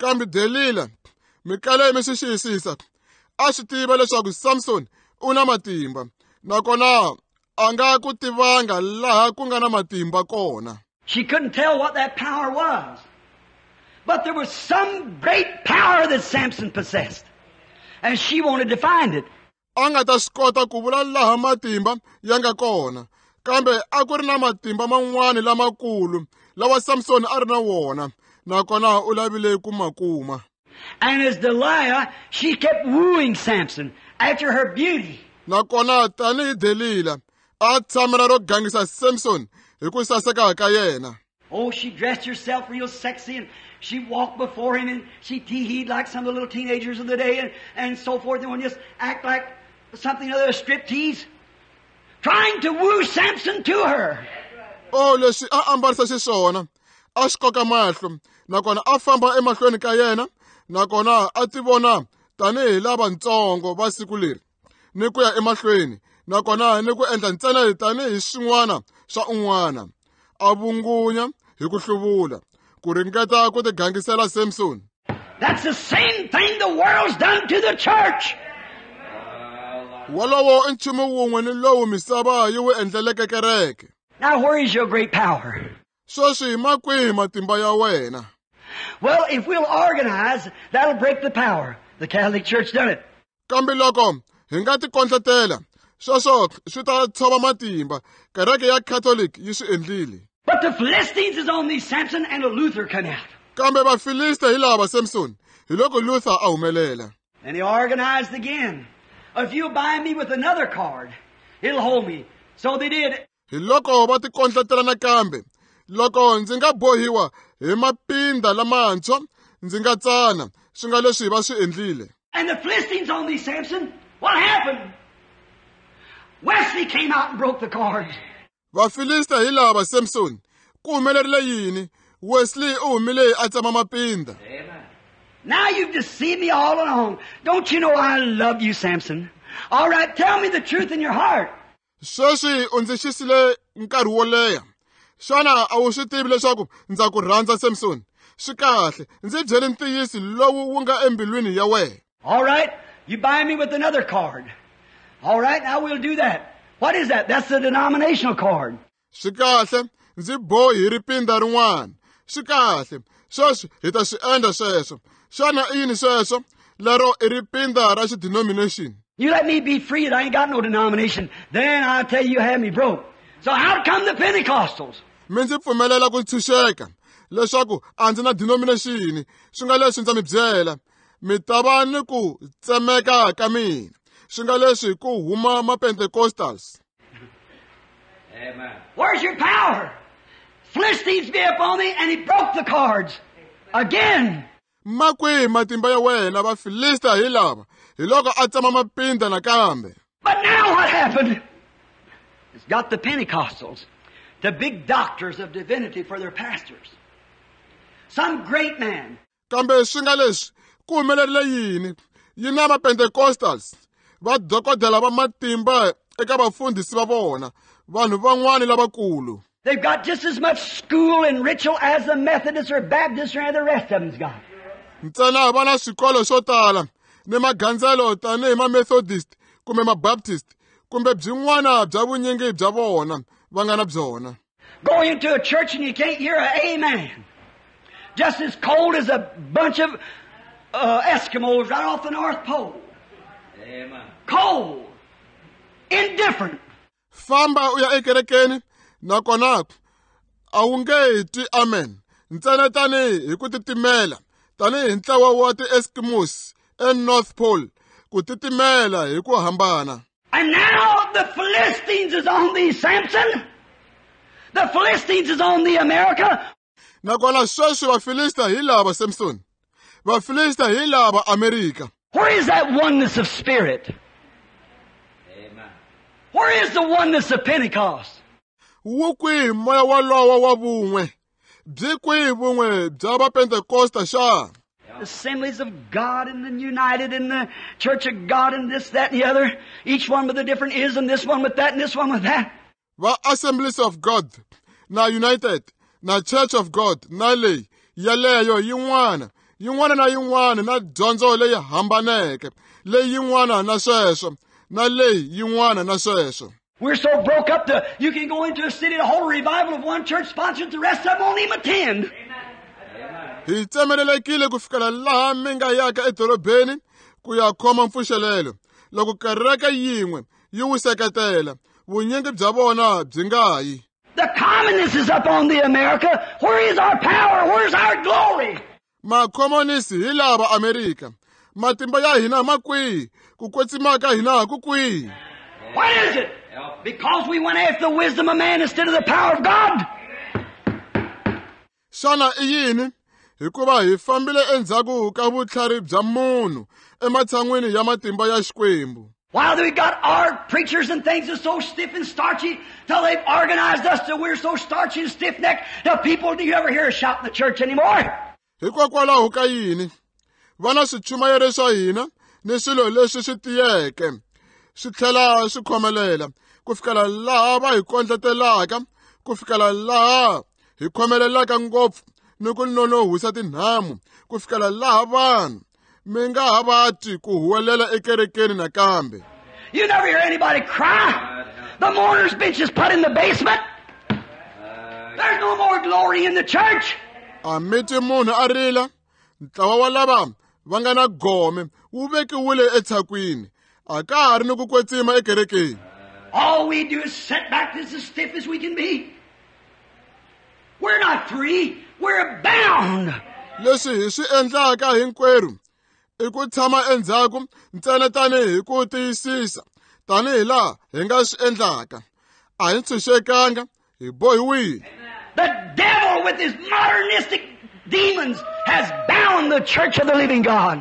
kambe Delila mikale mishishisisa a swi tiva leswaku Samson u na matimba nakona a nga ku tivanga laha ku nga na matimba kona. She couldn't tell what that power was. But there was some great power that Samson possessed. And she wanted to find it. A nga ta swi kota ku vula laha matimba ya nga kona. Kambe a ku ri na matimba man'wana lamakulu lawa Samson a ri na wona. Nakona u lavile ku ma kuma. And as Delilah, she kept wooing Samson after her beauty. Nakona tanihi Delila a tshamela ro gangisa Samson hi ku saseka ka yena. Oh, she dressed herself real sexy and she walked before him and she tee-heed like some of the little teenagers of the day and, and so forth and would just act like something other, a striptease, trying to woo Samson to her. Oh, leswi a ambarisa xiswona a xi koka mahlo nakona a famba emahlweni ka yena nakona a tivona tanihi lavantsongo va siku leri ni ku ya emahlweni nakona ni ku endla ntsena tanihi swin'wana swa un'wana a vungunya hi ku hluvula ku ringeta ku tigangisela Samson. That's the same thing the world's done to the church. Walowo i nchumu wun'we ni lowu misava yi wu endleleke kereke. Now where is your great power? Sweswi ma kwihi matimba ya wena? Well, if we'll organize, that'll break the power. The Catholic Church done it. Kambe loko hi nga ti kondletela sweswo swi ta tshova matimba kereke ya Catholic yi swi endlile. But the Philistines is on these Samson and a Luther come out. Kambe Vafilista hi lava Samson hi loko Luther a humelela. And he organized again. If you bind me with another card, it'll hold me. So they did. Hi loko va ti kondletela nakambe loko ndzi nga bohiwa hi mapinda lamantshwa ndzi nga tsana swi nga leswi va swi endlile. And the Philistines on these Samson, what happened? Wesley came out and broke the cards. Vafilista hi lava Samson ku humelerile yini? Wesley u humile a tsama mapinda. Amen. Now you've deceived me all along. Don't you know I love you, Samson? All right, tell me the truth in your heart. Sweswi u ndzi xisile nkarhi wo leha. Xana a wu swi tivi leswaku ndza ku rhandza Samson? Swi kahle, ndzi byeli ntiyisi lowu wu nga embilwini ya wena. All right, you bind me with another card. All right, now we'll do that. What is that? That's the denominational card. Swi kahle, ndzi bohi hi ripinda rin'wana. Swi kahle, sweswi hi ta swi endla sweswo. Xana i yini sweswo? Lero i ripinda ra xidenomination. You let me be free and I ain't got no denomination. Then I'll tell you you have me broke. So how come the Pentecostals? Mi ndzi pfumelela ku tshunxeka leswaku a ndzi na denomination swi nga leswi ndza mi byela mi ta va ni ku tsemeka ka mina swi nga leswi ku huma ma-Pentecostals. Amen. Where's your power? Philistines be upon me and he broke the cards. Again. Ma kwihi matimba ya wena Vafilista hi lava hi loko a tsama mapinda nakambe. But now what happened? It's got the Pentecostals, the big doctors of divinity for their pastors. Some great man. Kambe swi nga leswi ku humelerile yini? Yi na ma-Pentecostals va dokodela va matimba eka vafundhisi va vona vanhu van'wani lavakulu. They've got just as much school and ritual as the Methodists or Baptists or any of the rest of them's got. Ntsena va na swikolo swo tala ni magandzelo tanihi ma-Methodist kumbe ma-Baptist kumbe byin'wana bya vunyingi bya vona va nga na byona. Go into a church and you can't hear an amen. Just as cold as a bunch of uh, Eskimos right off the North Pole. Amen. Cold. Indifferent. Famba u ya ekerekeni nakona a wu nge twi amen ntsena tanihi hi ku titimela tanihi ntlawa wa ti-Eskimos eNorth Pole ku titimela hi ku hambana. And now the Philistines is on the Samson. The Philistines is on the America. Nakona sweswi Vafilista hi lava Samson. Vafilista hi lava America. Where is that oneness of spirit? Amen. Where is the oneness of Pentecost? Wu kwihi moya walowo wa vun'we? Byi kwihi vun'we bya va-Pentecosta xana? Assemblies of God and the United and the Church of God and this, that, and the other. Each one with a different ism, this one with that and this one with that. Va-Assemblies of God na United na Church of God na leyi yaleyo yin'wana yin'wana na yin'wana na dyondzo leyi hambaneke, leyi yin'wana na sweswo, na leyi yin'wana na sweswo. We're so broke up that you can go into a city to hold a revival of one church sponsored, the rest of them won't even attend. Hi tsemelelekile ku fikela laha mi nga yaka edorobeni ku ya khoma mpfuxelelo. Loko kereke yin'we yi wu seketela, vunyingi bya vona byi nga yi. The communists is up on the America. Where is our power? Where's our glory? Makhomonisi hi lava Amerika. Matimba ya hina ma kwihi? Ku kwetsima ka hina ku kwihi? What is it? Because we went after the wisdom of man instead of the power of God? Shana i yini? Hikuva hi fambile endzhaku ka vutlhari bya munhu ematshan'wini ya matimba ya Xikwembu. While we got our preachers and things are so stiff and starchy, till they've organized us till we're so starchy and stiff-necked, that people, do you ever hear a shout in the church anymore? Hikokwalaho ka yini? Vana swichumayeri swa hina ni swilo leswi swi tiyeke swi tlhela swi khomelela ku fikela laha va hi kondletelaka, ku fikela laha hi khomelelaka ngopfu ni ku nonohwisa tinhamu, ku fikela laha vanhu mi nga ha vati ku huwelela ekerekeni nakambe. You never hear anybody cry. The mourner's bench is put in the basement. There's no more glory in the church. A miti munhu a rila, ntlawa wa lava va nga na gome wu vekiwile etshakwini. A ka ha ri ni ku kwetsima ekerekeni. All we do is sit back as stiff as we can be. We're not free. We're bound. Leswi hi swi endlaka hinkwerhu i ku tshama endzhaku ntsena tanihi ku tiyisisa, tanihi laha hi nga swi endlaka. A hi ntshunxekanga, hi bohiwile. The devil with his modernistic demons has bound the church of the living God.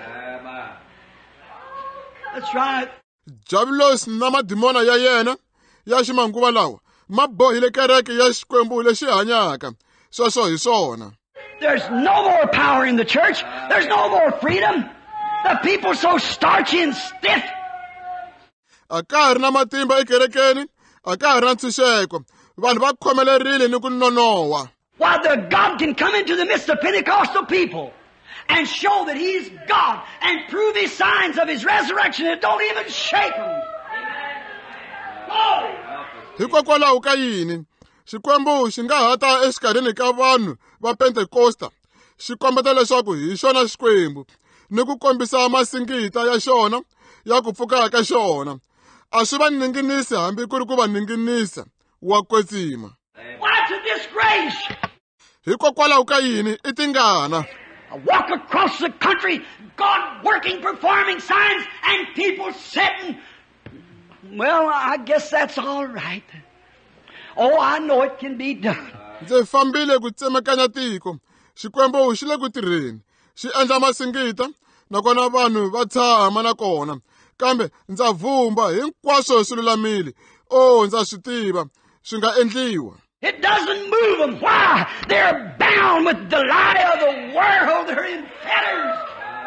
That's right. Diabolos na madimona ya yena ya ximanguva lawa ma bohile kereke ya Xikwembu lexi hanyaka. Sweswo hi swona. There's no more power in the church. There's no more freedom. The people so starchy and stiff. A ka ha ri na matimba ekerekeni, a ka ha ri na ntshunxeko. Vanhu va khomelerile ni ku nonoha. While the God can come into the midst of Pentecostal people and show that He's God and prove His signs of His resurrection, it don't even shake them. Glory! Hikokwalaho ka yini? Xikwembu xi nga ha ta exikarhini ka vanhu va Pentecosta xi kombeta leswaku hi xona Xikwembu ni ku kombisa masingita ya xona ya ku pfuka ka xona. A swi va ninginisi hambi ku ri ku va ninginisa wa kwetsima. What's a disgrace? Hikokwalaho ka yini i tingana. I walk across the country, God working, performing signs, and people sitting. Well, I guess that's all right. Oh, I know it can be done. Ndzi fambile ku tsemakanya tiko. Xikwembu xi le ku tirheni. Xi endla masingita, nakona vanhu va tshama na kona. Kambe ndza vumba hinkwaswo swi lulamile. Oh, ndza swi tiva. Swi nga endliwa. It doesn't move them. Why? They're bound with the lie of the world. They're in fetters.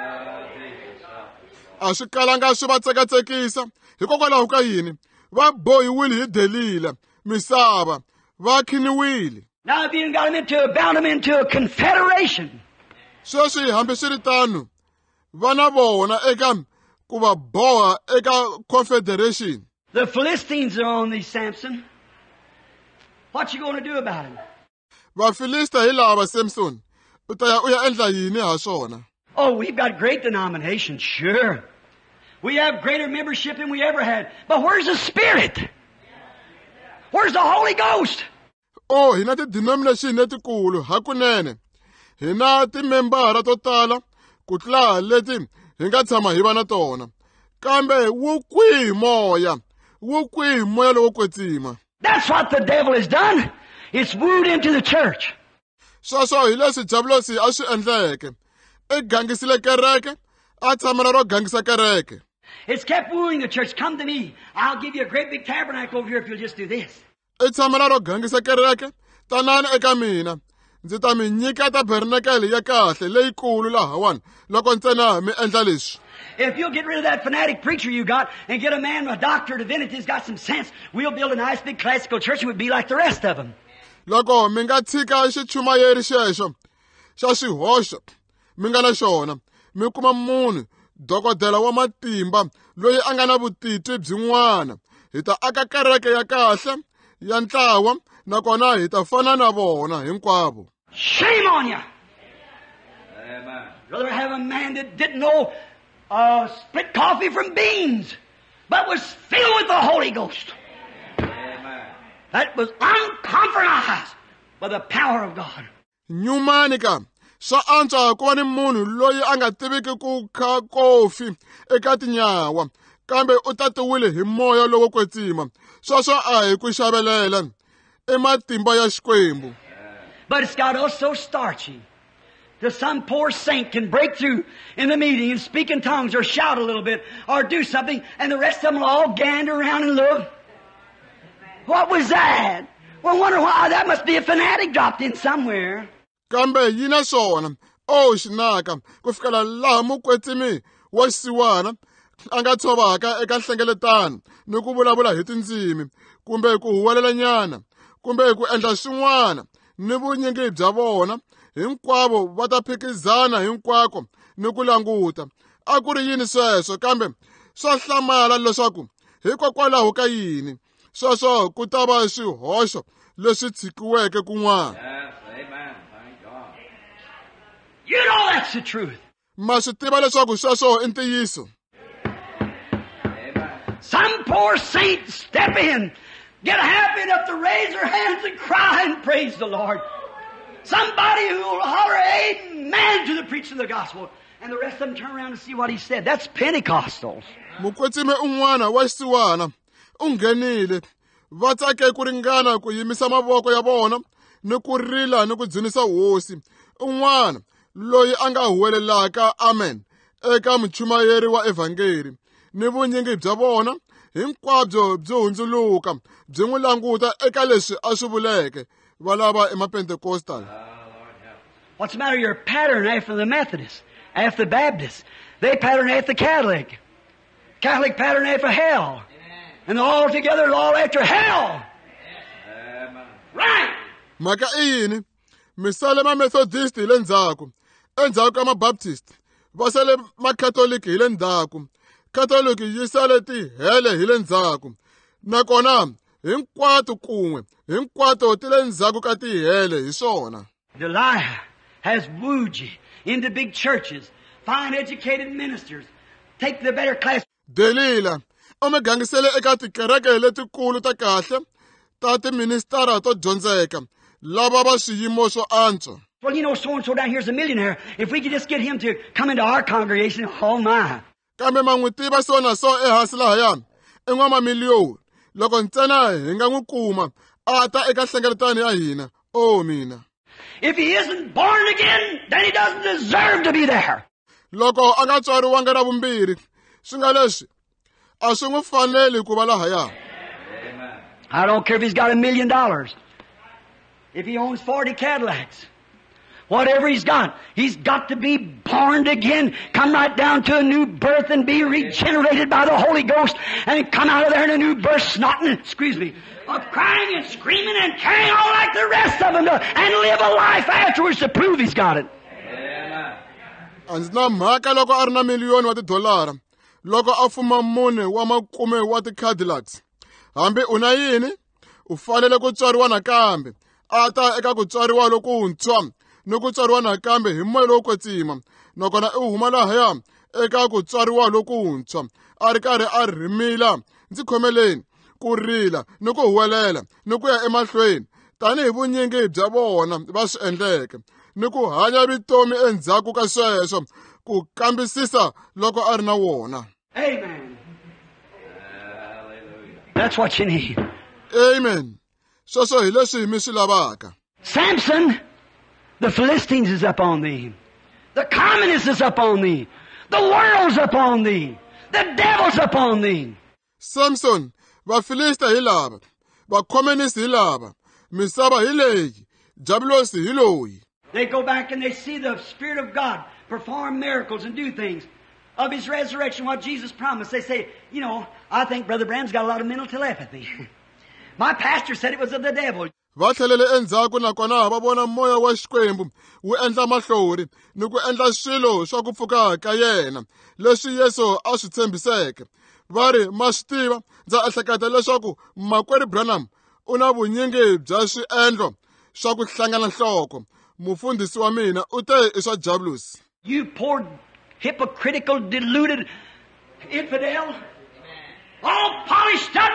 A swi kalanga swi va tsekatsekisa. Hikokwalaho ka yini? Va bohiwile hi delila, misava, va khiniwile. Now if you got them into, bound them into a confederation. Sweswi hambi swi ri tano, vana vona eka ku va boha eka confederation. The Philistines are on these, Samson. What you going to do about him? Vafilista hi lava Samson. U ta ya u ya endla yini ha swona? Oh, we've got great denominations, sure. We have greater membership than we ever had. But where's the Spirit? Where's the Holy Ghost? Oh, hi na ti-denomination letikulu hakunene. Hi na timembara to tala ku tlula leti hi nga tshama hi va na tona. Kambe wu kwihi moya? Wu kwihi moya lowo kwetsima? That's what the devil has done. It's wooed into the church. Sweswo hi leswi Diabolos a swi endleke. I gangisile kereke, a tshamela ro gangisa kereke. It's kept wooing the church. Come to me. I'll give you a great big tabernacle over here if you'll just do this. I tshamela ro gangisa kereke, tanani eka mina. Ndzi ta mi nyika tabernakele ya kahle leyikulu lahawani loko ntsena mi endla leswi. If you'll get rid of that fanatic preacher you got and get a man, a doctor of divinity who's got some sense, we'll build a nice big classical church and we'll be like the rest of them. Loko mi nga tshika xichumayeri xexo xa swihoxo mi nga na xona mi kuma munhu dokodela wa matimba loyi a nga na vutitwi byin'wana hi ta aka kereke ya kahle ya ntlawa nakona hi ta fana na vona hinkwavo. Shame on you! Amen. Rather have a man that didn't know uh, split coffee from beans, but was filled with the Holy Ghost. Amen. That was uncompromised by the power of God. Nyumani ka swa antswa ku va ni munhu loyi a nga tiviki ku kha kofi eka tinyawa kambe u tatiwile hi moya lowo kwetsima sweswo a hi ku xavelela i matimba ya Xikwembu. But it's got us so starchy that some poor saint can break through in the meeting and speak in tongues or shout a little bit or do something, and the rest of them will all gander around and look. What was that? Well, wonder why. That must be a fanatic dropped in somewhere. Kambe yina swona o xinaka ku fikela laha mukwetsimi wa xisiwana a nga tshovaka eka nhlengeletano ni ku vulavula hi tindzimi kumbe ku huwelela nyana kumbe ku endla swin'wana ni vunyingi bya vona hinkwavo va ta phikizana hinkwako ni ku languta. A ku ri yini sweswo kambe swa hlamala leswaku hikokwalaho ka yini sweswo ku ta va swihoxo leswi tshikiweke kun'wana. Yes, amen. Thank God. You know that's the truth. Ma swi tiva leswaku sweswo i ntiyiso. Amen. Some poor saint step in, get happy enough to raise their hands and cry and praise the Lord. Somebody who will holler amen to the preaching of the gospel, and the rest of them turn around and see what he said. That's Pentecostals. Mukwetsimi un'wana wa xisiwana u nghenile va tsake ku ringana ku yimisa mavoko ya vona ni ku rila ni ku dzunisa hosi. Un'wana loyi a nga huwelelaka amen eka muchumayeri wa evhangeli ni vunyingi bya vona hinkwabyo byi hundzuluka byi n'wi languta eka leswi a swi vuleke va lava emapentekostal. What's the matter? You're a pattern after the Methodists, after the Baptists. They pattern after the Catholic. Catholic pattern after hell. And all together, all after hell. Amen. Right! Maka i yini misale ma Methodist hi le ndzhaku endzhaku ka mabaptist va sale makatoliki hi le ndzhaku katoliki yi sale tihele hi le ndzhaku nakona hinkwato kun'we hinkwato ti le ndzhaku ka tihele hi swona. Delilah has wooed you into big churches, fine educated ministers, take the better class. Delila u mi gangisele eka tikereke letikulu ta kahle ta tiministara to dyondzeka lava va swiyimo swo antswa. Well, you know, so-and-so down here is a millionaire. If we could just get him to come into our congregation, oh my. Kambe ma n'wi tiva so na so ehansi lahaya i n'wamamiliyoni loko ntsena hi nga n'wi kuma a ta eka nhlengeletano ya hina o mina. If he isn't born again, then he doesn't deserve to be there. Loko a nga tswariwanga ra vumbirhi swi nga leswi a swi n'wi faneli ku va lahaya. Amen. I don't care if he's got a million dollars. If he owns forty Cadillacs. Whatever he's got, he's got to be born again, come right down to a new birth and be regenerated by the Holy Ghost and come out of there in a new birth snotting, excuse me, of crying and screaming and carrying on like the rest of them do, and live a life afterwards to prove he's got it. Amen. A ndzi na mhaka loko a ri na miliyoni wa tidolara loko a fuma mune wa makume wa ti-Cadillacs. Hambi u na yini u fanele ku tswariwa nakambe a ta eka ku tswariwa lokuntshwa ni ku tswariwa nakambe hi moya lowo kwetsima nakona u huma lahaya eka ku tswariwa lokuntshwa a ri karhi a rhimila ndzi khomeleni ku rila ni ku huwelela ni ku ya emahlweni tanihi vunyingi bya vona va swi endleke ni ku hanya vitomi endzhaku ka sweswo ku kambisisa loko a ri na wona. Amen. Hallelujah. That's what you need. Amen. Sweswo hi leswi mi swi lavaka. Samson, the Philistines is up on thee. The communists is up on thee. The world's up on thee. The devil's up on thee. Samson, Vafilista hi lava, Vakomunist hi lava, misava hi leyi, Jabulosi hi loyi. They go back and they see the Spirit of God perform miracles and do things of His resurrection, what Jesus promised. They say, you know, I think Brother Branham's got a lot of mental telepathy. My pastor said it was of the devil. Va tlhelele endzhaku nakona va vona moya wa Xikwembu wu endla mahlori ni ku endla swilo swa ku pfuka ka yena leswi Yesu a swi tshembiseke. Va ri ma swi tiva ndza ehleketa leswaku makwerhu Branham u na vunyingi bya swiendlo swa ku hlangana nhloko. Mufundhisi wa mina u te i swa Jabulus. You poor hypocritical deluded infidel, all polished up.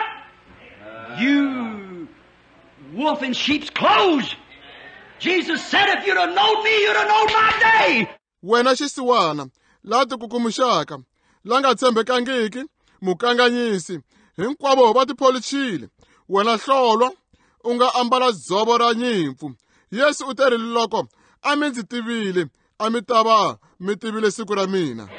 You wolf in sheep's clothes. Jesus said if you'd have known me, you'd have known my day. Wena xisiwana la tikukumuxaka la nga tshembekangiki mukanganyisi hinkwavo va tipolichile wena hlolwa u nga ambala dzovo ra nyimpfu. Yesu u te ri loko a mi ndzi tivile a mi ta va mi tivile siku ra mina.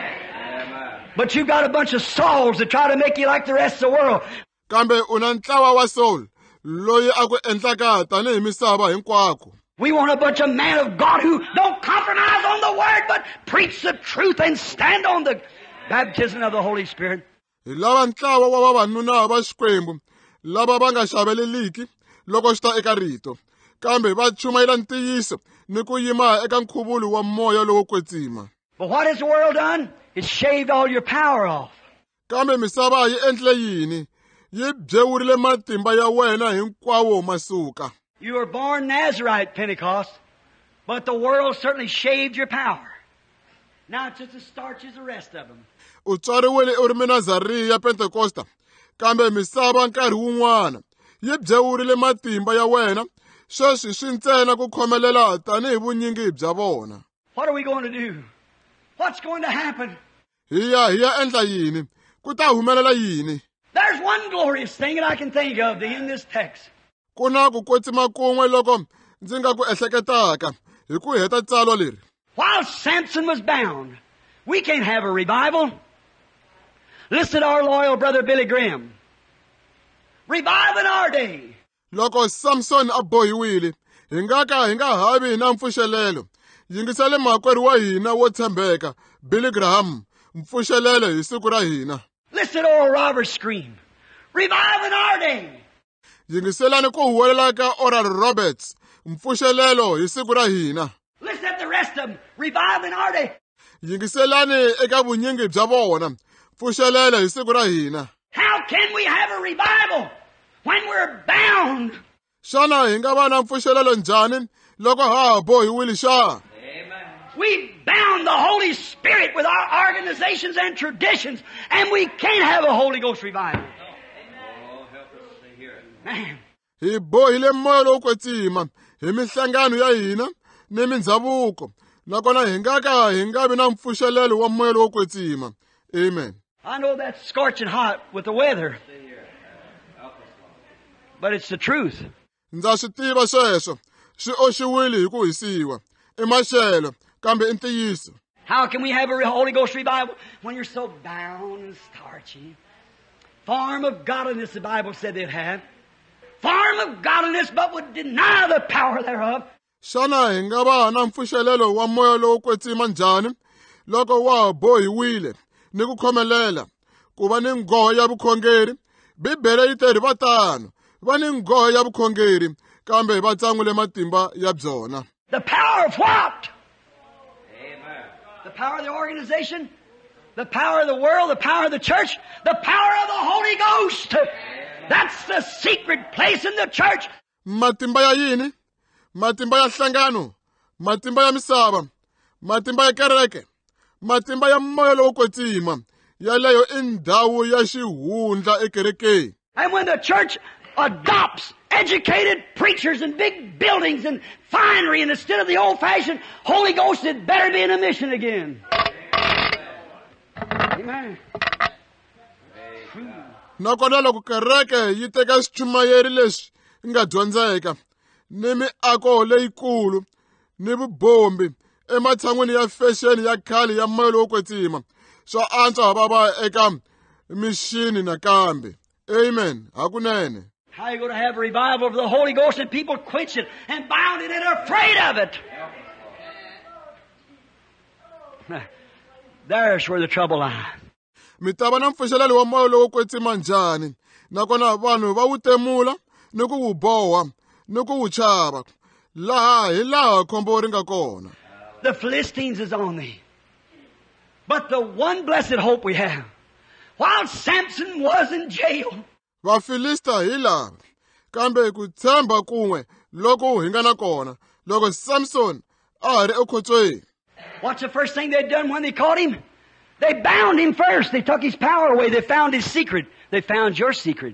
But you got a bunch of Sauls that try to make you like the rest of the world. Kambe una ntlawa wa Saul loyi a ku endlaka tanihi misava hinkwako. We want a bunch of men of God who don't compromise on the word but preach the truth and stand on the baptism of the Holy Spirit. Hi lava ntlawa wa vavanuna va Xikwembu lava va nga xaveleliki loko swi ta eka rito kambe va chumayela ntiyiso ni ku yima eka nkhuvulo wa moya lowo kwetsima. But what has the world done? It shaved all your power off. Kambe misava yi endle yini? Yi byewurile matimba ya wena hinkwawo masuka. You were born Nazarite Pentecost, but the world certainly shaved your power. Now it's just as starch as the rest of them. U tswariwile u ri Nazariya ya Pentecosta, kambe misava nkarhi wun'wana yi byewurile matimba ya wena sweswi swi ntsena ku khomelela tanihi vunyingi bya vona. What are we going to do? What's going to happen? Hiya hiya endla yini? Ku ta humelela yini? There's one glorious thing that I can think of in this text. Ku na ku kwetsima kun'we loko ndzi nga ku ehleketaka hi ku heta tsalwa leri. While Samson was bound, we can't have a revival. Listen to our loyal brother Billy Graham. Revive in our day. Loko Samson a bohiwile, hi nga ka hi nga havi na mpfuxelelo. Yingisele makwerhu wa hina wo tshembeka Billy Graham mpfuxelelo hi siku ra hina. Listen to old Robert scream. Revive in our day. Yingiselani ku huwelela ka Oral Roberts mpfuxelelo hi siku ra hina. Listen at the rest of them. Revive in our day. Yingiselani eka vunyingi bya vona mpfuxelelo hi siku ra hina. How can we have a revival when we're bound? Shana hi nga va na mpfuxelelo njhani loko ha bohiwile xana? We bound the Holy Spirit with our organizations and traditions, and we can't have a Holy Ghost revival. Oh, help us to hear it. Man. Hi bohile moya lowo kwetsima hi mihlangano ya hina ni mindhavuko nakona hi nga ka hi nga vi na mpfuxelelo wa moya lowo kwetsima. Amen. I know that's scorching hot with the weather, but it's the truth. Ndza swi tiva sweswo swi oxiwile hi ku hisiwa i maxelo kambe i ntiyiso. How can we have a Holy Ghost revival when you're so bound and starchy? Form of godliness, the Bible said they'd have. Form of godliness, but would deny the power thereof. Shana hi nga va na mpfuxelelo wa moya lowo kwetsima njhani loko wa bohiwile ni ku khomelela ku va ni nghohe ya vukhongeri. Bibele yi te ri va tano va ni nghohe ya vukhongeri kambe va tsangule matimba ya byona. The power of what? Amen. The power of the organization, the power of the world, the power of the church, the power of the Holy Ghost. That's the secret place in the church. Matimba ya yini? Matimba ya nhlangano, matimba ya misava, matimba ya kereke, matimba ya moya lowo kwetsima. Yaleyo i ndhawu ya xihundla ekerekeni. And when the church adopts educated preachers and big buildings and finery, and instead of the old-fashioned Holy Ghost, it better be in a mission again. Amen. Nakona loko kereke yi teka swichumayeri leswi nga dyondzeka ni miako leyikulu ni vubombi ematshan'wini ya fashion ya khale ya moya lowo kwetsima swa antswa va va eka mixini nakambe. Amen. Hakunene. How are you going to have a revival of the Holy Ghost and people quench it and bound it and are afraid of it? There's where the trouble lies. Mi ta va na mpfuxelelo wa moya lowo kwetsima njhani nakona vanhu va wu temula ni ku wu boha ni ku wu chava laha hi laha khombo ri nga kona. The Philistines is on thee. But the one blessed hope we have, while Samson was in jail, Vafilista hi lava kambe ku tshemba kun'we loko hi nga na kona loko Samson a ha ri ekhotsweni. what's the first thing they'd done when they caught him? They bound him first. They took his power away. They found his secret. They found your secret.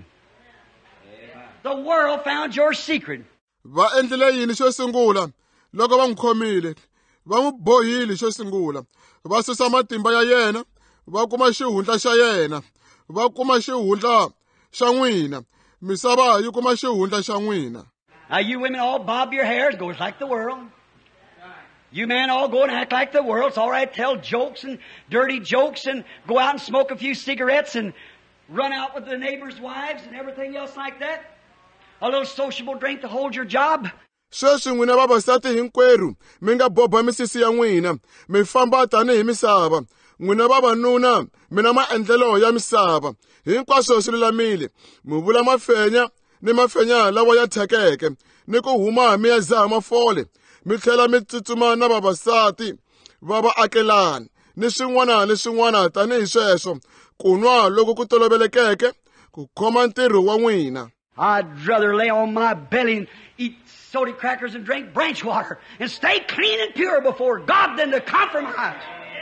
The world found your secret. Va endlile yini xo sungula loko va n'wi khomile va n'wi bohile xo sungula va susa matimba ya yena va kuma xihundla xa yena va kuma xihundla xa n'wina misava yi kuma xihundla xa n'wina. Now you women all bob your hairs, goes like the world. You men all go and act like the world. It's all right, tell jokes and dirty jokes and go out and smoke a few cigarettes and run out with the neighbors' wives and everything else like that. A little sociable drink to hold your job. Sweswi n'wina vavasati hinkwerhu mi nga boba misisi ya n'wina mi famba tanihi misava n'wina vavanuna mina maendlelo ya misava hinkwaswo swi lulamile mi vula mafenya ni mafenya lawa ya thyakeke ni ku huma mi ya dzaha mafole mi tlhela mi tsutsuma na vavasati va vaakelani ni swin'wana ni swin'wana tanihi sweswo ku nwa loko ku tolovelekeke ku khoma ntirho wa n'wina. I'd rather lay on my belly and eat soda crackers and drink branch water and stay clean and pure before God than to compromise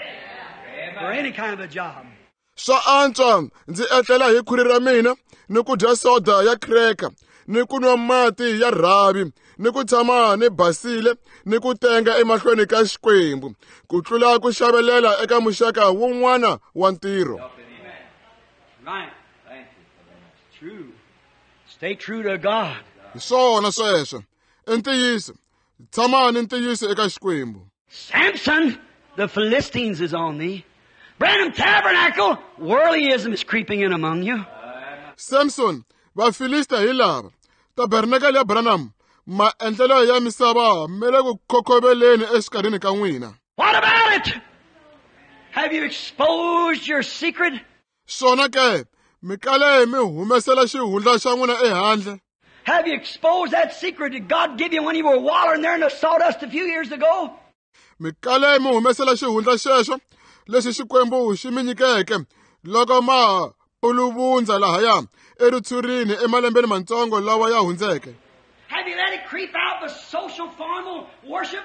for any kind of a job. Swa antswa ndzi etlela hi khuri ra mina ni ku dya soda ya cracker ni ku nwa mati ya rhavi ni ku tshama ni basile ni ku tenga emahlweni ka Xikwembu ku tlula ku xavelela eka muxaka wun'wana wa ntirho. Right. Thank you. True. Stay true to God. Hi swona sweswo i ntiyiso tshamani ntiyiso eka Xikwembu. Samson, the Philistines is on thee. Branham Tabernacle, worldlyism is creeping in among you. Samson, Vafilista hi lava tabernacle ya Branham maendlelo ya misava mele ku khokhoveleni exikarhini ka n'wina. What about it? Have you exposed your secret? Swona ke mi kale mi humesela xihundla xa n'wina ehandle. Have you exposed that secret that God gave you when you were wallowing there in the sawdust a few years ago? Mi kale mi humesela xihundla xexo lexi Xikwembu xi mi nyikeke loko ma puluvundza lahaya eritsurini emalembeni matsongo lawa ya hundzeke. Have you let it creep out the social formal worship?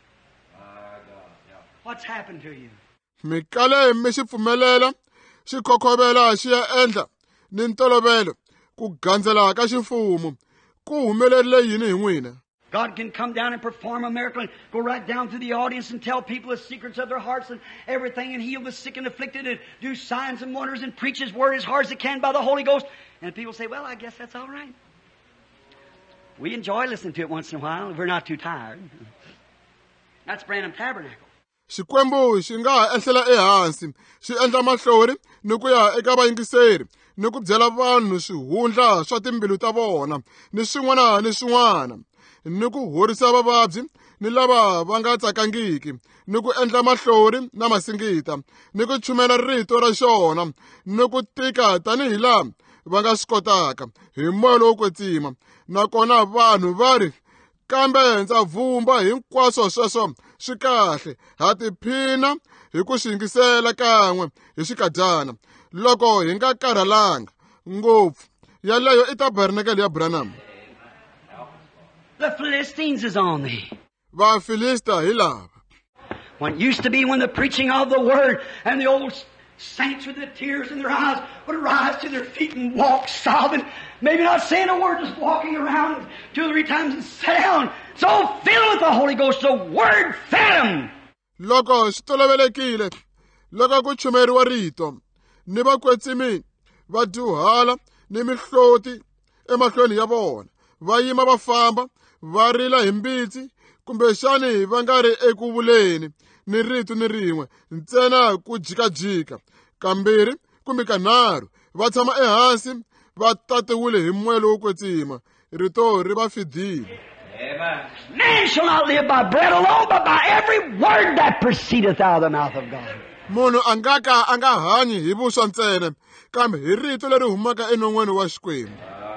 What's happened to you? Mi kale mi xi pfumelela xi khokhovela xi ya endla ni ntolovelo ku gandzela ka ximfumo ku humelerile yini hi n'wina. God can come down and perform a miracle and go right down through the audience and tell people the secrets of their hearts and everything and heal the sick and afflicted and do signs and wonders and preach His word as hard as it can by the Holy Ghost. And people say, well, I guess that's all right. We enjoy listening to it once in a while if we're not too tired. That's Branham Tabernacle. Xikwembu xi nga ha ehlela ehansi xi endla mahlori ni ku ya eka vayingiseri ni ku byela vanhu swihundla swa timbilu ta vona ni swin'wana ni swin'wana ni ku horisa vavabyi ni lava va nga tsakangiki ni ku endla mahlori na masingita ni ku chumela rito ra xona ni ku tika tanihi laha va nga swi kotaka hi moya lowo kwetsima nakona vanhu va ri kambe ndza vumba hinkwaswo sweswo swi kahle ha tiphina hi ku swi yingisela kan'we hi xikadyana loko hi nga karhalanga ngopfu yaleyo i tabernacle ya Branham. The Philistines is on thee. Vafilista hi lava. When it used to be when the preaching of the Word and the old saints with the tears in their eyes would rise to their feet and walk sobbing, maybe not saying a word, just walking around two or three times and sit down, so filled with the Holy Ghost, the Word fed them. Loko swi tolovelekile loko ku chumeriwa rito ni vakwetsimi va dyuhala ni mihloti emahlweni ya vona va yima va famba va rila hi mbitsi kumbe xani va nga ri eku vuleni ni rito ni rin'we ntsena ku jikajika kambirhi kumbe kanharhu va tshama ehansi va tatiwile hi moya lowo kwetsima rito ri va fidile. Man shall not live by bread alone, but by every word that proceedeth out of the mouth of God. munhu angaka anga hanyi hi vuswa ntsena kambe hi rito leri humaka enon'weni wa xikwembu.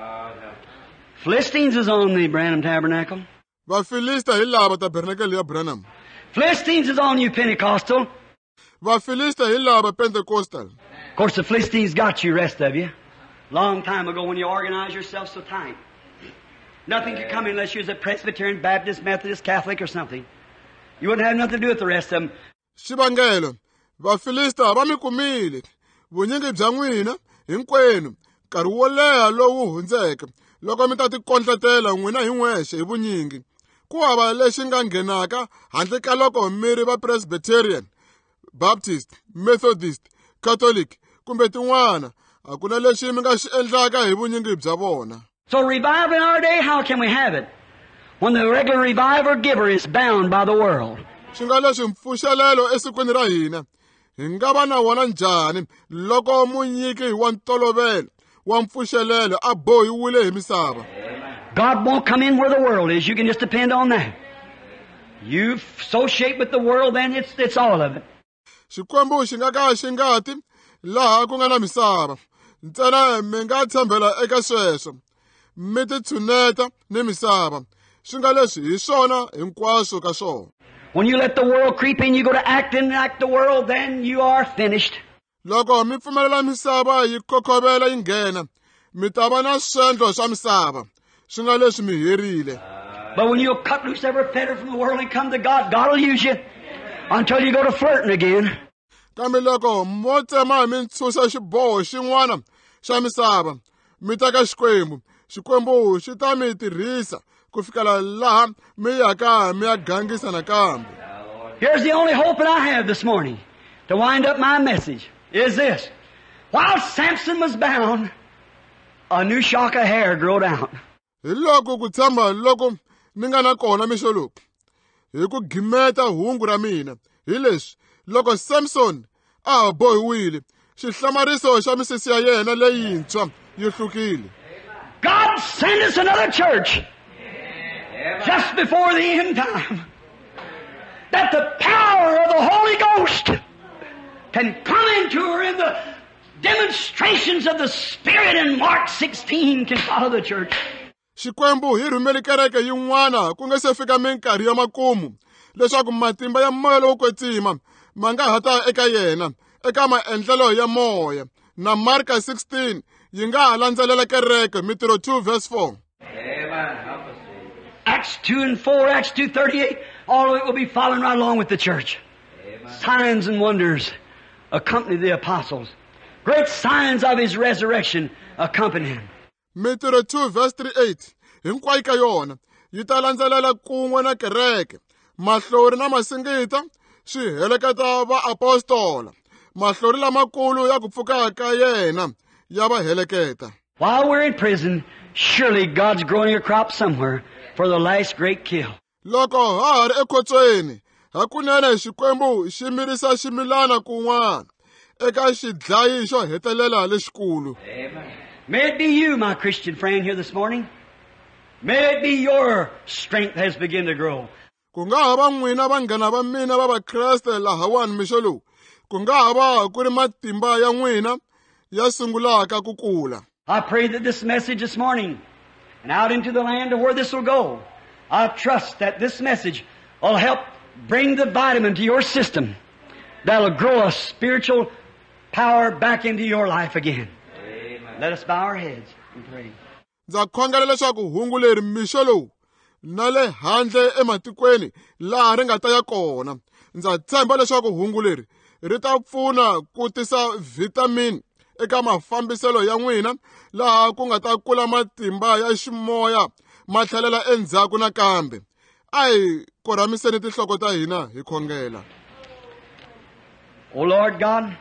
Philistines is on the Branham Tabernacle. Vafilista hi lava tabernacle ya Branham. Philistines is on you Pentecostal. Vafilista hi lava Pentecostal. Of course, the Philistines got you, rest of you. Long time ago when you organized yourself so tight. Nothing could come in unless you was a Presbyterian, Baptist, Methodist, Catholic or something. You wouldn't have nothing to do with the rest of them. Xivangelo, Vafilista va mi kumile. Vunyingi bya n'wina hinkwenu nkarhi wo leha lowu hundzeke loko mi ta tikondletela n'wina hi n'wexe hi vunyingi. Ku hava lexi nga nghenaka handle ka loko mi ri va Presbyterian, Baptist, Methodist, Catholic kumbe tin'wana. A ku na lexi mi nga xi endlaka hi vunyingi bya vona. So revival in our day, how can we have it? When the regular reviver giver is bound by the world. Swi nga leswi mpfuxelelo esikwini ra hina. Hi nga va na wona njhani loko munyiki wa ntolovelo wa mpfuxelelo a bohiwile hi misava. God won't come in where the world is. You can just depend on that. You associate with the world, then it's, it's all of it. Xikwembu xi nga ka xi nga ti laha ku nga na misava. Ntsena mi nga tshembela eka sweswo. Mi ti tshuneta ni misava. Swi nga leswi hi swona hinkwaswo ka swona. When you let the world creep in, you go to acting like the world, then you are finished. Loko mi pfumelela misava yi kokhovela yi nghena, mi ta va na swendlo swa misava. Swi nga leswi mi herile. But when you cut loose every fetter from the world and come to God, God will use you until you go to flirting again. Kambe loko mo tsema mi ntshunxa xiboho xin'wana xa misava, mi ta ka Xikwembu. Xikwembu xi ta mi tirhisa ku fikela laha mi yaka mi ya gangisa nakambe. Here's the only hope that I have this morning to wind up my message is this. While Samson was bound, a new shock of hair growed out. Hi loko ku tshamba loko ni nga na kona mixo lowu. Hi ku gimeta hungu ra mina. Hi leswi loko Samson a bohiwile, xihlamariso xa misisi ya yena leyintshwa yi hlukile. God send us another church just before the end time, that the power of the Holy Ghost can come into her in the demonstrations of the Spirit in Mark sixteen can follow the church. Xikwembu hi rhumeli kereke yin'wana ku nga se fika minkarhi ya makumu leswaku matimba ya moya lowo kwetsima ma nga hata eka yena eka maendlelo ya moya. Na Marka sixteen yi nga ha landzelela kereke Mitiro two verse four. Acts two and four, Acts two thirty-eight, all of it will be following right along with the church. Amen. Signs and wonders accompany the apostles. Great signs of His resurrection accompany Him. Mitiro two verse thirty-eight, hinkwayo ka yona yi ta landzelela kun'we na kereke. Mahlori na masingita swi heleketa va apostola. Mahlori lamakulu ya ku pfuka ka yena ya va heleketa. While we're in prison, surely God's growing a crop somewhere for the last great kill. Loko ha ri ekhotsweni, hakunene Xikwembu xi mirisa ximilana kun'wana eka xidlayi xo hetelela lexikulu. May it be you, my Christian friend, here this morning. May it be your strength has begun to grow. Ku nga ha va n'wina vanghana va mina va Vakreste lahawani mixo lowu. Ku nga ha va ku ri matimba ya n'wina ya sungulaka ku kula. I pray that this message this morning and out into the land of where this will go, I trust that this message will help bring the vitamin to your system that'll grow a spiritual power back into your life again. Amen. Let us bow our heads and pray. Ndza khongela leswaku hungu leri mixo lowu na le handle ematikweni laha ri nga ta ya kona. Ndza tshemba leswaku hungu leri ri ta pfuna ku tisa vitamin eka mafambiselo ya n'wina laha ku nga ta kula matimba ya ximoya ma tlhelela endzhaku nakambe. A hi korhamiseni tinhloko ta hina hi khongela. O Lord God,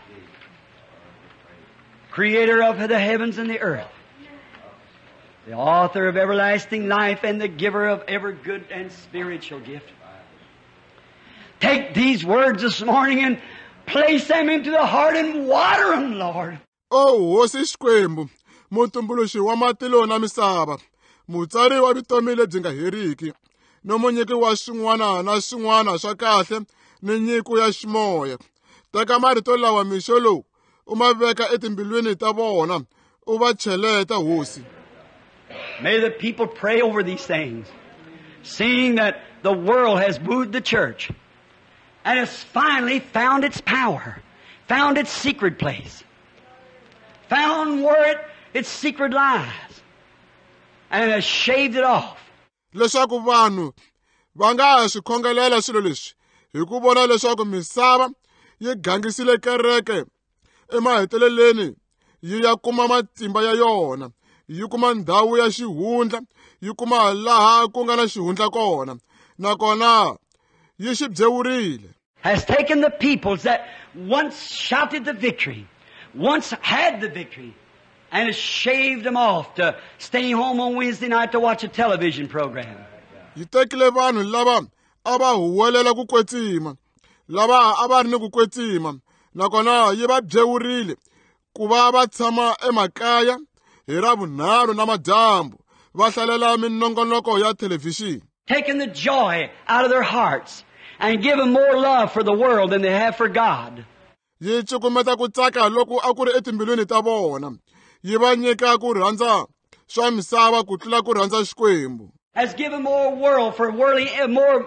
Creator of the heavens and the earth, the author of everlasting life and the giver of every good and spiritual gift, take these words this morning and place them into the heart and water them, Lord. Oh, hosi Xikwembu, mutumbuluxi wa matilo na misava, mutsari wa vutomi lebyi nga heriki, no munyiki wa swin'wana na swin'wana swa kahle ni nyiko ya ximoya. teka marito lawa mixo lowu u ma veka etimbilwini ta vona u va cheleta hosi. May the people pray over these things, seeing that the world has wooed the church and has finally found its power, found its secret place, found where it, its secret lies, and has shaved it off. Leswaku vanhu va nga swi khongelela swilo leswi hi ku vona leswaku misava yi gangisile kereke emaheteleleni yi ya kuma matimba ya yona, yi kuma ndhawu ya xihundla, yi kuma laha ku nga na xihundla kona, nakona yi xi byewurile. Has taken the peoples that once shouted the victory, once had the victory, and has shaved them off to stay home on Wednesday night to watch a television program. Yi tekile vanhu lava a va huwelela ku kwetsima, lava a va ri ni ku kwetsima, nakona yi va byewurile ku va va tshama emakaya hi Ravunharhu na madyambu va hlalela minongonoko ya thelevhixini. Taking the joy out of their hearts and give them more love for the world than they have for God. Yi cukumeta ku tsaka loku a ku ri etimbilwini ta vona, yi va nyika ku rhandza swa misava ku tlula ku rhandza Xikwembu. Has given more world for worldly, more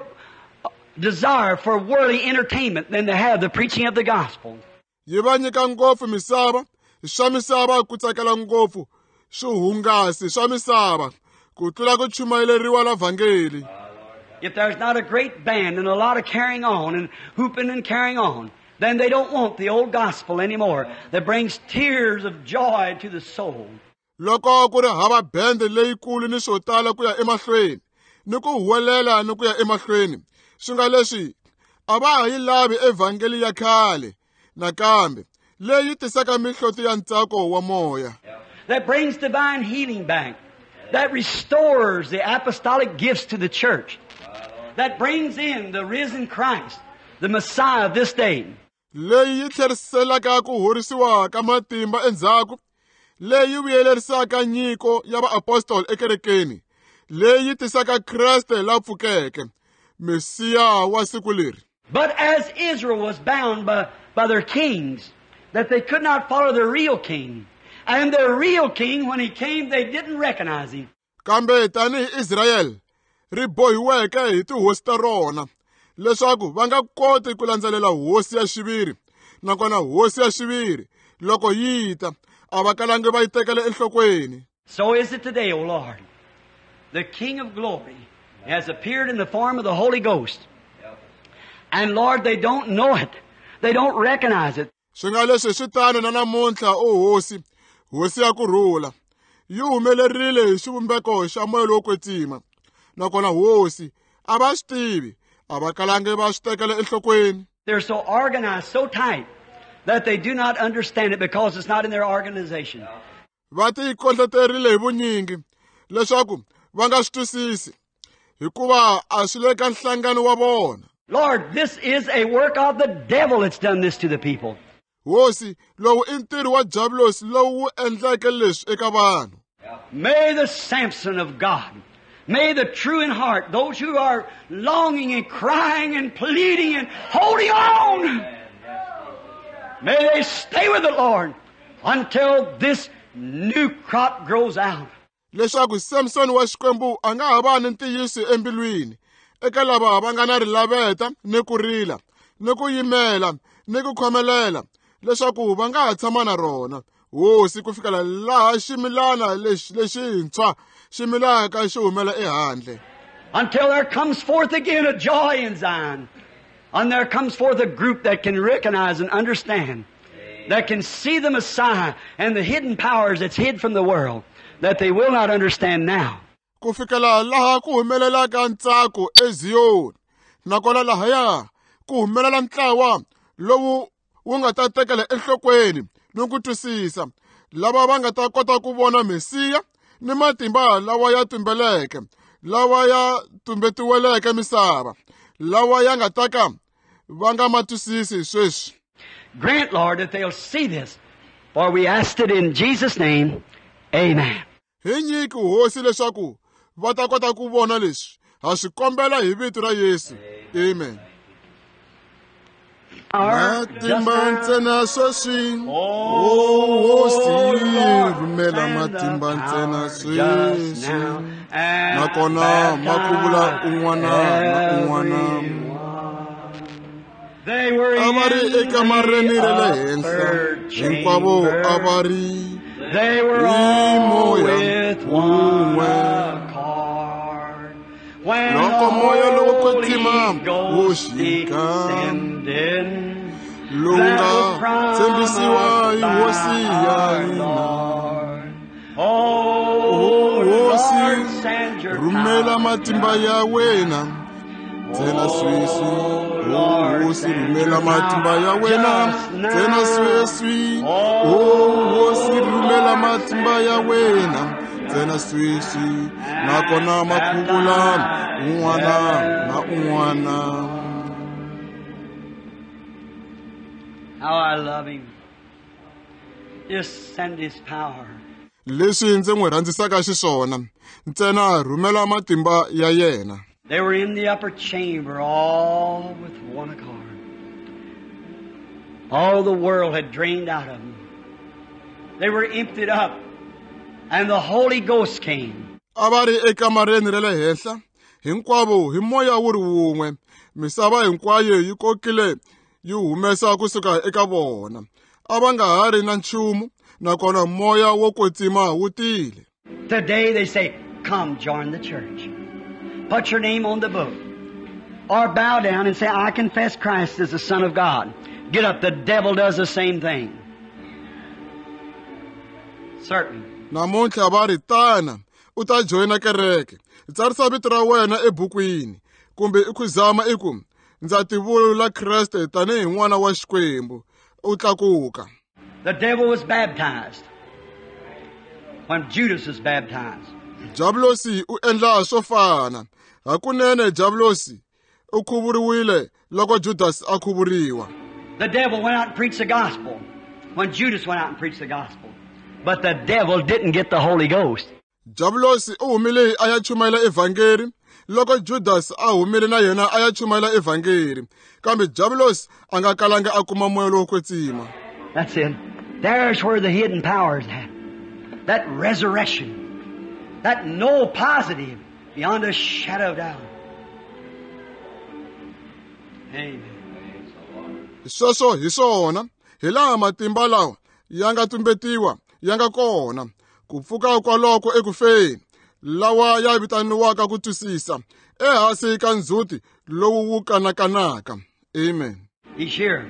desire for worldly entertainment than they have the preaching of the gospel. Yi va nyika ngopfu misava, swa misava ku tsakela ngopfu swihungasi swa misava ku tlula ku chumayeleriwa na vhangeli. If there's not a great band and a lot of carrying on and hooping and carrying on, then they don't want the old gospel anymore that brings tears of joy to the soul. Loko ku ri hava bende leyikulu ni swo tala ku ya emahlweni ni ku huwelela ni ku ya emahlweni, swi nga leswi a va ha yi lavi evhangeli ya khale, nakambe leyi tisaka mihloti ya ntsako wa moya. That brings divine healing back, that restores the apostolic gifts to the church, that brings in the risen Christ, the Messiah of this day. Leyi yi tlheriselaka ku horisiwa ka matimba endzhaku, leyi vuyelerisaka nyiko ya vaapostoli ekerekeni, leyi tisaka Kreste la pfukeke, Mesiya wa siku leri. But as Israel was bound by, by their kings, that they could not follow their real king, and their real king, when he came, they didn't recognize him. Kambe tanihi Israel ri bohiweke hi tihosi ta rona, leswaku va nga koti ku landzelela hosi ya xiviri, nakona hosi ya xiviri loko yi ta a va kalangi va yi tekela enhlokweni. So is it today, O Lord. The King of glory has appeared in the form of the Holy Ghost. And Lord, they don't know it. They don't recognize it. Swi nga leswi swi tano na namuntlha o hosi, hosi ya kurhula, yi humelerile hi xivumbeko xa moya lowo kwetsima, nakona hosi a va swi tivi, a va kalangi va swi tekela enhlokweni. They're so organized, so tight, that they do not understand it because it's not in their organization. Va ti kondleterile hi vunyingi leswaku va nga swi twisisi, hikuva a swi le ka nhlangano wa vona. Lord, this is a work of the devil that's done this to the people. Hosi, lowu i ntirho wa Diabolos lowu wu endleke leswi eka vanhu. May the Samson of God, may the true in heart, those who are longing and crying and pleading and holding on, may they stay with the Lord until this new crop grows out. Leswaku Samson wa Xikwembu a nga ha va ni ntiyiso embilwini eka lava va nga na rilaveta ni ku rila ni ku yimela ni ku khomelela, leswaku va nga ha tshama na rona hosi ku fikela laha ximilana lexi lexintshwa xi milaka xi humela ehandle. Until there comes forth again a joy in Zion, and there comes forth a group that can recognize and understand, that can see the Messiah and the hidden powers that's hid from the world, that they will not understand now. Ku fikela laha ku humelelaka ntsako eZiyoni, nakona lahaya ku humelela ntlawa lowu wu nga ta tekela enhlokweni ni ku twisisa, lava va nga ta kota ku vona Mesiya ni matimba lawa ya tumbeleke, lawa ya tumbetiweleke misava, lawa ya nga ta ka va nga ma twisisi sweswi. Grant, Lord, that they'll see this, for we asked it in Jesus' name. Amen. Hi nyiki hosi leswaku va ta kota ku vona leswi, ha swi kombela hi vito ra Yesu. Amen. matimba ntsena sweswi Oh, hosi Lord, rhumela and the matimba ntsena power just sweswi now, and nakona makuvula un'wana na un'wana they were a va ri in ekamareni ra le the henhla upper hinkwavo a chamber. va ri They were all moya with one un'we. accord. When the Loko moya lowo kwetsima Holy wo Ghost xika descended, lowu that nga was tshembisiwa promised hi hosi by ya our hina Lord. Oh, o Lord, hosi send your rhumela power matimba down. ya wena ntsena sweswi o hosi rhumela matimba ya wena ntsena sweswi o hosi rhumela matimba ya wena ntsena sweswi nakona makuvula un'wana na un'wana. How I love him. Just send his power. leswi ndzi n'wi rhandzisaka xiswona ntsena rhumela matimba ya yena. They were in the upper chamber, all with one accord. All the world had drained out of them. They were emptied up, and the Holy Ghost came. A va ri ekamareni ra le henhla hinkwavo hi moya wu ri wun'we misava hinkwayo yi kokile yi humesa kusuka eka vona a va nga ha ri na nchumu nakona moya wo kwetsima wu tile. Today they say, come join the church. Put your name on the book. Or bow down and say, I confess Christ as the Son of God. Get up. The devil does the same thing. Certainly. Namuntlha va ri tana u ta joyina kereke tsarisa vito ra wena ebukwini kumbe i khuzama i ku ndza tivulula Kreste tanihi n'wana wa Xikwembu u tlakuka. The devil was baptized when Judas was baptized. Jabulosi u endla swo fana hakunene Jabulosi u khuvuriwile loko Judas a khuvuriwa. The devil went out and preached the gospel when Judas went out and preached the gospel. But the devil didn't get the Holy Ghost. Jabulosi u humile a ya chumayela evhangeri loko Judas a humile na yena a ya chumayela evhangeri kambe Jabulosi a nga kalanga a kuma moya lowo kwetsima. That's it. There's where the hidden power is at. That resurrection. That no positive beyond a shadow of doubt. Amen. Sweswo hi swona hi laha matimba lawa ya nga tumbetiwa ya nga kona ku pfuka kwaloko ekufeni lawa ya vitaniwaka ku twisisa ehansi ka ndzhuti lowu wu kanakanaka. Amen. He's here.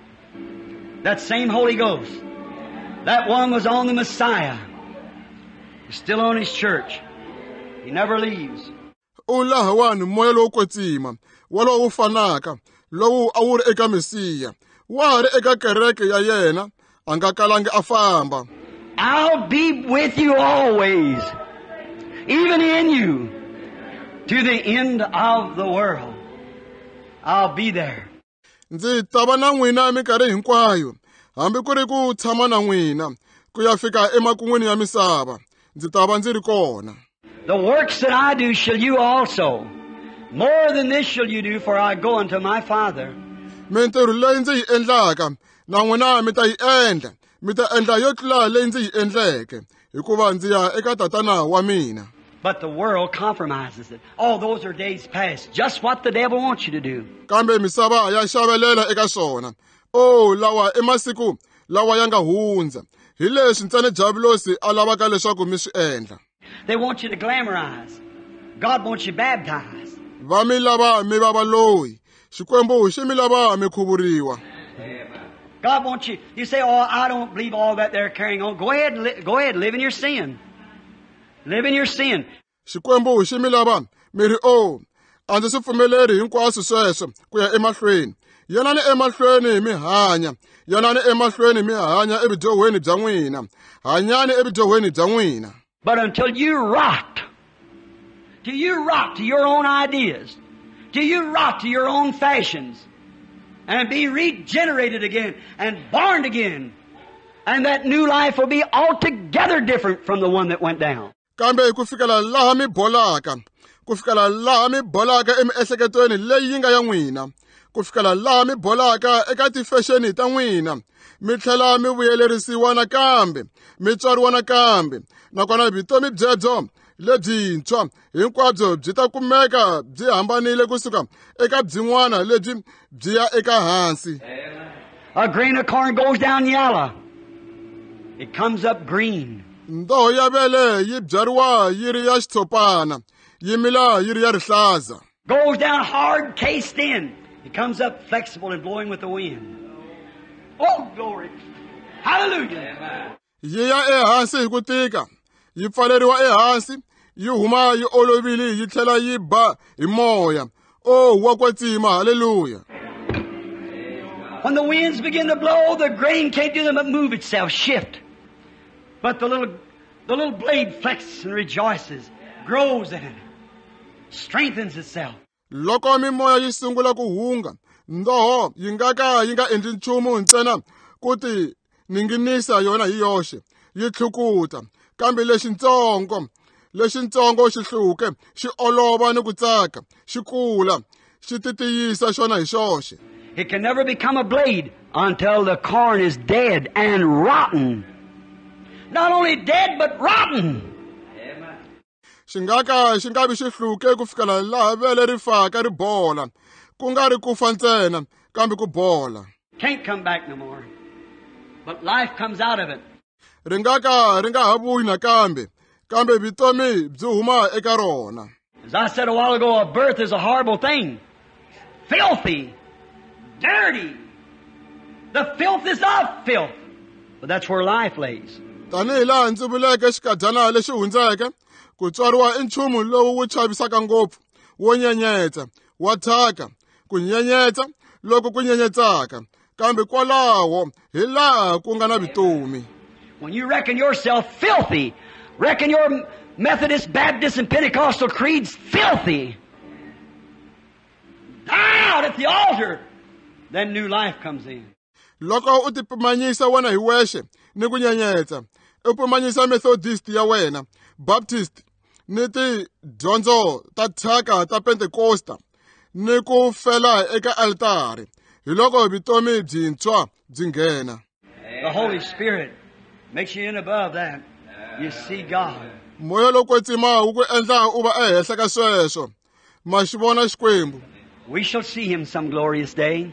That same Holy Ghost. That one was on the Messiah. He's still on his church. He never leaves. U lahawani moya lowu kwetsima walowo wu fanaka lowu a wu ri eka Mesiya wa ha ri eka kereke ya yena a nga kalangi a famba. I'll be with you always, even in you, to the end of the world. I'll be there. Ndzi ta va na n'wina minkarhi hinkwayo hambi ku ri ku tshama na n'wina ku ya fika emakun'wini ya misava ndzi ta va ndzi ri kona. The works that I do shall you also. More than this shall you do, for I go unto my Father. Mintirho leyi ndzi yi endlaka na n'wina mi ta yi endla mi ta endla yo tlula leyi ndzi yi endleke hikuva ndzi ya eka tatana wa mina. But the world compromises it. Oh, those are days past. Just what the devil wants you to do. Kambe misava ya xavelela eka swona. Oh, lawa i masiku lawa ya nga hundza. Hi leswi ntsena Jabulosi a lavaka leswaku mi swi endla. They want you to glamorize. God wants you baptized. Va mi lava mi va valoyi. Xikwembu xi mi lava mi khuvuriwa. God wants you. You say, oh, I don't believe all that they're carrying on. Go ahead and li- go ahead, live in your sin. Live in your sin. Xikwembu xi mi lava mi ri o a ndzi swi pfumeleri hinkwaswo sweswo ku ya emahlweni. Yanani emahlweni mi hanya. Yanani emahlweni mi hanya evidyohweni bya n'wina. Hanyani evidyohweni bya n'wina. But until you rot, till you rot to your own ideas, till you rot to your own fashions, and be regenerated again and born again, and that new life will be altogether different from the one that went down. Kambe ku fikela laha mi bolaka ku fikela laha mi bolaka emiehleketweni leyi yi nga ya n'wina ku ku fikela laha mi bolaka eka tifexeni ta n'wina mi tlhela mi vuyelerisiwa nakambe mi tswariwa nakambe nakona vutomi byebyo lebyintshwa hinkwabyo byi ta kumeka byi hambanile kusuka eka byin'wana lebyi byi ya eka hansi. A grain of corn goes down yellow. It comes up green. ndoho ya vele yi byariwa yi ri ya xitshopana yi mila yi ri ya rihlaza. Goes down hard, cased in. It comes up flexible and blowing with the wind. Oh, glory. Hallelujah. yi ya ehansi hi ku tika yi pfaleriwa ehansi yi huma yi olovile yi tlhela yi ba hi moya. Oh, wa kwetsima. Hallelujah. When the winds begin to blow, the grain can't do them but move itself, shift. But the little, the little blade flexes and rejoices, grows in it, strengthens itself. Loko mimoya yi sungula ku hunga ndoho yi nga ka yi nga endli nchumu ntsena kuti ninginisa yona hi yoxe yi tlhukuta kambe lexintsongo lexintsongo xi hluke xi olova ni ku tsaka xi kula xi titiyisa xona hi xoxe. It can never become a blade until the corn is dead and rotten. Not only dead, but rotten. Xi nga ka xi nga vi xi hluke ku fikela laha vele ri faka ri bola ku nga ri ku fa ntsena kambe ku bola. Can't come back no more. But life comes out of it. Ri nga ka ri nga ha vuyi nakambe kambe vutomi byi huma eka rona. As I said a while ago, a birth is a horrible thing. Filthy. Dirty. The filth is of filth. But that's where life lays. Tanihi laha ndzi vuleke xikadyana lexi hundzeke ku tswariwa i nchumu lowu wu chavisaka ngopfu wo nyenyetsa wa thyaka ku nyenyetsa loko ku nyenyetsaka kambe kwalaho hi laha ku nga na vutomi. When you reckon yourself filthy, reckon your Methodist, Baptist, and Pentecostal creeds filthy, out at the altar, then new life comes in. Loko u tipimanyisa wena hi wexe ni ku nyenyetsa u pimanyisa Methodist ya wena, Baptist ni tidyondzo ta thyaka ta Pentecosta ni ku fela eka altare hi loko vutomi byintshwa byi nghena. The Holy Spirit makes you in above that. You see God. Moya lo kwetsima wu ku endla u va ehenhla ka sweswo ma xi vona Xikwembu. We shall see Him some glorious day.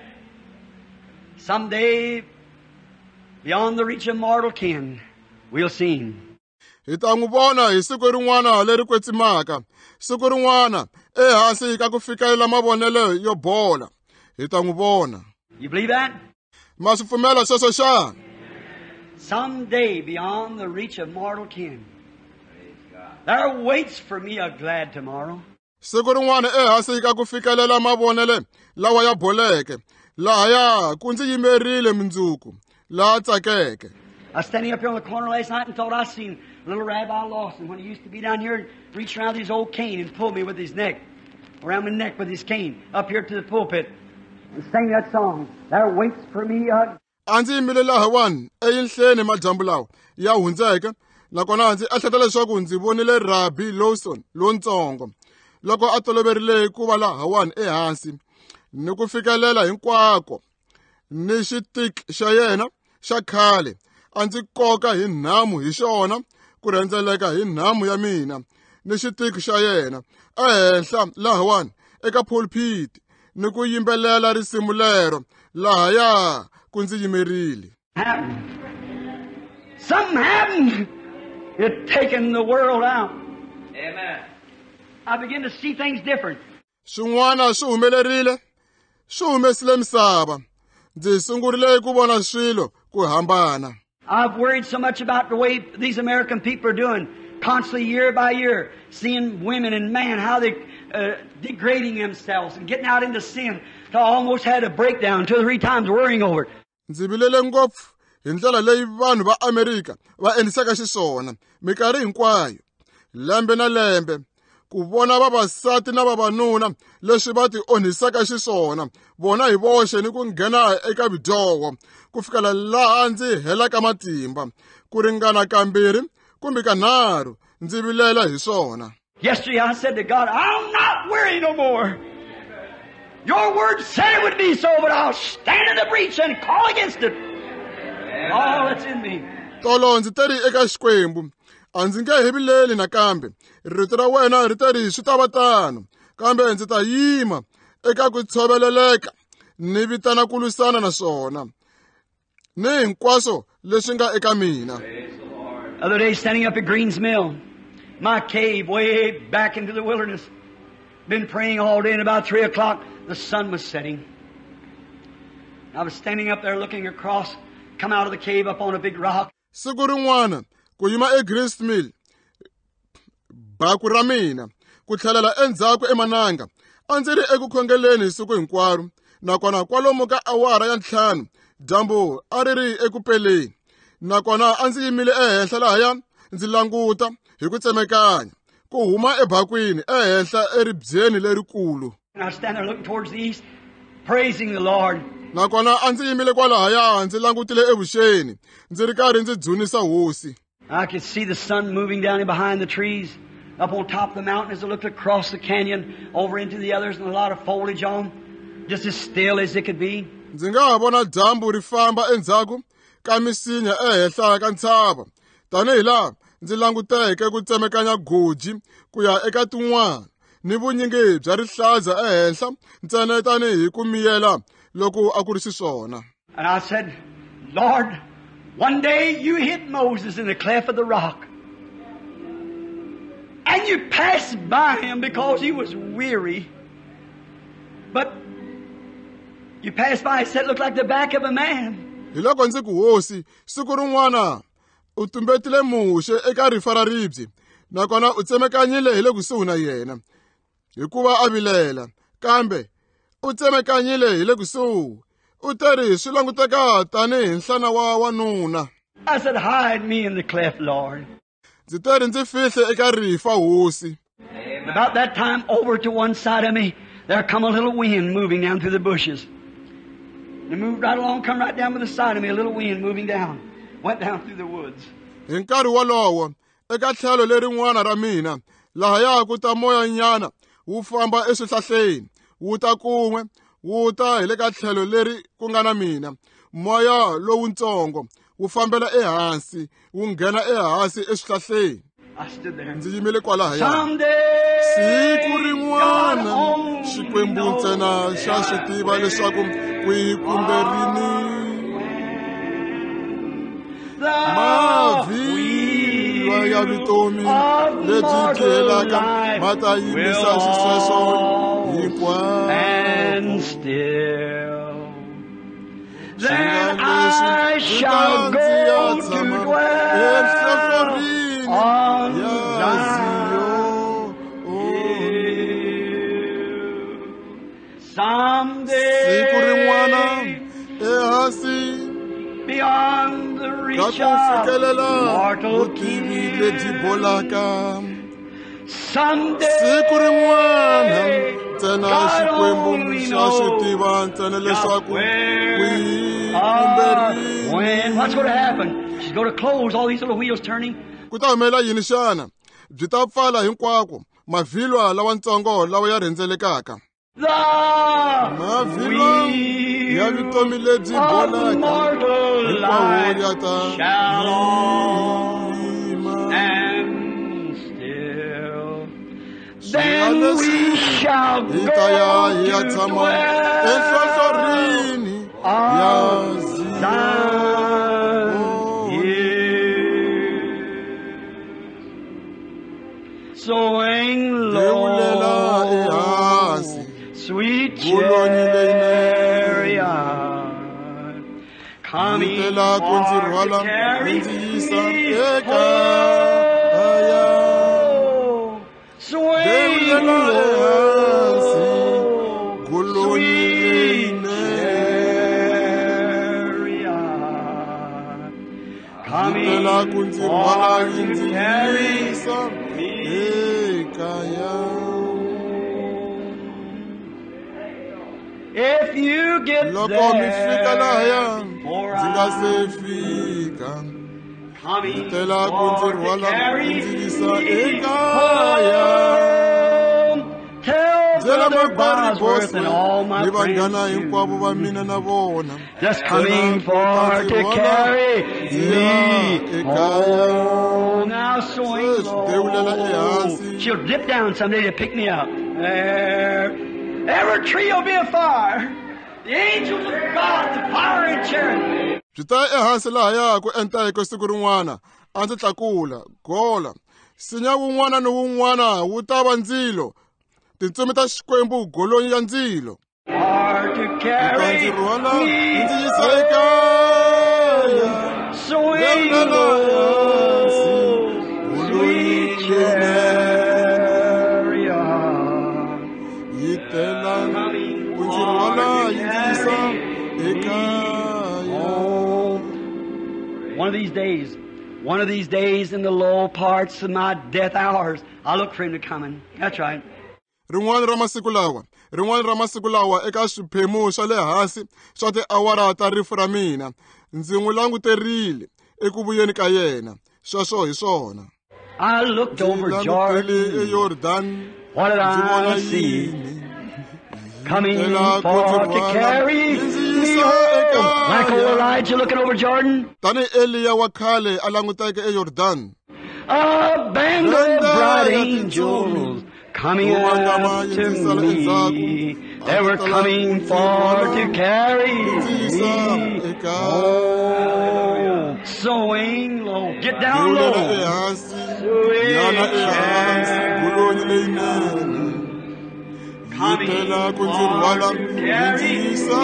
Someday, beyond the reach of mortal kin, we'll see Him. Hi ta n'wi vona hi siku rin'wana leri kwetsimaka siku rin'wana ehansi ka ku fikelela mavonelo yo bola hi ta n'wi vona. You believe that? Ma swi pfumela sweswo xana? Someday, beyond the reach of mortal kin, there waits for me a glad tomorrow. Siku rin'wana ehansi ka ku fikelela mavonele lawa ya boleke laha ya ku ndzi yimerile mindzuku laha tsakeke. I was standing up here on the corner last night and thought I seen little Rabbi Lawson when he used to be down here and reach around his old cane and pull me with his neck, around my neck with his cane, up here to the pulpit and sang that song. There waits for me a... A ndzi yimile lahawani eyinhleni majambu lawa ya hundzeke nakona ndzi ehleketa leswaku ndzi vonile Rabbi Lawson lontsongo loko a toloverile ku va lahawani ehansi ni ku fikelela hinkwako ni xitiki xa yena xa khale a ndzi koka hi nhamu hi xona ku rhendzeleka hi nhamu ya mina ni xitiki xa yena ehenhla lahawani eka pulpit ni ku yimbelela risimu lero laha ya ku ndzi yimerile. Something happened. It taken the world out. Amen. I begin to see things different. Swin'wana swi humelerile swi humesile misava ndzi sungurile ku vona swilo ku hambana. I've worried so much about the way these American people are doing, constantly year by year, seeing women and men, how they uh, degrading themselves and getting out into sin. So I almost had a breakdown two or three times worrying over it. Ndzi vilele ngopfu hi ndlela leyi vanhu va Amerika va endlisaka xiswona mikarhi hinkwayo lembe na lembe ku vona vavasati na vavanuna leswi va ti onhisaka xiswona vona hi voxe ni ku nghena eka vidyoho ku fikela laha ndzi helaka matimba ku ringana kambirhi kumbe kanharhu ndzi vilela hi swona. Yesterday I said to God, I'll not worry no more. Your word said it would be so, but I'll stand in the breach and call against it. All that's in me. Tolo ndzi teri eka Xikwembu. A ndzi nge hevileli nakambe. Rito ra wena ri teri swi ta va tano. Kambe ndzi ta yima eka ku tshoveleleka ni vitana ku lwisana na swona. Ni hinkwaswo leswi nga eka mina. Other day standing up at Green's Mill, my cave way back into the wilderness. Been praying all day, and about three o'clock the sun was setting. I was standing up there looking across, come out of the cave up on a big rock. Siku rin'wana ku yima eGreens Mill, baku ra mina ku tlhelela endzhaku emananga. A ndzi ri eku khongeleni siku hinkwaro, nakona kwalomu ka awara ya ntlhanu dyambu a ri ri eku peleni. Nakona a ndzi yimile ehenhla lahaya ndzi languta hi ku tsemekanya ku huma ebakwini ehenhla eribyeni lerikulu. And I was standing there looking towards the east, praising the Lord. Nakona a ndzi yimile kwalahaya ndzi langutile evuxeni ndzi ri karhi ndzi dzunisa hosi. I could see the sun moving down in behind the trees, up on top of the mountain as I looked across the canyon, over into the others, and a lot of foliage on, just as still as it could be. Ndzi nga ha vona dyambu ri famba endzhaku ka misinya ehenhla ka ntshava, tanihi laha ndzi languteke ku tsemekanya goji ku ya eka tin'wana, ni vunyingi bya rihlaza ehenhla ntsena tanihi ku miyela loko a ku ri xiswona. And I said, Lord, one day you hit Moses in the cleft of the rock. And you passed by him because he was weary. But you passed by, he said, it looked like the back of a man. Hi loko ndzi ku hosi, siku rin'wana u tumbetile muxe eka rifa ra ribye, nakona u tsemekanyile hi le kusuhi na yena, hikuva a vilela, kambe u tsemekanyile hi le kusuhi. U teri swi languteka tanihi nhlana wa wanuna. I said, hide me in the cleft, Lord. Ndzi teri ndzi fihle eka rifa hosi. About that time, over to one side of me, there come a little wind moving down through the bushes. It moved right along, come right down to the side of me, a little wind moving down. Went down through the woods. Hi nkarhi wolowo, eka tlhelo lerin'wana ra mina, lahaya ku ta moya nyana, wu famba eswihlahleni, wu ta kun'we, wu ta hi le ka tlhelo leri ku nga na mina. Moya lowutsongo, wu fambela ehansi, wu nghena ehansi eswihlahleni. I stood there. Ndzi yimile kwalahaya. Someday, Siku rin'wana, Xikwembu ntsena xa swi tiva leswaku kwihi kumbe rini. Mavhilwa ya vitomi lebyi tlhelaka ma ta yimisa xisweswo hinkwawo. And still, then I shall go to dwell on Zion hill. Someday, Siku rin'wana ehansi beyond the reach ka ku of fikelela mortal vutivi lebyi bolaka. Someday, Siku rin'wana ntsena God Xikwembu only xa knows swi tiva ntsena leswaku where kwihi or kumbe when. rini. What's going to happen? She's going to close all these little wheels turning. Ku ta humelela yini xana? Byi ta pfala hinkwako mavhilwa lawantsongo lawa ya rhendzelekaka. The Mavhilwa ya vitomi lebyi of bolaka mortal hinkwawo ya life ta shall all yima. stand still. Then we shall Hi ta ya go hi ya to tshama dwell enhlohlorini ya on Zion. Zion hill. Sowing Dewulela low, ehansi sweet Guloni chariot, coming Ndlela ku ndzi for rhwala to carry ndzi yisa me ekaya. home. Swing Dewulela ehansi low, Guloni sweet leyinene. chariot, coming Ndlela ku ndzi rhwala for ndzi to carry yisa me. ekaya. If you get Loko mi fika lahaya there before ndzi nga se I fika, coming ndlela ku ndzi for to rhwala carry ndzi yisa me ekaya. home, tell byela brother makwari Bosworth and all Bosworth my ni vanghana friends hinkwavo va mina na vona just coming for to carry me home. Now swing low. She'll dip down someday to pick me up. There. Every tree will be afire. The angels of God, the fire and charity. byi ta ehansi laha ya ku enteke siku rin'wana a ndzi tlakula gola sinya wun'wana ni wun'wana wu ta va ndzilo tintsumi ta xikwembu golonyi ya ndzilo Hard to carry ndzi rhwala me ndzi yisa ekaya swing low, sweet chariot. yi tela ku ndzi rhwala yi ndzi yisa ekaya. One of these days, one of these days in the low parts of my death hours, I look for him to come in. That's right. rin'wana ra masiku lawa rin'wana ra masiku lawa eka swiphemu swa le hansi swa tiawara ta rifu ra mina ndzi n'wi languterile eku vuyeni ka yena sweswo hi swona I looked over langutele Jordan. eYordan What did ndzi vona I see? yini Coming Tela for ku to ndzi rhwala carry ndzi me yisa home. Like old ekaya Elijah looking over Jordan. tani Eliya wa khale a languteke eYordan A band of Banda bright ya angels coming Wangama after yinzisala me. endzhaku. They were Akutala coming ku for ndzi to rhwala, carry ndzi yisa me ekaya home. Swing low. Get down Yulela low. ehansi yana ehansi golonyi leyinene yitela ku ndzi rhwala ndzi yisa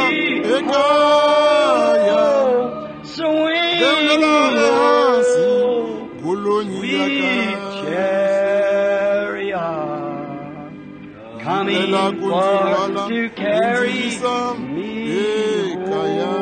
ekaya Yulela ehansi golonyi ya kaya Coming yitela ku ndzi for rhwala to ndzi carry yisa me ekaya.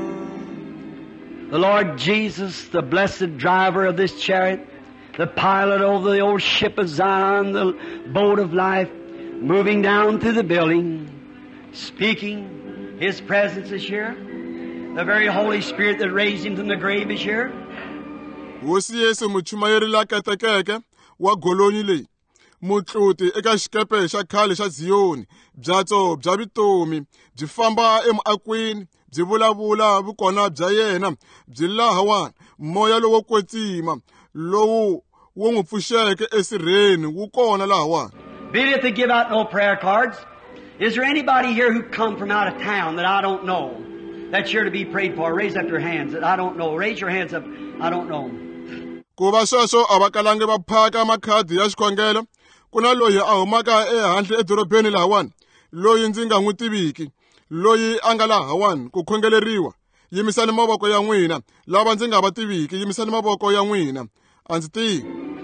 The Lord Jesus, the blessed driver of this chariot, the pilot over the old ship of Zion, the boat of life, moving down through the building, speaking. His presence is here. The very Holy Spirit that raised him from the grave is here. Hosi Yesu muchumayeri la katekeke wa golonyi leyi mutluti eka xikepe xa khale xa Ziyoni byatso bya vitomi byi famba emakwini byi vulavula vukona bya yena byi lahawani moya lowo kwetsima lowu wu n'wi pfuxeke esirheni wu kona lahawani. Bideth to give out no prayer cards. Is there anybody here who come from out of town that I don't know that's here to be prayed for? Raise up your hands that I don't know. Raise your hands up. I don't know. Ku va sweswo a va kalangi va phaka makhadi ya xikhongelo ku na loyi a humaka ehandle edorobeni lahawani loyi ndzi nga n'wi tiviki loyi a nga lahawani ku khongeleriwa yimisani mavoko ya n'wina lava ndzi nga va tiviki yimisani mavoko ya n'wina a ndzi tivi.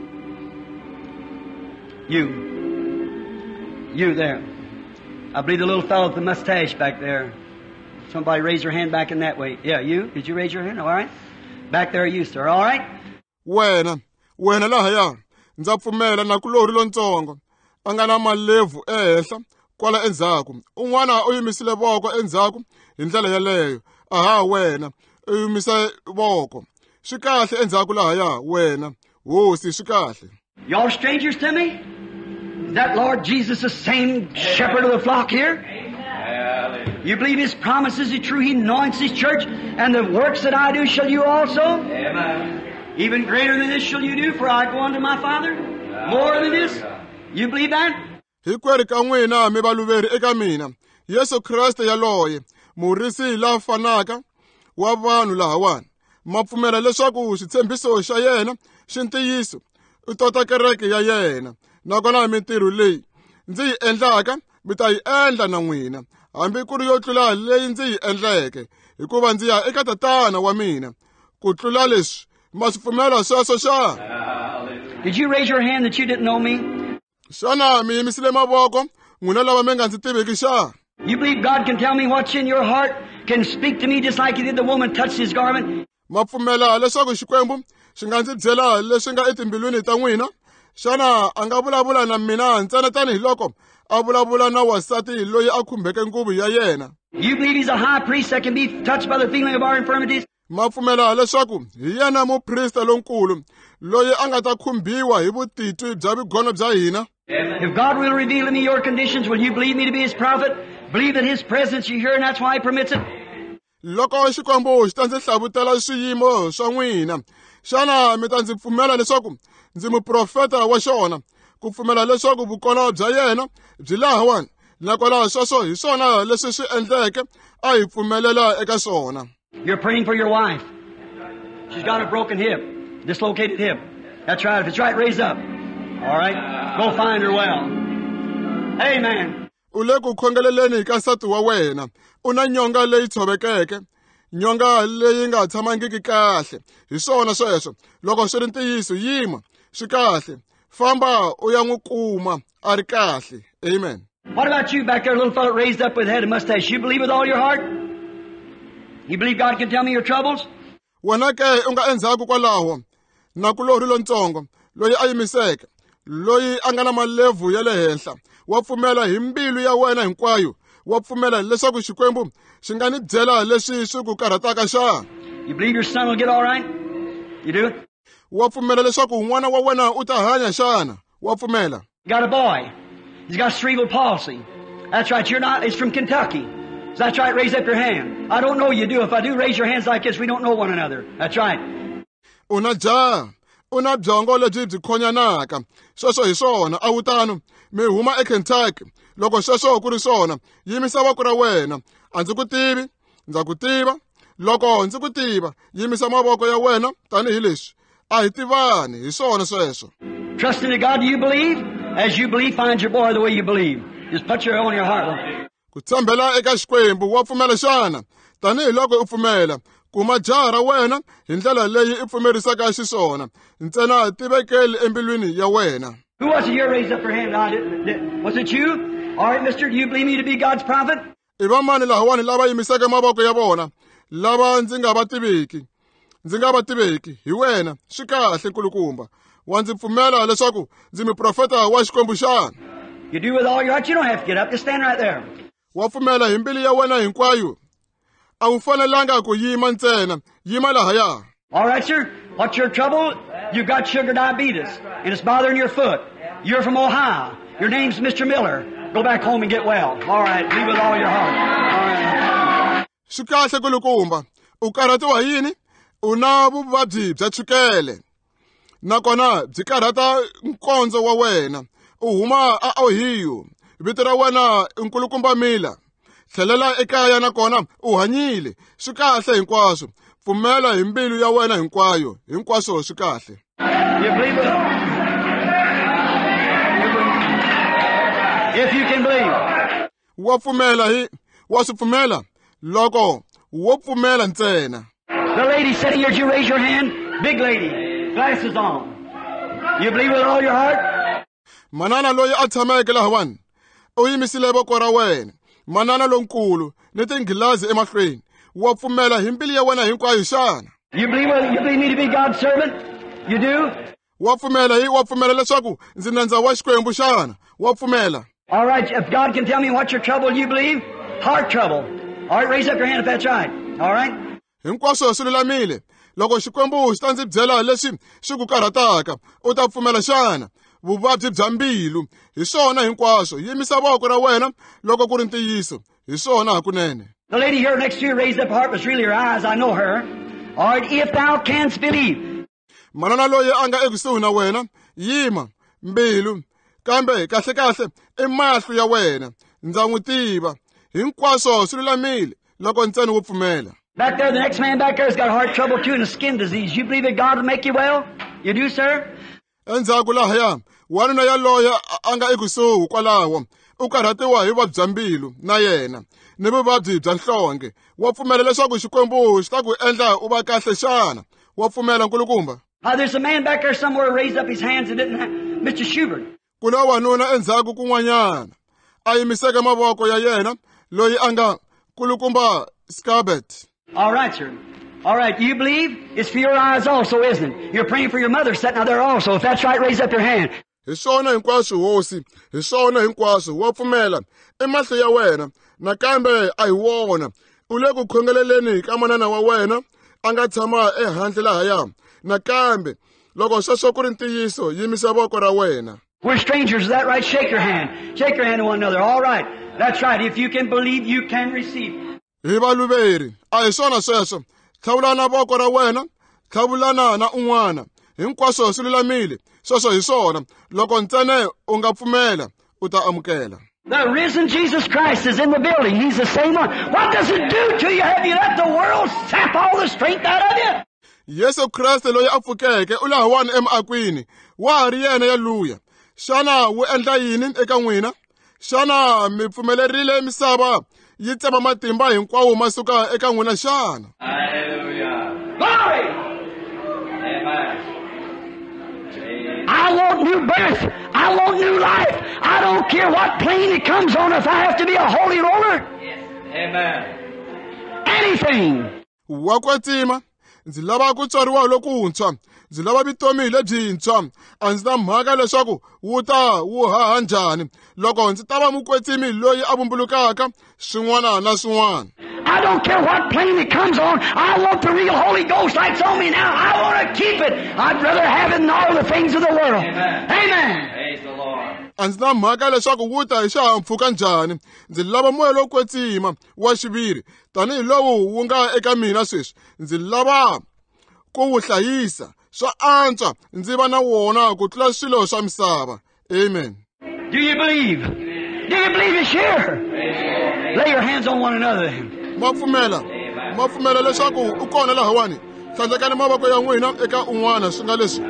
You. You there. I believe the little fellow with the mustache back there. Somebody raise your hand back in that way. Yeah, you? Did you raise your hand? All right. Back there you, sir. All right. Wena, wena lahaya, ndza pfumela na kulori lontsongo. A nga na malevhu ehehla kwala endzhaku. Un'wana u yimisile voko endzhaku hi ndlela yaleyo. Aha wena, u yimise voko. Swi kahle endzhaku lahaya wena. Hosi swi kahle. Y'all strangers to me? Is that Lord Jesus the same shepherd of the flock here? Hallelujah. You believe His promises are true? He anoints His church, and the works that I do shall you also? Amen. Even greater than this shall you do, for I go unto my Father. More than this? You believe that? Hikweri ka n'wina mi valuveri eka mina. Yesu Kriste yaloye, murisi la fanaka wa vanhu lahawani. Ma pfumela leswaku xitshembiso xa yena xi ntiyiso. U tota kereke ya yena. Nakona mintirho leyi ndzi yi endlaka mi ta yi endla na n'wina. Hambi ku ri yo tlula leyi ndzi yi endleke hikuva ndzi ya eka tatana wa mina. Ku tlula leswi ma swi pfumela sweswo xana? Did you raise your hand that you didn't know me? Xana mi yimisile mavoko n'wina lava mi nga ndzi tiveki xana? You believe God can tell me what's in your heart, can speak to me just like He did the woman touched His garment? Ma pfumela leswaku xikwembu xi nga ndzi byela leswi nga etimbilwini ta n'wina? Xana a nga vulavula na mina ntsena tanihiloko a vulavula na wasati loyi a khumbeke nguvu ya yena? You believe He's a high priest that can be touched by the feeling of our infirmities? Ma pfumela leswaku hi yena muprista lonkulu loyi a nga ta khumbiwa hi vutitwi bya vigono bya hina? If God will reveal to me your conditions, will you believe me to be His prophet? Believe that His presence you hear and that's why He permits it? Loko Xikwembu xi ta ndzi hlavutela swiyimo swa n'wina, xana mi ta ndzi pfumela leswaku ndzi muprofeta wa xona, ku pfumela leswaku vukona bya yena byi lahawani, nakona sweswo hi swona leswi swi endleke a hi pfumelela eka swona. You're praying for your wife. She's got a broken hip, dislocated hip. That's right. If it's right, raise up. All right? Go find her well. Amen. Ule ku khongeleleni ka nsati wa wena, una nyonga leyi tshovekeke, nyonga leyi nga tshamangiki kahle. Hi swona sweswo. Loko swi ri ntiyiso, yima, swi kahle. Famba u ya n'wi kuma a ri kahle. Amen. What about you back there, little fellow raised up with head and mustache? You believe with all your heart? You believe God can tell me your troubles? Wena ke u nga endzhaku kwalaho, na kulori lontsongo, loyi a yimiseke, loyi a nga na malevhu ya le henhla, wa pfumela hi mbilu ya wena hinkwayo, wa pfumela leswaku Xikwembu xi nga ni byela leswi swi ku karhataka xana. You believe your son will get all right? You do? Wa pfumela leswaku n'wana wa wena u ta hanya xana? Wa pfumela? You got a boy. He's got cerebral palsy. That's right. You're not. It's from Kentucky. So that's right. Raise up your hand. I don't know you do. If I do, raise your hands like this. We don't know one another. That's right. Una jaha, una byongo lebyi byi khonyanaka. Sweswo hi swona, a wutano, mi huma eKentucky. Loko sweswo ku ri swona, yimisa voko ra wena. A ndzi ku tivi, ndza ku tiva. Loko ndzi ku tiva, yimisa mavoko ya wena tanihi leswi. A hi tivani, hi swona sweswo. Trust in God, do you believe? As you believe, find your boy the way you believe. Just put your on your heart. Ku tshembela eka Xikwembu, wa pfumela xana? Tanihi loko u pfumela, kuma jaha ra wena hi ndlela leyi i pfumerisaka xiswona. Ntsena tivekeli embilwini ya wena. Who was it here raised up your hand? I did, did, was it you? All right, mister, do you believe me to be God's prophet? I va mani lahawani lava yimiseke mavoko ya vona, lava ndzi nga va tiveki. Ndzi nga va tiveki, hi wena, swi kahle nkulukumba. Wa ndzi pfumela leswaku ndzi muprofeta wa Xikwembu xana? You do with all your heart. You don't have to get up. Just stand right there. Wa pfumela hi mbilu ya wena hinkwayo. A wu fanelanga ku yima ntsena, yima lahaya. All right, sir. What's your trouble? You've got sugar diabetes, and it's bothering your foot. You're from Ohio. Your name's Mister Miller. Go back home and get well. All right. Leave with all your heart. All right. Swi kahle nkulukumba. U karhatiwa yini? U na vuvabyi bya chukele. Nakona byi karhata nkondzo wa wena. U huma a Ohio. Vito ra wena i nkulukumba Miller. Tlhelela ekaya nakona u hanyile. Swi kahle hinkwaswo. Pfumela hi mbilu ya wena hinkwayo. Hinkwaswo swi kahle. You believe it? If you can believe. Wa pfumela hi, wa swi pfumela. Loko wo pfumela ntsena. The lady sitting here, did you raise your hand? Big lady, glasses on. You believe with all your heart? Manana loyi a tshameke lahawani. U yimisile voko ra wena. Manana lonkulu ni tinghilazi emahlweni. Wa pfumela hi mbilu ya wena hinkwayo xana? You believe you believe me to be God's servant? You do? Wa pfumela hi wa pfumela leswaku ndzi nandza wa Xikwembu xana? Wa pfumela? All right, if God can tell me what's your trouble, you believe? Heart trouble. All right, raise up your hand if that's right. All right? Hinkwaswo swi lulamile. Loko Xikwembu xi ta ndzi byela leswi swi ku karhataka, u ta pfumela xana? Vuvabyi bya mbilu, hi swona hinkwaswo. Yimisa voko ra wena loko ku ri ntiyiso, hi swona hakunene. The lady here next to you raised up her heart, was really her eyes. I know her. All right, if thou canst believe. Manana loyi a nga ekusuhi na wena, yima, mbilu, kambe kahle kahle i mahlo ya wena. Ndza n'wi tiva. Hinkwaswo swi lulamile loko ntsena wo pfumela. Back there, the next man back there has got heart trouble too and a skin disease. You believe that God will make you well? You do, sir? Endzhaku lahaya, wanuna yaloye a nga ekusuhi kwalaho, u karhatiwa hi vuvabyi bya mbilu na yena, ni vuvabyi bya nhlonge. Wa pfumela leswaku Xikwembu xi ta ku endla u va kahle xana? Wa pfumela nkulukumba? Uh, there's a man back there somewhere who raised up his hands and didn't have... Mister Schubert. Ku na wanuna endzhaku kun'wanyana. A yimiseke mavoko ya yena, loyi a nga nkulukumba Scabet. All right, sir. All right, you believe? It's for your eyes also, isn't it? You're praying for your mother sitting out there also. If that's right, raise up your hand. Hi swona hinkwaswo hosi, hi swona hinkwaswo. Wa pfumela i mahlo ya wena, nakambe a hi wona. U le ku khongeleleni ka manana wa wena a nga tshama ehandle lahaya. Nakambe loko sweswo ku ri ntiyiso, yimisa voko ra wena. We're strangers, is that right? Shake your hand. Shake your hand to one another. All right. That's right. If you can believe, you can receive. Hi valuveri, a hi swona sweswo. Tlhavulana voko ra wena, tlhavulana na un'wana. Hinkwaswo swi lulamile. Sweswo hi swona. Loko ntsene u nga pfumela, u ta amukela. The risen Jesus Christ is in the building. He's the same one. What does it do to you? Have you let the world sap all the strength out of you? Yesu Kriste loyi a pfukeke u lahawani emakwini. Wa ha ri yena yaluya. Shana wu endla yini eka n'wina? Shana mi pfumelerile misava yi tsema matimba hinkwawo masuka eka n'wina xana? Hallelujah. Glory! Amen. I want new birth. I want new life. I don't care what plane it comes on if I have to be a holy roller. Amen. Anything. Wa kwatima. Ndzi lava ku tswariwa lokuntshwa. Ndzi lava vutomi lebyintshwa. A ndzi na mhaka leswaku wu ta wu haha njhani loko ndzi ta va mukwetsimi loyi a vumbulukaka swin'wana na swin'wana. I don't care what plane it comes on. I want the real Holy Ghost that's on me now. I want to keep it. I'd rather have it than all the things of the world. Amen. Amen. Praise the Lord. A ndzi na mhaka leswaku wu ta hi xihahampfhuka njhani. Ndzi lava moya lowo kwetsima wa xiviri tanihi lowu wu nga eka mina sweswi. Ndzi lava ku wu hlayisa. Swa antswa ndzi va na wona ku tlula swilo swa misava. Amen. Do you believe? Do you believe it's here? Lay your hands on one another then. Ma pfumela. Ma pfumela leswaku u kona lahawani. Hlandzekani mavoko ya n'wina eka un'wana swi nga leswi.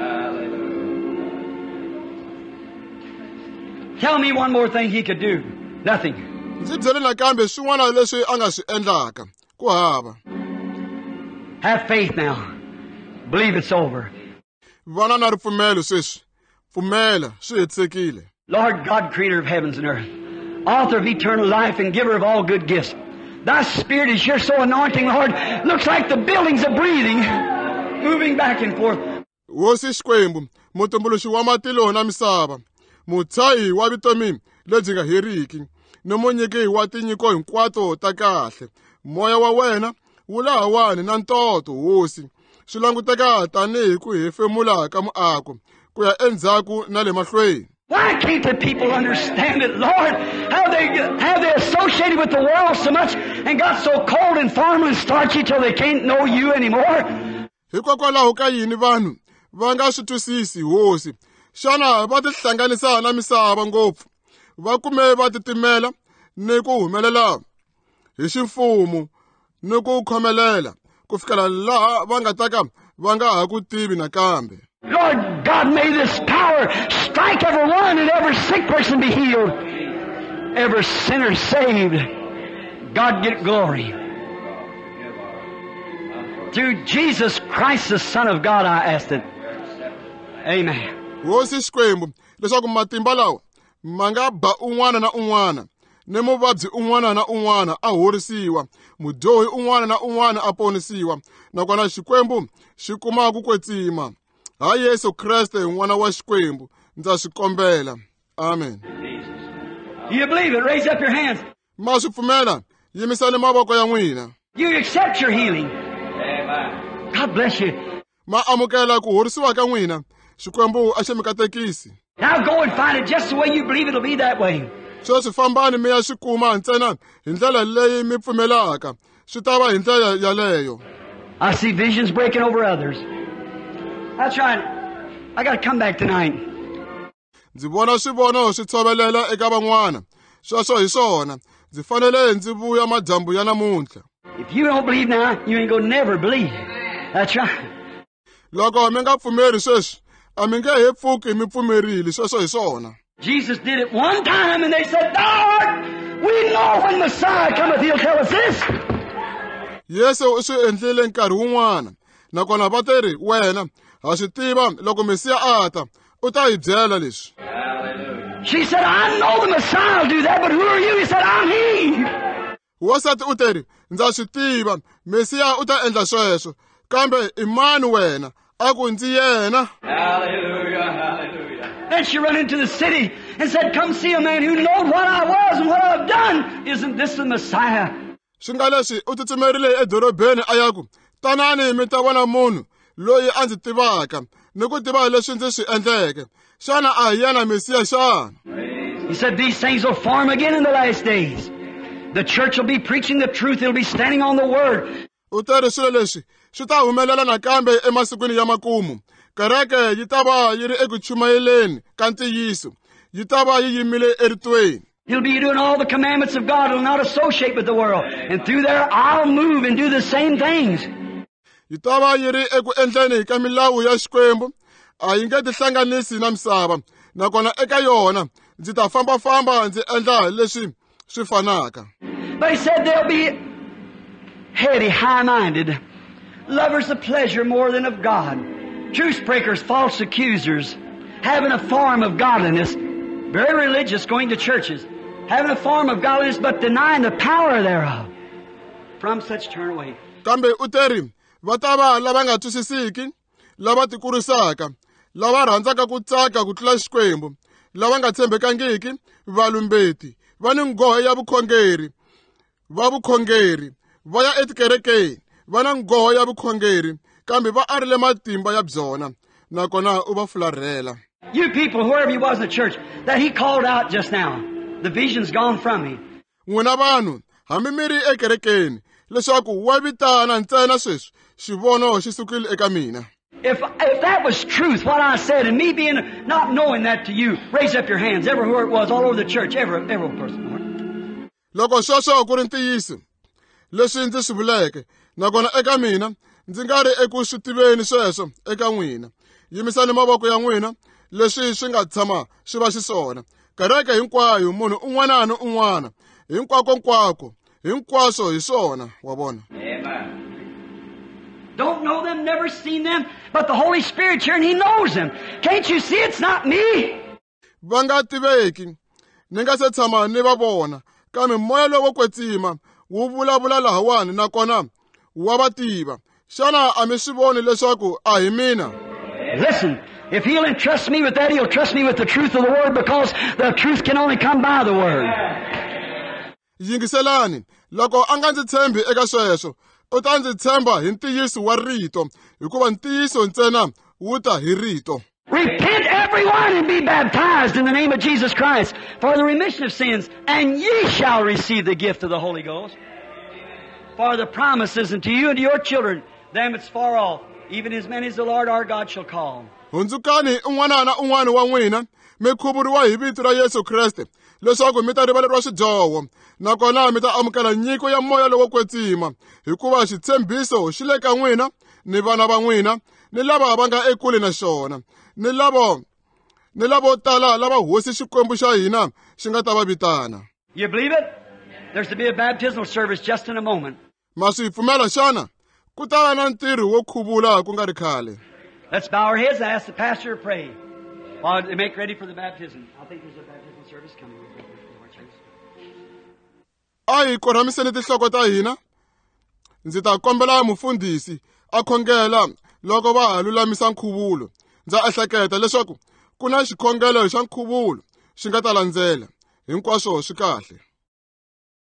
Tell me one more thing he could do. Nothing. Ndzi byele nakambe swin'wana leswi a nga swi endlaka. Ku hava. Have faith now. Believe it's over. Vana na ripfumelo sweswi. Pfumela swi hetisekile. Lord God, creator of heavens and earth, author of eternal life and giver of all good gifts, thy spirit is here so anointing, Lord. Looks like the buildings are breathing, moving back and forth. Hosi Xikwembu, mutumbuluxi wa matilo na misava, mutshayi wa vutomi lebyi nga heriki, no munyiki wa tinyiko hinkwato ta kahle. Moya wa wena wu lahawani na ntoto hosi. Swi languteka tanihi ku hefemula ka muako, ku ya endzhaku na le mahlweni. Why can't the people understand it, Lord? How they how they associated with the world so much and got so cold and formal and starchy till they can't know you anymore? Hikokwalaho ka yini vanhu va nga swi twisisi hosi? Xana va tihlanganisa na misava ngopfu. Va kume va titimela ni ku humelela hi ximfumo ni ku khomelela ku fikela laha va nga ta ka va nga ha ku tivi nakambe. Lord God, may this power strike every one and every sick person be healed. Every sinner saved. God get glory. Through Jesus Christ, the Son of God, I asked it. Amen. Hosi Xikwembu, leswaku matimba lawa ma nga ba un'wana na un'wana, ni muvabyi un'wana na un'wana a horisiwa, mudyohi un'wana na un'wana a ponisiwa, nakona Xikwembu xi kuma ku kwetsima. Ha Yesu Kriste n'wana wa Xikwembu, ndza swi kombela. Amen. Do you believe it? Raise up your hands. Ma swi pfumela, yimisani mavoko ya n'wina. You accept your healing. Amen. God bless you. Ma amukela ku horisiwa ka n'wina. Xikwembu a xi mi katekisi. Now go and find it just the way you believe it'll be that way. Sweswi fambani mi ya swi kuma ntsena hi ndlela leyi mi pfumelaka. Swi ta va hi ndlela yaleyo. I see visions breaking over others. That's right. I got to come back tonight. Ndzi vona swivono swi tshovelela eka van'wana. Sweswo hi swona. Ndzi fanele ndzi vuya madyambu ya namuntlha. If you don't believe now, you ain't gonna never believe. That's right. Loko mi nga pfumeri sweswi, a mi nge he pfuki mi pfumerile. Sweswo hi swona. Jesus did it one time and they said, Lord, we know when Messiah cometh, he'll tell us this. Yesu u swi endlile nkarhi wun'wana. Nakona va teri wena, ha swi tiva loko Mesiya a ta, u ta hi byela leswi. She said, I know the Messiah will do that, but who are you? He said, I'm he. Wasati u teri, ndza swi tiva, Mesiya u ta endla sweswo, kambe i mani wena? A ku ndzi yena. Hallelujah, hallelujah. Then she ran into the city and said, come see a man who knows what I was and what I've done. Isn't this the Messiah? Swi nga leswi u tsutsumerile edorobeni a ya ku, tanani mi ta vona munhu loyi a ndzi tivaka ni ku tiva leswi ndzi swi endleke. Shana a hi yena Mesiya xana? He said these things will form again in the last days. The church will be preaching the truth. It'll be standing on the word. U tere swilo leswi swi ta humelela nakambe emasikwini ya makumu. Kereke yi ta va yi ri eku chumayeleni ka ntiyiso. Yi ta va yi yimile eritweni. He'll be doing all the commandments of God. He'll not associate with the world. And through there, I'll move and do the same things. Yi ta va yi ri eku endleni ka milawu ya Xikwembu. A yi nge tihlanganisi na misava. Nakona eka yona ndzi ta famba-famba ndzi endla leswi swi fanaka. But he said they'll be heady, high-minded, lovers of pleasure more than of God, truce breakers, false accusers, having a form of godliness, very religious, going to churches, having a form of godliness but denying the power thereof. From such turn away. Kambe uteri va ta va lava nga twisisiki, lava tikurisaka, lava rhandzaka ku tsaka ku tlula Xikwembu, lava nga tshembekangiki, valumbeti, va ni nghohe ya vukhongeri, va vukhongeri, va ya etikerekeni, va na nghohe ya vukhongeri, kambe va arile matimba ya byona, nakona u va fularhela. You people, whoever you was in the church, that he called out just now, the vision's gone from me. N'wina vanhu, hambi mi ri ekerekeni, leswaku wa vitana ntsena sweswi, xivono xi sukile eka mina. If, if that was truth, what I said, and me being not knowing that to you, raise up your hands, everywhere it was, all over the church, every, every person. Loko sweswo ku ri ntiyiso, leswi ndzi swi vuleke, nakona eka mina, ndzi nga ri eku swi tiveni sweswo eka n'wina. Yimisani mavoko ya n'wina, leswi swi nga tshama swi va xiswona. Kereke hinkwayo, munhu un'wana na un'wana, hinkwakonkwako, hinkwaswo hi swona, wa vona. Amen. Don't know them, never seen them, but the Holy Spirit's here and He knows them. Can't you see it's not me? Va nga tiveki, ni nga se tshama ni va vona, kambe moya lowo kwetsima wu vulavula lahawani nakona wa va tiva. Xana a mi swi voni leswaku a hi mina? Listen, if He'll entrust me with that, He'll trust me with the truth of the Word, because the truth can only come by the Word. Yingiselani, loko a nga ndzi tshembi eka sweswo, u ta ndzi tshemba hi ntiyiso wa rito, hikuva ntiyiso ntsena wu ta hi rito. Repent everyone and be baptized in the name of Jesus Christ for the remission of sins, and ye shall receive the gift of the Holy Ghost. For the promises unto you and to your children, them that's far off, even as many as the Lord our God shall call. Hundzukani un'wana na un'wana wa n'wina, mi khuvuriwa hi vito ra Yesu Kriste, leswaku mi ta rivaleriwa swidyoho, nakona mi ta amukela nyiko ya moya lowo kwetsima, hikuva xitshembiso xi le ka n'wina, ni vana va n'wina, ni lava va nga ekule na xona, ni lavo ni lavo tala lava hosi Xikwembu xa hina xi nga ta va vitana. You believe it? There's to be a baptismal service just in a moment. Ma swi pfumela xana? Ku ta va na ntirho wo khuvula ku nga ri khale. Let's bow our heads and ask the pastor to pray while they make ready for the baptism. I think there's a baptismal service coming. A hi korhamiseni tinhloko ta hina. Ndzi ta kombela mufundhisi a khongela loko va ha lulamisa nkhuvulo. Ndza ehleketa leswaku ku na xikhongelo xa nkhuvulo xi nga ta landzela. Hinkwaswo swi kahle.